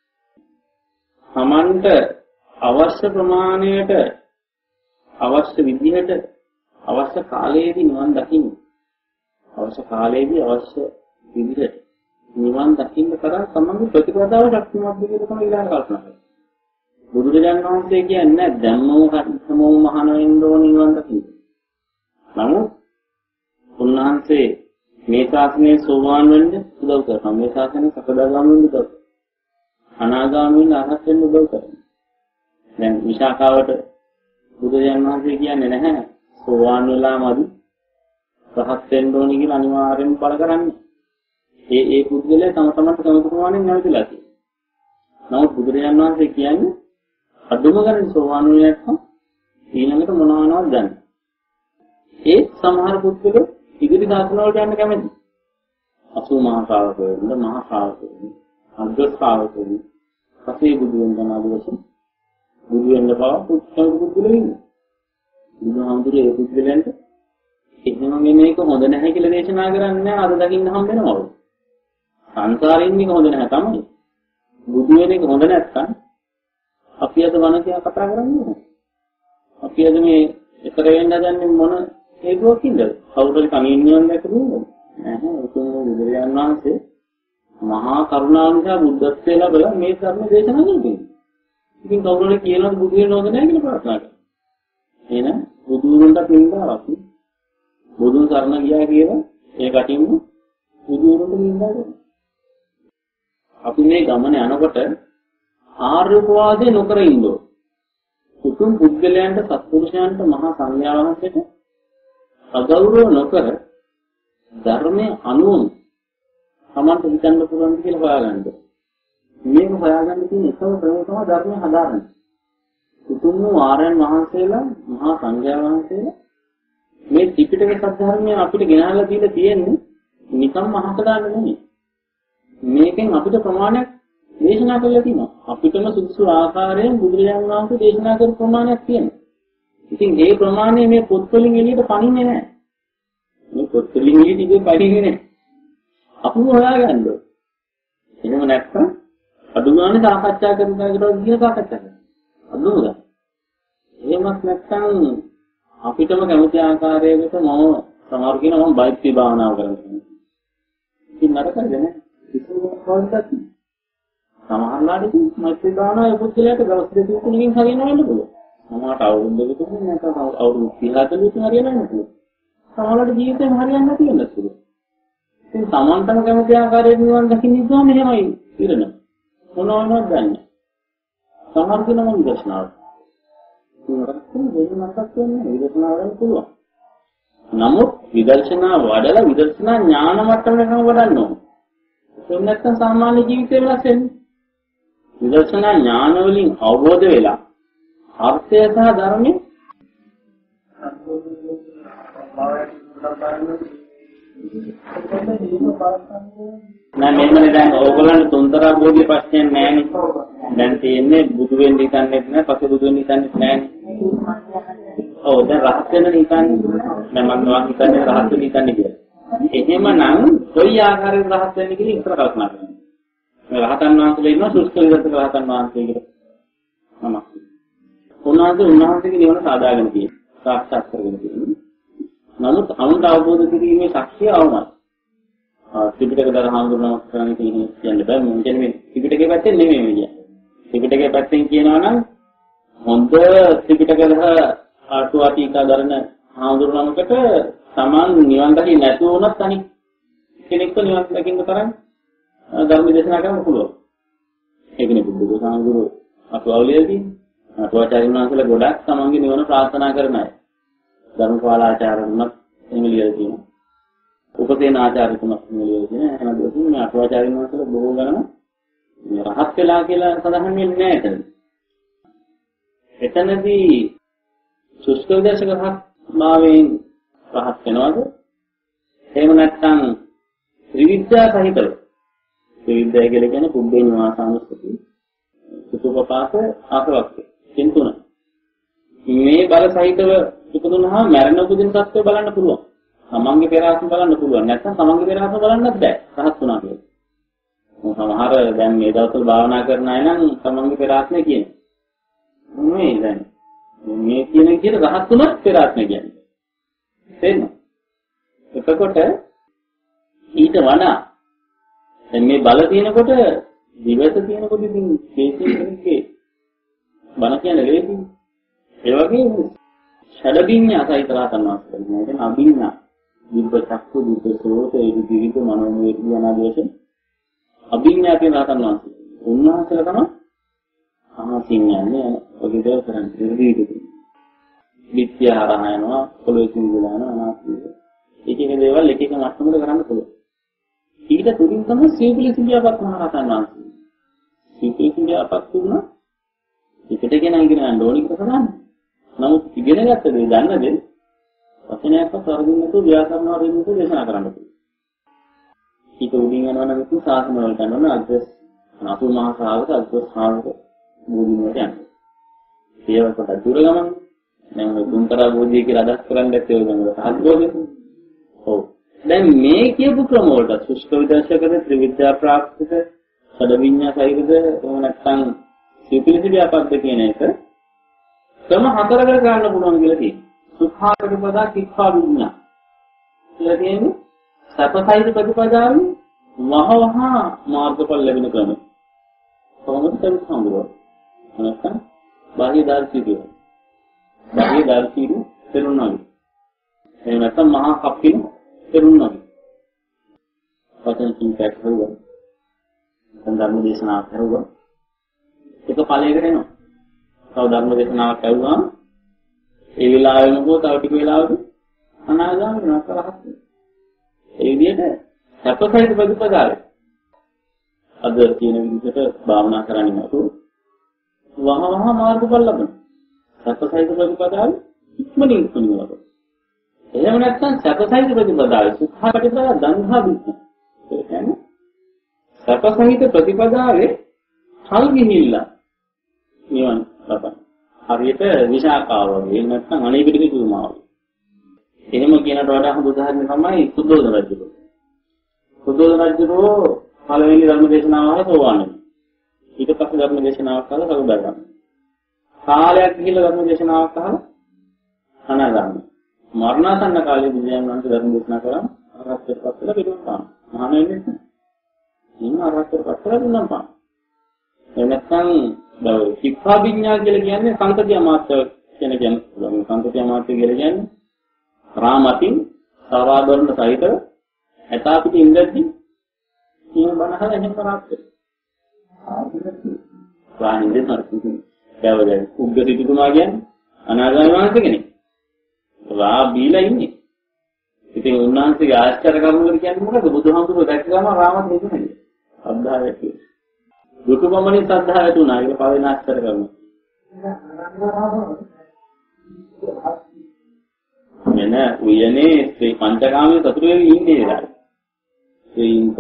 සමන්ත අවශ්‍ය ප්‍රමාණයට අවශ්‍ය විදිහට අවශ්‍ය කාලයේදී නිවන් දකින්න. අවශ්‍ය කාලයේදී අවශ්‍ය විදිහට නිවන් දකින්න තරම් සමන්ගේ ප්‍රතිපදාව ශක්තිමත් කියලා තමයි ඊළඟ කල්පනා කරන්නේ. බුදුරජාණන් වහන්සේ කියන්නේ ධම්මෝ හරිසමෝ මහාන වෙන්න ඕන නිවන් දකින්න. නමුත් උන්වහන්සේ මේ ශාසනයේ සෝවාන් වෙන්න උදව් කරනවා. මේ ශාසනයේ සකදාගාමී වෙන්න උදව් කරනවා. අනාගාමී වෙන්න අරහත් වෙන්න උදව් කරනවා. දැන් විශාඛාවට බුදුරජාණන් වහන්සේ කියන්නේ නැහැ සෝවාන් වෙලාමදි රහත් වෙන්න ඕනි කියලා අනිවාර්යෙන්ම බල කරන්නේ. ඒ පුද්ගලයා තම තමන්ට සමත ප්‍රමාණයෙන් නැවතිලා තියෙනවා. නමුත් බුදුරජාණන් වහන්සේ කියන්නේ අදුම ගණන් සෝවාන් වෙන්නේ නැත්නම් ඊළඟට මොනවනවද දන්නේ. ඒ සමහර පුද්ගලයෝ ඉදිරි ශාසන වලට යන්න කැමති. 80 මහා ශ්‍රාවකයෝ වෙන මහා ශ්‍රාවකයෝ අග්‍ර ශ්‍රාවකයෝ පසේ බුදු වෙන ආදිවාසී බුදු වෙන්න බව පුදුලෙ ඉන්නේ. බුදුහාමුදුරේ ඒ පුදුලෙන්ට එහෙම මේක හොඳ නැහැ කියලා දේශනා කරන්නේ අද දකින්න හම් වෙනවලු. සංසාරේ ඉන්නේ හොඳ නැහැ තමයි. බුදු වෙන එක හොඳ නැත්තම් අපි අද වන කියා කතා කරන්නේ. අපි අද මේ එතර වෙන්න හදන්නේ මොන හේතුවකින්ද? කවුරුහරි කණින් නිවන් දැකලා නැහැ. උතුම් බුදුරජාණන් වහන්සේ මහා කරුණාව නිසා බුද්ධත්වයට ලැබලා මේ ධර්ම දේශනා කළේ. ඉතින් කවුරුහරි කියනවා බුදු වෙන්න හොඳ නැහැ කියලා ප්‍රශ්න කරනවා. එහෙනම් බුදුරුන්ට පින්දාවක්. බුදුන් සරණ ගියා කියලා ඒ කටින්ම බුදුරුන්ට පින්දා කරනවා. අපි මේ ගමන යනකොට ආර්ය උපවාදේ නොකර ඉන්න ඕන. උතුම් පුද්ගලයන්ට සත්පුරුෂයන්ට මහා සංඝයා වහන්සේට අගෞරව නොකර ධර්මයේ අනුව සමන්ත හිතන්න පුළුවන් කියලා හොයාගන්න. මේක හොයාගන්න තියෙන එකම ක්‍රමය තමයි ධර්මය හදාගන්න. උතුම් ආර්යයන් වහන්සේලා මහා සංඝයා වහන්සේලා මේ ත්‍රිපිටක සත්‍ය අපිට ගෙනල්ලා දීලා තියෙන්නේ නිකම්ම අහක දාන්න නෙමෙයි. මේකෙන් අපිට ප්‍රමාණයක් දේශනා කරලා තියෙනවා. අපිටම සුදුසු ආකාරයෙන් බුදුරජාණන් වහන්සේ දේශනා කරපු ප්‍රමාණයක් තියෙනවා. ඉතින් ඒ ප්‍රමාණය මේ පොත්වලින් එළියට පනින්නේ නැහැ. මේ පොත්වලින් එළියට පනින්නේ නැහැ. අපිම හොයාගන්න ඕනේ. එහෙම නැත්නම් අදුගානේ සාකච්ඡා කරනවා කියන සාකච්ඡා කරනවා. අදුගා. එහෙමත් නැත්නම් අපිටම කැමති ආකාරයකට මම සමහර කෙනා මම බයිත්‍රි භාවනාව කරනවා. ඉතින් නරකද නැහැ. විශ්වාසවත් සමහරලාට මෛත්‍රී භාවනාවේ පුද්ගලයාට දවස් දෙක තුනකින් හරියනවා වෙන්න පුළුවන්. සමහරට අවුරුද්දක තුනකින් නැත්නම් අවුරුදු 30 40කින් හරියනවා වෙන්න පුළුවන්. සමහරලාට ජීවිතේම හරියන්නේ නැති වෙන්න පුළුවන්. ඉතින් Tamanටම කැමති ආකාරයෙන් නිවන් දකින්න ඉස්සම මෙහෙමයි ඉරණ. මොනවද දන්නේ. සමහර කෙනා මම දර්ශනාව. විදර්ශනාවෙන් පුළුවන්. නමුත් විදර්ශනා වඩලා විදර්ශනා ඥාන මට්ටමකට වඩන්න ඕන. ඒක නැත්නම් සාමාන්‍ය ජීවිතේ වෙනස් වෙන්නේ. විදර්ශනා ඥාන වලින් අවබෝධ වෙලා අර්ථය සහ ධර්මයේ නෑ මෙන්නනේ දැන් ඕගොල්ලන්ට තුන්තරා බෝධිය ප්‍රශ්නයක් නෑනේ. දැන් තියෙන්නේ බුදු වෙන්න හිතන්නේ නැහැ, පස්සේ බුදු වෙන්න හිතන්නේ නෑනේ. ඔව් දැන් රහත් වෙන්න හිතන්නේ මම හිතන්නේ රහත් වෙන්න හිතන්නේ කියලා. එහෙමනම් කොයි ආකාරයෙන් රහත් වෙන්න කියලා ඉස්සර කල්පනා කරන්න. මේ රහතන් වහන්සේලා ඉන්නවා සුස්ත විදර්ශක රහතන් වහන්සේ කියලා. නමක්. උන්වහන්සේගේ නිවන සාදාගෙන තියෙනවා. සාක්ෂාත් කරගෙන තියෙනවා. නමුත් අනුන්ට අවබෝධ කිරීමේ ශක්තිය අවමයි. ත්‍රිපිටක දර හාමුදුරුවෝ කරන්නේ කියන්නේ බෑ. මම කියන්නේ මේ ත්‍රිපිටකේ පැත්තෙන් නෙමෙයි මේ කියන්නේ. ත්‍රිපිටකේ පැත්තෙන් කියනවා නම් හොඳ ත්‍රිපිටක දර ආටුවාටීකා දරන හාමුදුරුවන්කට සමාන නිවන් දකින්න නැතුව වුණත් අනිත් කෙනෙක්ව නිවන් දකින්න තරම් ධර්ම දේශනා කරන්න පුළුවන්. ඒකනේ බුද්ධ සාමුදුරු අටුවාවලියදී අටුවාචාර්යන් වහන්සේලා ගොඩක් තමන්ගේ නිවන ප්‍රාර්ථනා කරන අය. ධර්මපාලාචාර්යතුමත් එහෙම ලියලා තියෙනවා. උපසේන ආචාර්යතුමත් එහෙම ලියලා තියෙනවා. එහෙනම් දෙවියන් මේ අටුවාචාර්යන් වහන්සේලා බොහෝ ගණන මේ රහත් වෙලා කියලා සඳහන් වෙන්නේ නැහැ එතන. එතනදී සුෂ්ක විදර්ශක රහත් භාවයෙන් රහත් වෙනවද? එහෙම නැත්නම් ත්‍රිවිද්‍යා සහිතව. ත්‍රිවිද්‍යා කියලා කියන්නේ පුබ්බේ නිවාසානුස්සති, සුතුපපාත, ආසවක්ඛය. කියන තුන. මේ බල සහිතව ඉපදුනහම මරණ උපදින සත්‍ය බලන්න පුළුවන්. සමංගේ පෙරාසම බලන්න පුළුවන්. නැත්නම් සමංගේ පෙරාසම බලන්නත් බෑ. රහත් වුණා කියලා. සමහර දැන් මේ දවස්වල භාවනා කරන අය නම් සමංගේ පෙරාසනේ කියන්නේ. මේ දැන් මේ කියන විදිහට රහත් වුණත් පෙරාසනේ කියන්නේ. තේරෙනවද? එතකොට ඊට වඩා දැන් මේ බල තියෙනකොට දිවස තියෙනකොට ඉතින් කේසී කෙනෙක්ගේ බණ කියන්නේ ලේසි. ඒ වගේ ෂඩබිඤ්ඤා සහිතලා කරනවා කියන්නේ. ඒ අභිඤ්ඤා දිබ්බ චක්කු දිබ්බ සෝත ඒ විදිහට මනෝමය ඥානදේශ අභිඤ්ඤා කියන රහතන්වහන්සේ. උන්වහන්සේලා තමයි අහසින් යන්නේ ඔය විදිහට කරන්නේ විදිහට. විද්‍යාරණ යනවා පොළොවේ සිඳලා යනවා අනාත්මය. එක එක දේවල් එක එක මට්ටමකට කරන්න පුළුවන්. ඊට තුලින් තමයි සීපිලිසිඹියාපත් මහරහතන් වහන්සේ. සීපිලිසිඹියාපත් වුණා පිටට ගෙන ඉගෙන ගන්න ඕනි කියලා කරන්නේ. නමුත් ඉගෙන ගත්ත දේ දන්න දේ වචනයක්වත් වරදින් නැතුව ව්‍යාකරණ වලින් නැතුව දේශනා කරන්න පුළුවන්. ඊට උඩින් යනවා නම් ඉතින් සාසන වලට යනවා අග්‍රස් අතු මහ ශ්‍රාවක අග්‍රස් ශ්‍රාවක බෝධින් වලට යනවා. ඒවකට දුර ගමන දැන් ඔය දුන්තරා බෝධිය කියලා අදහස් කරන්නේ නැත්තේ ඔය ගමන සාධ්‍යෝදේ. ඔව්. දැන් මේ කියපු ක්‍රම වලට සුෂ්ක විදර්ශකද ත්‍රිවිද්‍යා ප්‍රාප්තික සඩවිඤ්ඤා සහිතද එහෙම නැත්නම් සිපිලිසිබියාපද්ද කියන එක ක්‍රම හතරකට ගන්න පුළුවන් කියලා තියෙනවා. සුඛාපටිපදා කික්ඛා විඤ්ඤා. කියලා කියන්නේ සපසයිද ප්‍රතිපදාවෙන් වහවහ මාර්ගඵල ලැබෙන ක්‍රම. කොහොමද ඒක හඳුනගන්නේ? නැත්නම් බාහ්‍ය දාර්ශනිකය. බාහ්‍ය දාර්ශනික පෙරුණාවි. එහෙම නැත්නම් මහා කප්පින පෙරුණාවි. වචන කිහිපයක් හරුවා. ධර්ම දේශනාවක් හරුවා. ඒක ඵලයකට එනවා. තව ධර්ම දේශනාවක් ඇහුවාම ඒ වෙලාවෙම හෝ තව ටික වෙලාවක අනාගාමී වෙනවා කරහත්. ඒ විදිහට සපසයිද ප්‍රතිපදාවේ අද කියන විදිහට භාවනා කරන්නේ නැතුව වහවහ මාර්ගඵල ලබන. සපසයිද ප්‍රතිපදාවේ ඉක්මනින් ලබන. එහෙම නැත්නම් සපසයිද ප්‍රතිපදාවේ සුඛාපටිපදා දන්හා දුක්ඛ. ඒ කියන්නේ සපසයිද ප්‍රතිපදාවේ කල් ගිහිල්ලා නිවන් ලබන. හරියට විශාකාව වගේ නැත්නම් අනේපිටික සූමාව. එහෙම කියනට වඩා හොඳ උදාහරණයක් තමයි සුද්ධෝදන රජුගේ. සුද්ධෝදන රජුගේ පළවෙනි ධර්ම දේශනාව අහලා සෝවාන් වෙනවා. ඊට පස්සේ ධර්ම දේශනාවක් අහලා සකදාගාමී. කාලයක් ගිහිල්ලා ධර්ම දේශනාවක් අහලා අනාගාමී. මරණාසන්න කාලේ බුදුන් වහන්සේ ධර්ම දේශනා කරා අරහත්ත්වයට පත් වෙලා පිටුම් පාන. මහාන වෙන්නේ නැහැ. ඉන්න අරහත්ත්වයට පත් වෙලා පිටුම් පාන. එනකන් කික්ඛා විඤ්ඤා කියලා කියන්නේ සංතතිය මාත්‍ය කියන කියන්නේ. සංතතිය මාත්‍ය කියලා කියන්නේ රාමතින් සවාදරණ සහිත ඇතාපිට ඉඳද්දි කියන බණහල එහෙම කරාත් ප්‍රාණින්ද නරකින් දැවදැන් උග්ගසිතුමා කියන්නේ අනාගාමී වහන්සේ කෙනෙක්. රා බීලා ඉන්නේ. ඉතින් උන්වහන්සේගේ ආශ්චර්ය කරුණු කියන්නේ මොකද? බුදුහාමුදුරුවෝ දැක්කම රාමත් නෙමෙයි. අද්දාය කියලා. දුකමනේ සද්ධායට උනා ඒක පවෙන ආශ්චර්ය කරුණු. මෙන්න උයනේ ශ්‍රී පංචකාමයේ සතුරු වෙවි ඉන්නේ ඒලා. ඒයින්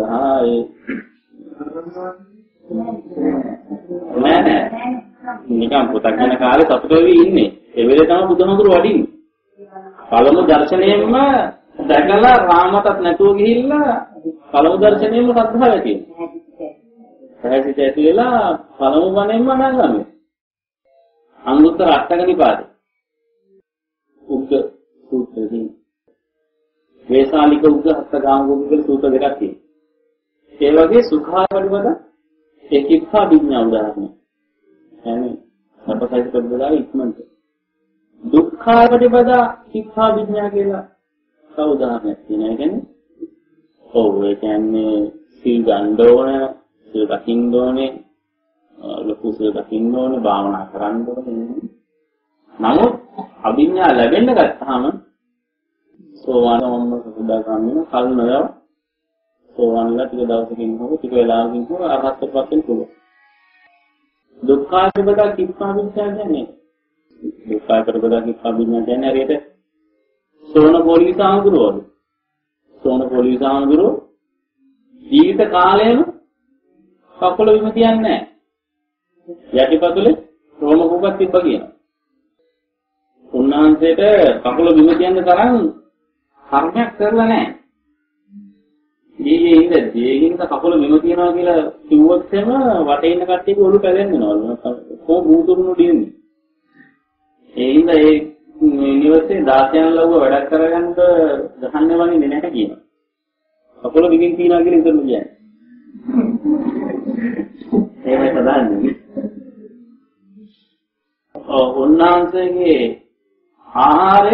නෑ නිකම් පුතක් යන කාලේ සතුරු වෙවි ඉන්නේ. ඒ වෙලේ තමයි බුදුහාමුදුරුවෝ වඩින්නේ. පළමු දර්ශනයෙන්ම දැකලා රාමතත් නැතුව ගිහිල්ලා පළමු දර්ශනයෙන්ම සද්ධාව ඇති වෙනවා. පැහැදිලිට ඇති වෙලා පළමු වණෙන්ම අනාගාමී. අංගුත්තර අටක නිපාතේ. උග්ග සූත්‍රයෙන් වේසාලික උග්ග හත්ගාම උග්ග කියලා සූත්‍ර දෙකක් තියෙනවා. ඒ වගේ සුඛාපටිපද ඒ කිප්පා විඥා උදාහරණය. يعني සබ්බසයිත පොඩ්ඩලා ඉක්මනට. දුක්ඛාපටිපද කිප්පා විඥා කියලා තව උදාහරණයක් තියෙනවා. ඒ කියන්නේ ඔව් ඒ කියන්නේ සීල් ගන්න ඕන, සීල් රකින්න ඕනේ, ලොකු සීල් රකින්න ඕනේ, භාවනා කරන්න ඕනේ. නමුත් අභිඥා ලැබෙන්න ගත්තාම සෝවාන් වම්ම සුදාගාමින කල් නොයව සෝවාන්ලා ටික දවසකින් හෝ ටික වෙලාවකින් හෝ අරහත්ත්වයට පත් වෙන්න පුළුවන්. දුක්ඛාපටිපද කිප්පා විඥා කියන්නේ දුක්ඛාපටිපද කිප්පා විඥා කියන්නේ හරියට සෝන පොලිසාඳුරවලු. සෝන පොලිසාඳුරෝ ජීවිත කාලයම කකුල විම තියන්නේ නැහැ. යටිපතුලේ රෝම කුපක් තිබ්බ කියනවා. උන්වහන්සේට කකුල බිම තියන්න තරම් කර්මයක් කරලා නැහැ. ඊයේ ඉඳදී ඒකින්ද කකුල බිම තියනවා කියලා කිව්වොත් එම වටේ ඉන්න කට්ටියගේ ඔලු පැලෙන්නවලු. කොහොම බුදුරුණු දින්නේ. ඒ හින්දා ඒ නිවසේ දාස්යන් ලව්ව වැඩක් කරගන්න ගහන්න වන්නේ නැහැ කියනවා. කකුල බිමින් තියනවා කියලා ඉතින් කියන්නේ. ඒකයි සදාන්නේ. උන්වහන්සේගේ ආහාරය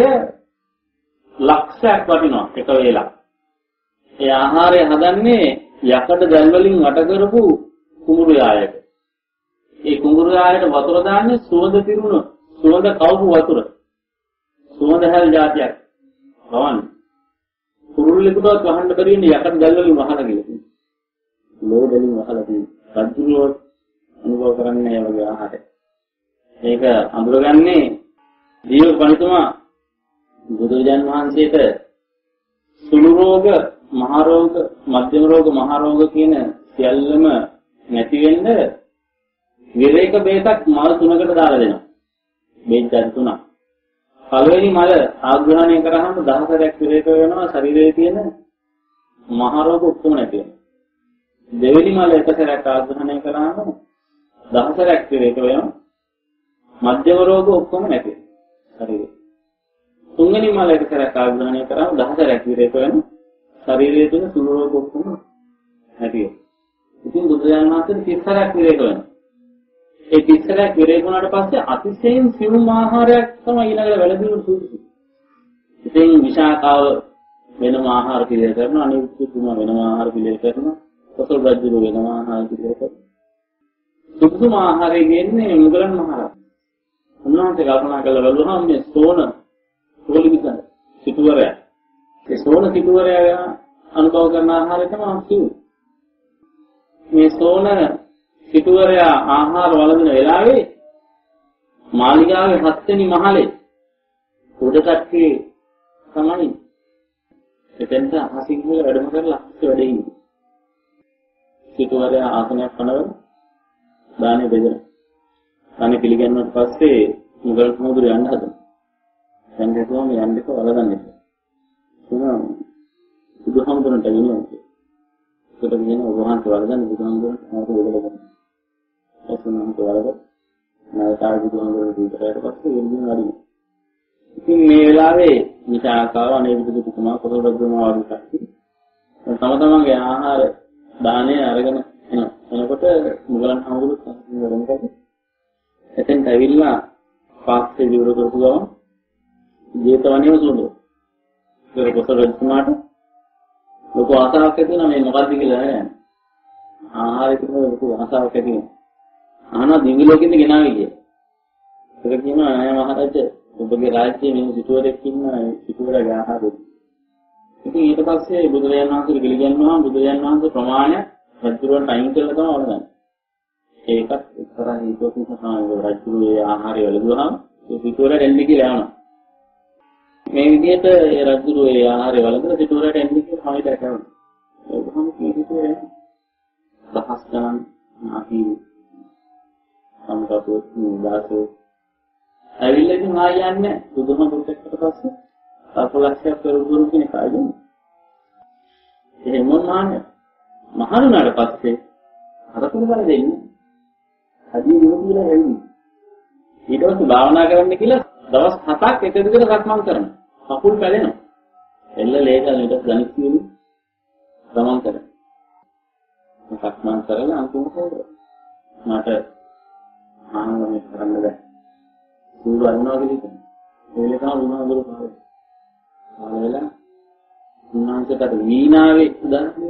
ලක්ෂයක් වටිනවා එක වේලක්. ඒ ආහාරය හදන්නේ යකඩ දැල් වලින් අට කරපු කුඹුරු යායට. ඒ කුඹුරු යායට වතුර දාන්නේ සුවඳ පිරුණු සුවඳ කවපු වතුර. සුවඳ හැල් જાතියක්. ගවන්න. කුරුල්ලෙකුටවත් වහන්න බැරි ඉන්නේ යකඩ දැල් වලින් වහලා කියලා. ලෝ වලින් වහලා තියෙනවා. රජුලෝ අනුභව කරන්නේ ඒ වගේ ආහාරය. ඒක අඳුරගන්නේ දීව පණිතුමා බුදුරජාන් වහන්සේට සුළු රෝග, මහ රෝග, මධ්‍යම රෝග, මහ රෝග කියන සියල්ලම නැති වෙන්න විරේක බේතක් මල් 3කට දාලා දෙනවා. බේත් 3. පළවෙනි මල ආග්‍රහණය කරාම 10ක් විරේක වෙනවා ශරීරයේ තියෙන මහ රෝග ඔක්කොම නැති වෙනවා. දෙවෙනි මල එක සැරයක් ආග්‍රහණය කරාම 10ක් විරේක වෙනවා. මධ්‍යම රෝග ඔක්කොම නැති ශරීරේ. තුන්වෙනි මල එක සැරයක් ආග්‍රහණය කරාම 10ක් විරේක වෙනවා. ශරීරයේ තියෙන සුළු රෝග ඔක්කොම නැති වෙනවා. ඉතින් බුදුරජාණන් වහන්සේ 30ක් විරේක වෙනවා. ඒ 30ක් විරේක වුණාට පස්සේ අතිශයින් සියුම් ආහාරයක් තමයි ඊළඟට වැළඳින්න සුදුසු. ඉතින් විශාකාව වෙනම ආහාර පිළියෙල කරනවා, අනිත්‍යතුමා වෙනම ආහාර පිළියෙල කරනවා, කොසල් රජු වෙනම ආහාර පිළියෙල කරනවා. සුදුසුම ආහාරය ගෙන්නේ මුගලන් මහරහතන්. උන්වහන්සේ කල්පනා කළා බලුවහම මේ සෝන පොලිවිසන් සිටුවරයා. ඒ සෝන සිටුවරයා අනුභව කරන ආහාරය තමයි කිව්වේ. මේ සෝන සිටුවරයා ආහාර වළඳන වෙලාවේ මාලිගාවේ 7 වෙනි මහලේ උඩටට්ටේ තමයි එතෙන්ට අහසින් වල වැඩම කරලා වැඩ ඉන්නේ. සිටුවරයා ආසනයක් පනවන දානේ බෙදෙන. දානේ පිළිගන්නුවාට පස්සේ මුගල් සමුදුරේ යන්න හදනවා. දැන් හිතුවම යන්න එක වලදන්නේ. එහෙනම් බුදුහාමුදුරන්ට ගෙනියනවා. ඒකට කියන ඔබ වහන්සේ වලදන්නේ බුදුහාමුදුරන්ට ආපහු වෙලකට. එතනන්ට වලද නැවතාව බුදුහාමුදුරන්ට දීතරයට පස්සේ එන්නේ වැඩි. ඉතින් මේ වෙලාවේ විචාකාව අනේ බුදුතුමා කොසල් රජුමා වගේ කට්ටිය තම තමන්ගේ ආහාර දාණය අරගෙන එනවා. එනකොට මුගලන් හමුදුරුත් සංසිඳනකොට එතෙන් ඇවිල්ලා පාස්සේ විවර කරපු ගමන් ජේතවනේම සුදුසු. ඒක කොසල් රජතුමාට ලොකු ආසාවක් ඇති වෙනවා මේ මොකද්ද කියලා නෑ. ආහාරය පිළිබඳ ලොකු ආසාවක් ඇති වෙනවා. ආනා දිවි ලෝකෙින්ද ගෙනාවේ කියලා. ඒක කියනවා නෑ මහරජා ඔබගේ රාජ්‍යයේ මේ සිටුවරෙක් ඉන්න සිටුවරගේ ආහාරය. ඉතින් ඊට පස්සේ බුදුරජාණන් වහන්සේ පිළිගන්නවා බුදුරජාණන් වහන්සේ ප්‍රමාණය රජුරන්ට අයින් කරලා තමයි වළඳන්නේ. ඒකත් එක්තරා හේතුවකින් තමයි රජුගේ ආහාරය වළඳුවාම ඒ සිටුවරට එන්නේ කියලා යනවා. මේ විදිහට ඒ රජුගේ ආහාරය වළඳලා සිටුවරට එන්නේ කියලා කමිට කරනවා. ඒකම කීකේ දහස් ගණන් අපි සම්පූර්ණ නිදාසෝ ඇවිල්ලා ඉතින් ආය යන්නේ බුදුහමතුන්ට පස්සේ අපලක්ෂයක් පෙරදුරු කෙනෙක් ආයෙත් එහෙම මාන්නේ මහණුනාට පස්සේ අරතුරු බල දෙන්නේ අදී විමුක්තියලා එන්නේ ඊට පස්සේ භාවනා කරන්න කියලා දවස් 7ක් එක දිගට සක්මන් කරනවා කකුල් පැලෙනවා එල්ල ලේකල් ඊට ගණිත කියලු ගමන් කරනවා සක්මන් කරලා අන්තිමට මට ආනන්දමේ කරන්න බැහැ. සූදු අන්නවා කියලා. ඒ වෙලේකම වුණාදලු පාරේ. ආවෙලා උන්වහන්සේට වීණාවේ උදාහරණයක්.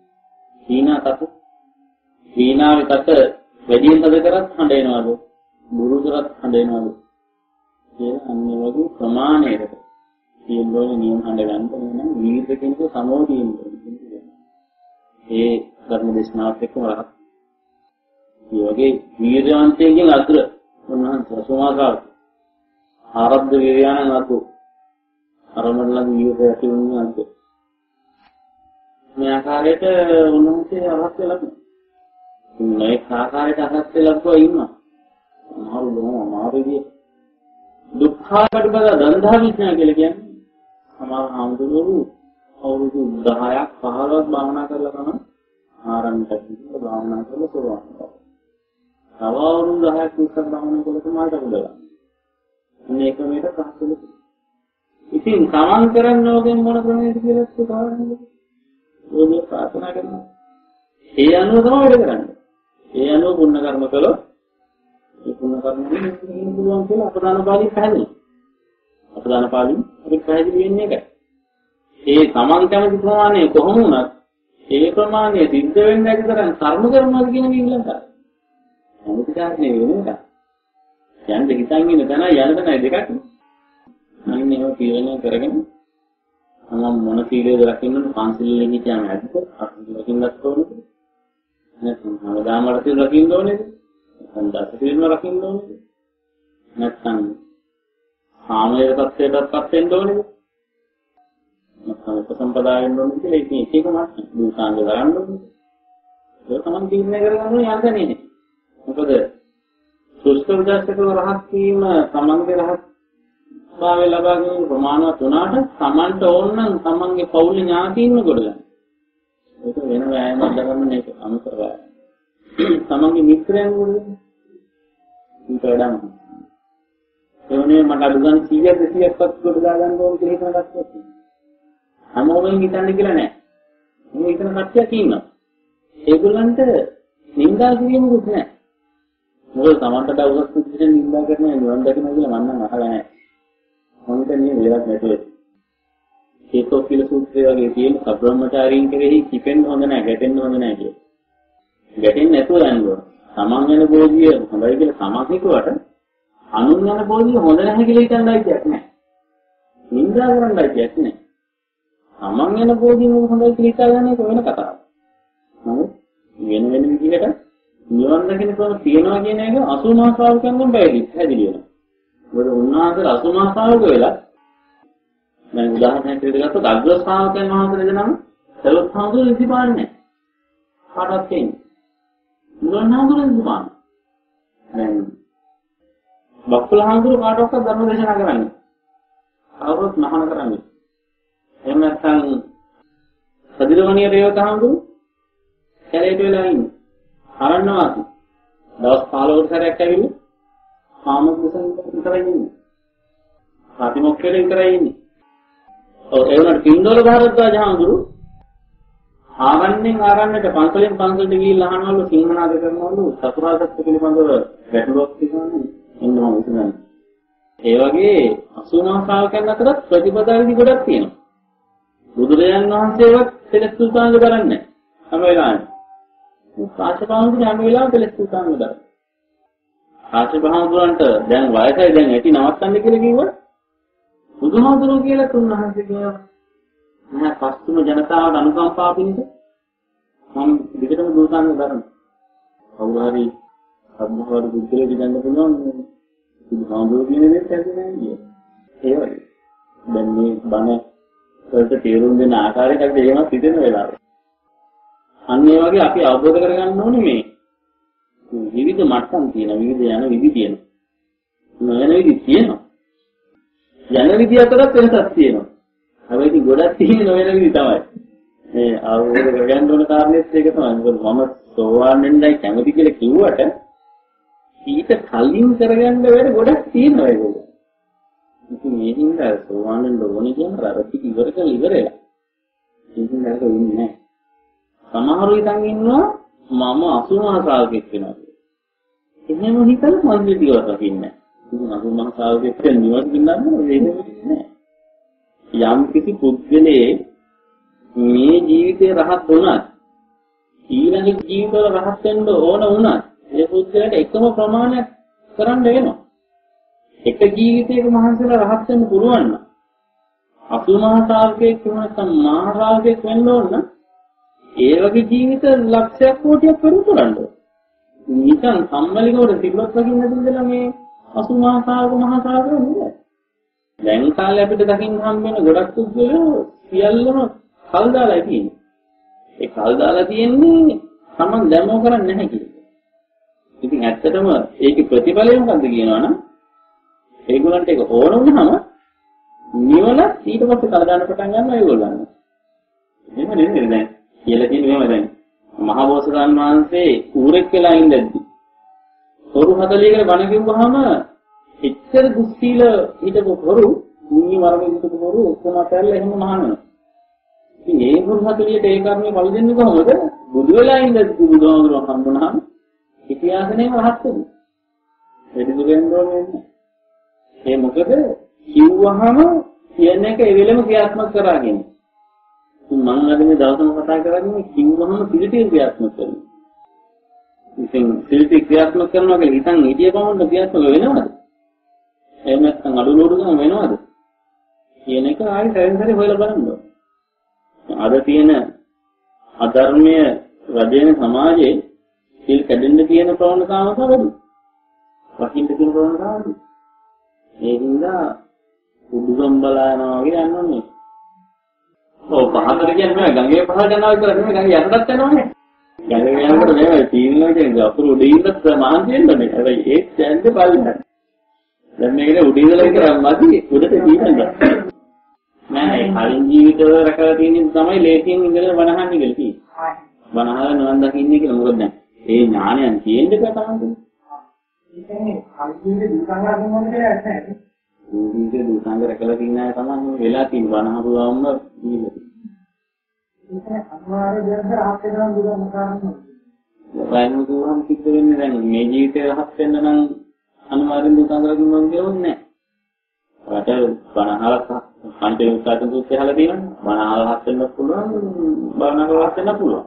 වීණාවේ කට වැඩියෙන් තද කරත් හඬ එනවලු. බුරු කරත් හඬ එනවලු. කියලා අන්නේ වගේ ප්‍රමාණයකට කියනෝනේ නියම හඬ ගන්න නම් වීර්ය කෙනෙකු සමෝධියෙන් කරනවා. ඒ ධර්ම දේශනාවත් එක්කම රහත්. මේ වගේ වීර්යවන්තයෙක්ගෙන් අතුර උන්වහන්සේ සමාකාර ආරබ්ධ වීර්යයන් අතු අරමුණලන් වීර්යය ඇති වුණු අන්ත මේ ආකාරයට උන්වහන්සේ අරහත් වෙලා මේ ආකාරයට අරහත් වෙලා ඉන්නවා. අමාරුයි දුක්ඛාට බල දන්දා විඥා කියලා කියන්නේ සමහර ආම්දුරු අවුරුදු 10ක් 15ක් භාවනා කරලා තමයි ආරම්භ කරලා භාවනා කරලා සෝවාන් වෙනවා. තව අවුරුදු 10ක් 20ක් භාවනා කළොත් මාර්ග උදලා. මේක මේක පහසුලු. ඉතින් සමන් කරන්න ඕගෙන් මොන ක්‍රමයකද කියලා හිතාගන්න. ඕනේ ප්‍රාර්ථනා කරනවා. ඒ අනුව තමයි වැඩ කරන්නේ. ඒ අනුව පුණ්‍ය කර්ම කළොත් ඒ පුණ්‍ය කර්ම වලින් පුළුවන් කියලා අපදාන පාළි පැහැදිලි. අපදාන පාළි අපිට පැහැදිලි වෙන්නේ ඒකයි. ඒ සමන් කැමති ප්‍රමාණය කොහොම වුණත් ඒ ප්‍රමාණය සිද්ධ වෙන්න ඇති තරම් කර්ම කරනවා කියන එක ඉල්ලන්න. මොකද කාරණේ වෙන්නේ? යන්න හිතන් ඉන්න තැන යන්න තැන දෙකක්. අනිත් ඒවා තීරණය කරගෙන මම මොන සීලයද රකින්නද පන්සිල් හිටියාම ඇද්ද? අසුන් රකින්නත් ඕනේද? නැත්නම් හැමදාම රකින්න රකින්න ඕනේද? නැත්නම් දසසිල්ම රකින්න ඕනේද? නැත්නම් සාමයේ තත්ත්වයටපත් වෙන්න ඕනේද? නැත්නම් උපසම්පදායෙන් ඕනේද කියලා ඉතින් එක එක මාත් දුසාංග කරන්න ඕනේ. ඒක තමයි තීරණය කරගන්න යන්නේ නේ. මොකද සුස්තෝදස්සකව රහත් වීම තමන්ගේ රහත් භාවය ලබා ගැනීම ප්‍රමාණවත් වුණාට තමන්ට ඕන නම් තමන්ගේ පෞල් ඥාතියින්ම ගොඩගන්න. ඒක වෙන වෑයමක් දරන්න මේක අනුතර වෑයම. තමන්ගේ මිත්‍රයන් ගොඩගන්න. ඊට වඩා එවනේ මට අදුගන් 100ක් 200ක්වත් ගොඩදා ගන්න ඕන කියලා හිතන කට්ටියක් ඉන්නවා. හැමෝම හිතන්නේ කියලා නෑ. මේ හිතන කට්ටියක් ඉන්නවා. ඒගොල්ලන්ට නින්දා කිරීමකුත් නෑ. මොකද තමන්ට දවසක් පුදුජෙන් නින්දා කරනවා නිවන් දකින්න කියලා මම නම් අහලා නෑ. මොකද මේ වෙලක් නැතුව. ඒකෝ කියලා සූත්‍රය වගේ තියෙන සබ්‍රහ්මචාරීන් කෙරෙහි කිපෙන්න හොඳ නෑ, ගැටෙන්න හොඳ නෑ කියලා. ගැටෙන්නේ නැතුව යන්න ඕන. තමන් යන බෝධිය හොඳයි කියලා තමන් හිතුවට අනුන් යන බෝධිය හොඳ නැහැ කියලා හිතන්නයි කියක් නෑ. නින්දා කරන්නයි කියක් නෑ. තමන් යන බෝධිය හොඳයි කියලා හිතාගන්න එක වෙන කතාවක්. නමුත් වෙන විදිහකට නිවන් දකින්න ක්‍රම තියනවා කියන එක 80 මහා ශ්‍රාවකයන්ගෙන් පැහැදිලි වෙනවා. මොකද උන්වහන්සේ 80 මහා ශ්‍රාවක වෙලා දැන් උදාහරණයක් විදිහට ගත්තොත් අග්‍ර ශ්‍රාවකයන් වහන්සේ දෙනම සලොත් හාමුදුරුවෝ ඉතිපාන්නේ නැහැ. කාටවත් කියන්නේ. මුගලන් හාමුදුරුවෝ ඉතිපාන්නේ. දැන් බක්කුල හාමුදුරුවෝ කාටවත් ධර්ම දේශනා කරන්නේ. කවුරුත් මහාන කරන්නේ. එහෙම නැත්නම් සදිරවණිය රේවත හාමුදුරුවෝ කැලේට වෙලා ඉන්නේ. අරණවාසී දවස් 15කට සැරයක් ඇවිල්ලා කාමකුසන් විතරයි ඉන්නේ. ප්‍රතිමොක්කේ විතරයි ඉන්නේ. ඔව් ඒ වුණාට කින්දෝල භාරද්වාජ හාමුදුරුවෝ ආරණ්‍යෙන් පන්සලෙන් පන්සලට ගිහිල්ලා අහනවලු සිංහනාද කරනවලු චතුරාර්ය සත්‍ය පිළිබඳව ගැටලුවක් තියෙනවනේ එන්නවා විසඳන්න. ඒ වගේ 80 මහා ශ්‍රාවකයන් අතරත් ප්‍රතිපදා විදි ගොඩක් තියෙනවා. බුදුරජාණන් වහන්සේවත් දෙලස් සූතාංග කරන්නේ නැහැ. හැම වෙලාවෙම. කාශ්‍යපහාමුදුරන් හැම වෙලාවෙම දෙලස් සූතාංග කරනවා. කාශ්‍යපහාමුදුරන්ට දැන් වයසයි දැන් ඇටි නවත්තන්න කියලා කිව්වොත් බුදුහාමුදුරුවෝ කියලා තුන්වහන්සේ කියනවා. මම පස්තුම ජනතාවට අනුකම්පාව පිණිස මම විකටම දෝසාංග කරනවා. කවුරු හරි සම්මහවරු බුද්ධලේ දිගන්න පුළුවන් බුදුහාමුදුරුවෝ කියන දේ ඇති නෑ කිය. ඒ වගේ. දැන් මේ බණ වලට තේරුම් දෙන ආකාරයට අපිට එහෙමත් හිතෙන වෙලාවට. අන්න ඒ වගේ අපි අවබෝධ කරගන්න ඕනේ මේ විවිධ මට්ටම් තියෙන විවිධ යන විදි තියෙනවා. නොයන විදි තියෙනවා. යන විදි අතරත් වෙනසක් තියෙනවා. හැබැයි ගොඩක් තියෙන නොයන විදි තමයි. මේ අවබෝධ කරගන්න ඕන කාරණේත් ඒක තමයි. මොකද මම සෝවාන් වෙන්නයි කැමති කියලා කිව්වට ඊට කලින් කරගන්න වැඩ ගොඩක් තියෙනවා ඒගොල්ලෝ. ඉතින් මේ හින්දා සෝවාන් වෙන්න ඕනේ කියන අර ටික ඉවර කරලා ඉවරලා. ඉතින් ඒක වෙන්නේ නැහැ. සමහරු ඉතින් ඉන්නවා මම 80 මහා ශ්‍රාවකෙක් වෙනවා කියලා. එහෙම හිතලා මන්දිර දිවස් රකින්නේ. ඉතින් 80 මහා ශ්‍රාවකෙක් කියන නිවන් ගින්නන්නේ වෙන්නේ නැහැ. යම් කිසි පුද්ගලයේ මේ ජීවිතේ රහත් වුණත් ඊළඟ ජීවිතවල රහත් වෙන්න ඕන වුණත් ඒ පුද්ගලයාට එකම ප්‍රමාණයක් කරන්න වෙනවා. එක ජීවිතයක මහන්සියලා රහත් වෙන්න පුළුවන් නම් 80 මහා ශ්‍රාවකෙක් වුණත් මහා ශ්‍රාවකෙක් වෙන්න ඕන නම් ඒ වගේ ජීවිත ලක්ෂයක් කෝටියක් පෙරම් කරන්න ඕන. නිකන් සම්මලිකවට සිල්වත් වගේ නැතිදලා මේ 80 මහා ශ්‍රාවක මහා ශ්‍රාවක නෙවෙයි. දැන් කාලේ අපිට දකින්න හම් වෙන ගොඩක් පුද්ගලයෝ සියල්ලම කල් දාලා තියෙන්නේ. ඒ කල් දාලා තියෙන්නේ Taman දැමෝ කරන්නේ නැහැ කියලා. ඉතින් ඇත්තටම ඒකේ ප්‍රතිඵලය මොකද්ද කියනවනම් ඒගොල්ලන්ට ඒක ඕන වුණාම නිවන ඊට පස්සේ කල් දාන්න පටන් ගන්නවා ඒගොල්ලන්. එහෙම නෙමෙයි දැන් කියලා කියන්නේ මෙහෙම දැන් මහා බෝසතාණන් වහන්සේ ඌරෙක් වෙලා ඉඳද්දි හොරු 40කට බණ කිව්වහම එච්චර දුස්සීල හිටපු හොරු මුනි මරමින් හිටපු හොරු ඔක්කොම අතහැරලා එහෙම මහානවා. ඉතින් ඒ හොරු 40ට ඒ කර්මයේ බල දෙන්නේ කොහොමද? බුදු වෙලා ඉඳද්දි බුදුහාමුදුරුවෝ හම්බුනහම ඉතිහාසයෙන් රහත් වෙනවා. එදිදු වෙන්න ඕනේ නැහැ. ඒ මොකද කිව්වහම කියන එක ඒ වෙලෙම ක්‍රියාත්මක කරාගෙන. මම අද මේ දවසම කතා කරන්නේ කිව්වහම පිළිටිය ක්‍රියාත්මක කරනවා. ඉතින් පිළිටිය ක්‍රියාත්මක කරනවා කියලා හිතන් හිතිය බවන්න ක්‍රියාත්මක වෙනවද? එහෙම නැත්නම් අඩුලෝඩුකම වෙනවද? කියන එක ආයෙ සැරෙන් හොයලා බලන්න ඕනේ. අද තියෙන අධර්මයේ රජයන සමාජයේ සිල් කැඩෙන්න තියෙන ප්‍රවණතාව තමයි. වකින්න තියෙන ප්‍රවණතාව. ඒ හින්දා උඩුගම් බලානවා වගේ යන්නෝනේ. ඔව් පහතට කියන්නේ ගංගේ පහට යනවා කියලා නෙමෙයි ගංගේ යටටත් යනවානේ. ගංගේ යනකොට මේ තීරණය කියන්නේ අපුරු උඩින්ද මහන්සි වෙන්නේ. හැබැයි ඒ දැන්නේ බලන්න. දැන් මේකේ උඩින්දලා විතරක් මදි උඩට තීරණය. නෑ කලින් ජීවිතවල රැකලා තියෙන තමයි ලේසියෙන් ඉඳලා වනහන්නේ කියලා තියෙන්නේ. වනහලා නිවන් දකින්නේ කියලා මොකද දැන් ඒ ඥානයන් තියෙන්න බෑ තමයි. ඒ කියන්නේ කලින් දුසංග අඳුනන කියලා නැහැ. උන්ගේ දුසංග රැකලා තියන අය තමයි වෙලා තියෙන වනහරුවම දීලා. ඒක අනිවාර්ය දෙයක් රහත් වෙනවා දුරම කාරණා. වයින් දුරම සිද්ධ වෙන්නේ දැන් මේ ජීවිතේ රහත් වෙන්න නම් අනිවාර්යෙන් දුසංග අඳුනන දෙයක් නැහැ. රට වනහලක් පංචවිංශාත සූත්‍රය අහලා තියෙනවනේ. වනහල රහත් වෙන්න පුළුවන්, වනහල රහත් වෙන්න පුළුවන්.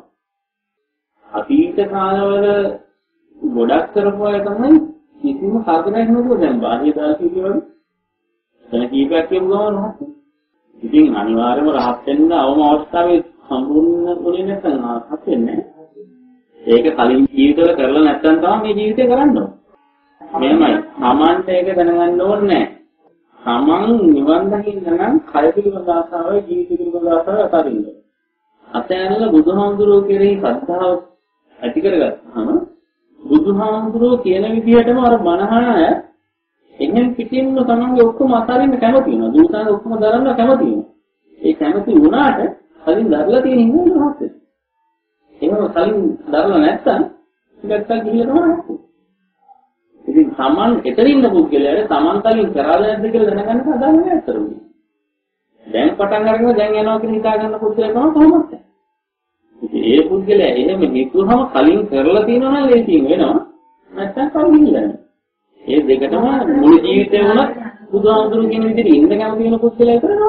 අතීත කාලවල ගොඩක් කරපු අය තමයි කිසිම කර්මයක් නැතුව දැන් බාහ්‍ය දාර්ශනික වගේ දැන් කීපයක් කියපු ගමන් රහත්. ඉතින් අනිවාර්යයෙන්ම රහත් වෙන්න අවම අවස්ථාවේ සම්පූර්ණ වුණේ නැත්නම් රහත් වෙන්නේ නැහැ. ඒක කලින් ජීවිතවල කරලා නැත්නම් තමයි මේ ජීවිතේ කරන්න ඕනේ. මෙහෙමයි. Tamante ඒක දැනගන්න ඕනේ නැහැ. Taman නිවන් දකින්න නම් කය පිළිබඳ ආසාවයි ජීවිත පිළිබඳ ආසාවයි අතරින්ද. අතෑරලා බුදුහාමුදුරුවෝ කෙරෙහි ශ්‍රද්ධාව ඇති කරගත්තාම බුදුහාමුදුරුවෝ කියන විදිහටම අර මනහන එහෙන් පිටින්ම තමන්ගේ ඔක්කොම අතරින්න කැමති වෙනවා. දුසාන ඔක්කොම දරන්න කැමති වෙනවා. ඒ කැමති වුණාට කලින් දරලා තියෙන හින්දා රහත් වෙනවා. එහෙම කලින් දරලා නැත්තම් ඉස්සෙල්ලා ගිහිල්ලා තමයි රහත් වෙන්නේ. ඉතින් තමන් එතනින්න පුද්ගලයාට තමන් කලින් කරලා නැද්ද කියලා දැනගන්න හදාගන්න ඇත්තරුනේ. දැන් පටන් අරගෙන දැන් යනවා කියලා හිතා ගන්න පුද්ගලයා තමයි කොහොමද? ඉතින් ඒ පුද්ගලයා එහෙම හිතුවම කලින් කරලා තියෙනවා නම් ලේසියෙන් වෙනවා. නැත්තම් කලින් ඉන්නේ. ඒ දෙකටම මුළු ජීවිතේ වුණත් බුදුහාමුදුරු කියන විදිහට ඉන්න කැමති වෙන පුද්ගලයා කරනවා.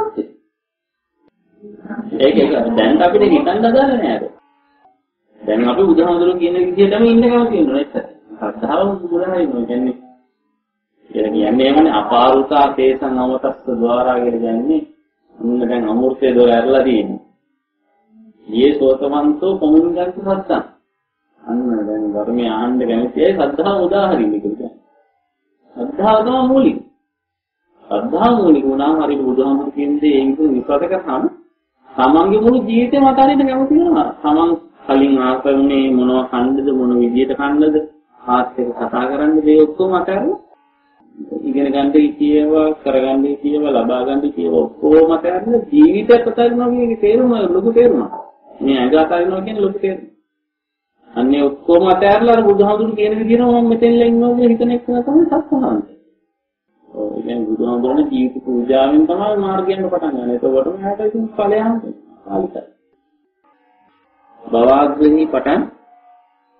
ඒක දැන් අපිට හිතන්න අදාළ නෑ. දැන් අපි බුදුහාමුදුරු කියන විදිහටම ඉන්න කැමති වෙනවා නේද? සද්ධාව බුදුරහයිනෝ කියන්නේ එමනේ අපාරුතා තේසං අවතස්ස ద్వාරා කියලා කියන්නේ මුන්න දැන් අමෘතයේ දොර ඇරලා තියෙනවා. ඊයේ සෝතවන්තෝ පමුණුගන්ත සත්තං. අන්න දැන් ධර්මයේ ආහන්න කැමති අය සද්ධාව උදාහරින්නේ කියලා. සද්ධාව තමයි මූලික. සද්ධාව මූලික වුණාම හරි බුදුහාමුදුරු කියන්නේ ඒ විදිහට විශ්වාස කරාම තමන්ගේ මුළු ජීවිතේම අතාරින්න කැමති වෙනවා. තමන් කලින් ආසන්නේ මොනවා කන්නද මොන විදියට කන්නද ආත් එක කතා කරන්න දේ ඔක්කොම අතහැරලා ඉගෙන ගන්න ඉතියේවා කරගන්න ඉතියේවා ලබා ගන්න ඉතියේවා ඔක්කොම අතහැරලා ජීවිතයත් අතහැරනවා කියන්නේ තේරුම ලොකු තේරුමක්. මේ ඇඟ අතහැරනවා කියන්නේ ලොකු තේරුමක්. අන්නේ ඔක්කොම අතහැරලා අර බුදුහාමුදුරු කියන විදිහට මම මෙතෙන්ලා ඉන්නවා කියලා හිතන එක තමයි සත්‍යහාන්ත. ඔව් ඉතින් බුදුහාමුදුරනේ ජීවිත පූජාවෙන් තමයි මාර්ගයෙන් පටන් ගන්න. ඒකවලම එහාට ඉතින් ඵලයන් ආලිකයි. භවග්‍රහී පටන්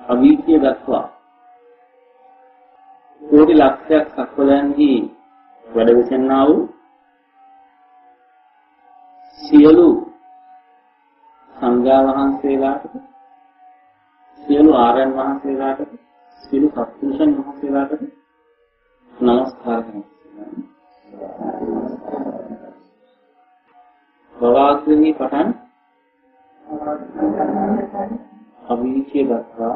අවීචිය දක්වා කෝටි ලක්ෂයක් සක්වලයන්හි වැඩ විසෙන්නා වූ සියලු සංඝයා වහන්සේලාට සියලු ආර්යයන් වහන්සේලාට සියලු සත්පුරුෂයන් වහන්සේලාට නමස්කාර කරනවා. ප්‍රවාහයේ පටන් අවීචිය දක්වා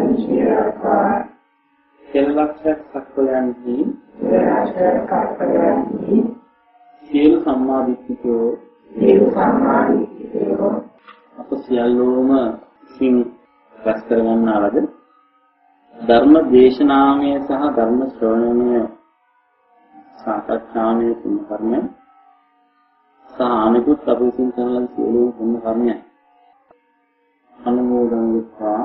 කෙලලක්ෂයක් සක්වලයන්හි සියලු සම්මාදිට්ඨිකයෝ අප සියල්ලෝම සිං රැස් කරගන්නා ලද ධර්ම දේශනාමය සහ ධර්ම ශ්‍රවණමය සාකච්ඡාමය පුණ්‍ය කර්මය සහ අනිකුත් අප විසින් කරන සියලු පුණ්‍ය කර්මයන් අනුමෝදන් වෙත්වා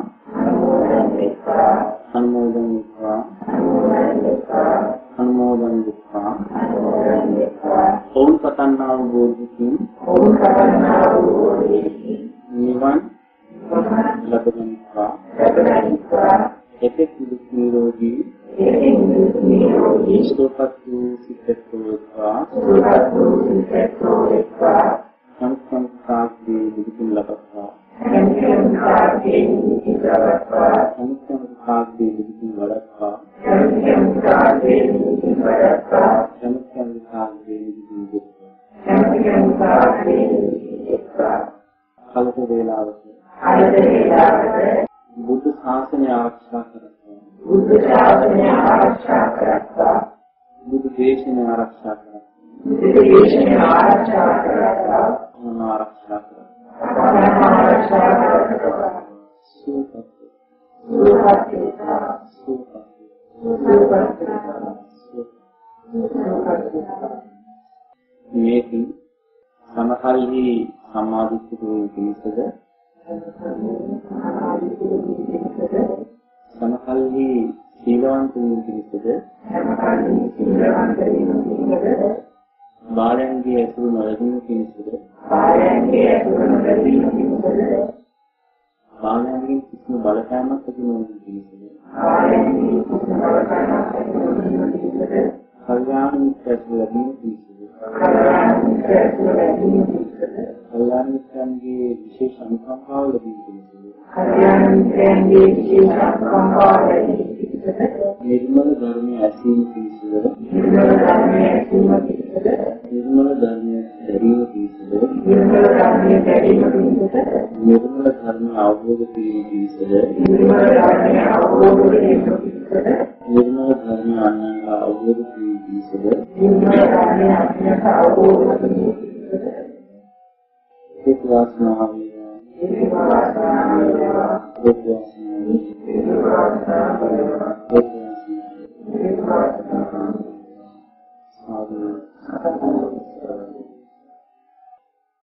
අනුමෝදන් වෙත්වා අනුමෝදන් වෙත්වා ඔවුන් පතන්නා වූ බෝධිකින් නිවන් ලබගනිත්වා එතෙක් දුක් නිරෝධී සුවපත් වූ සිතෙත්වා සංසංකාදී දුකින් ලබත්වා සංසංකාදී දුකින් වළක්වා කලක වේලාවක බුද්ධ ශාසනය ආරක්ෂා කරත්වා බුද්ධ දේශනය ආරක්ෂා කරත්වා ආරක්ෂා කරත්වා සුවපත් මේකි සමහල්හි සමාධිත්වයේ පිණිසද සමහල්හි සීලවන්ත වූ පිණිසද බාලයන්ගේ ඇසුරු නොලැබීම පිණිසද බාලයන්ගේ කිසිම බලපෑමක් ඇති නොවන පිණිසද කල්යාණ මිත්‍රත්ව ලැබීම පිණිසද කල්යාණ මිත්‍රයන්ගේ විශේෂ අනුකම්පාව ලැබීම පිණිසද නිර්මල ධර්මය ඇසීම පිණිසද නිර්මල ධර්මය දැරීම පිණිසද නිර්මල ධර්මය අවබෝධ කිරීම පිණිසද නිර්මල ධර්මය අන්‍යයන්ට අවබෝධ කිරීම පිණිසද එක් වාසනාව Father,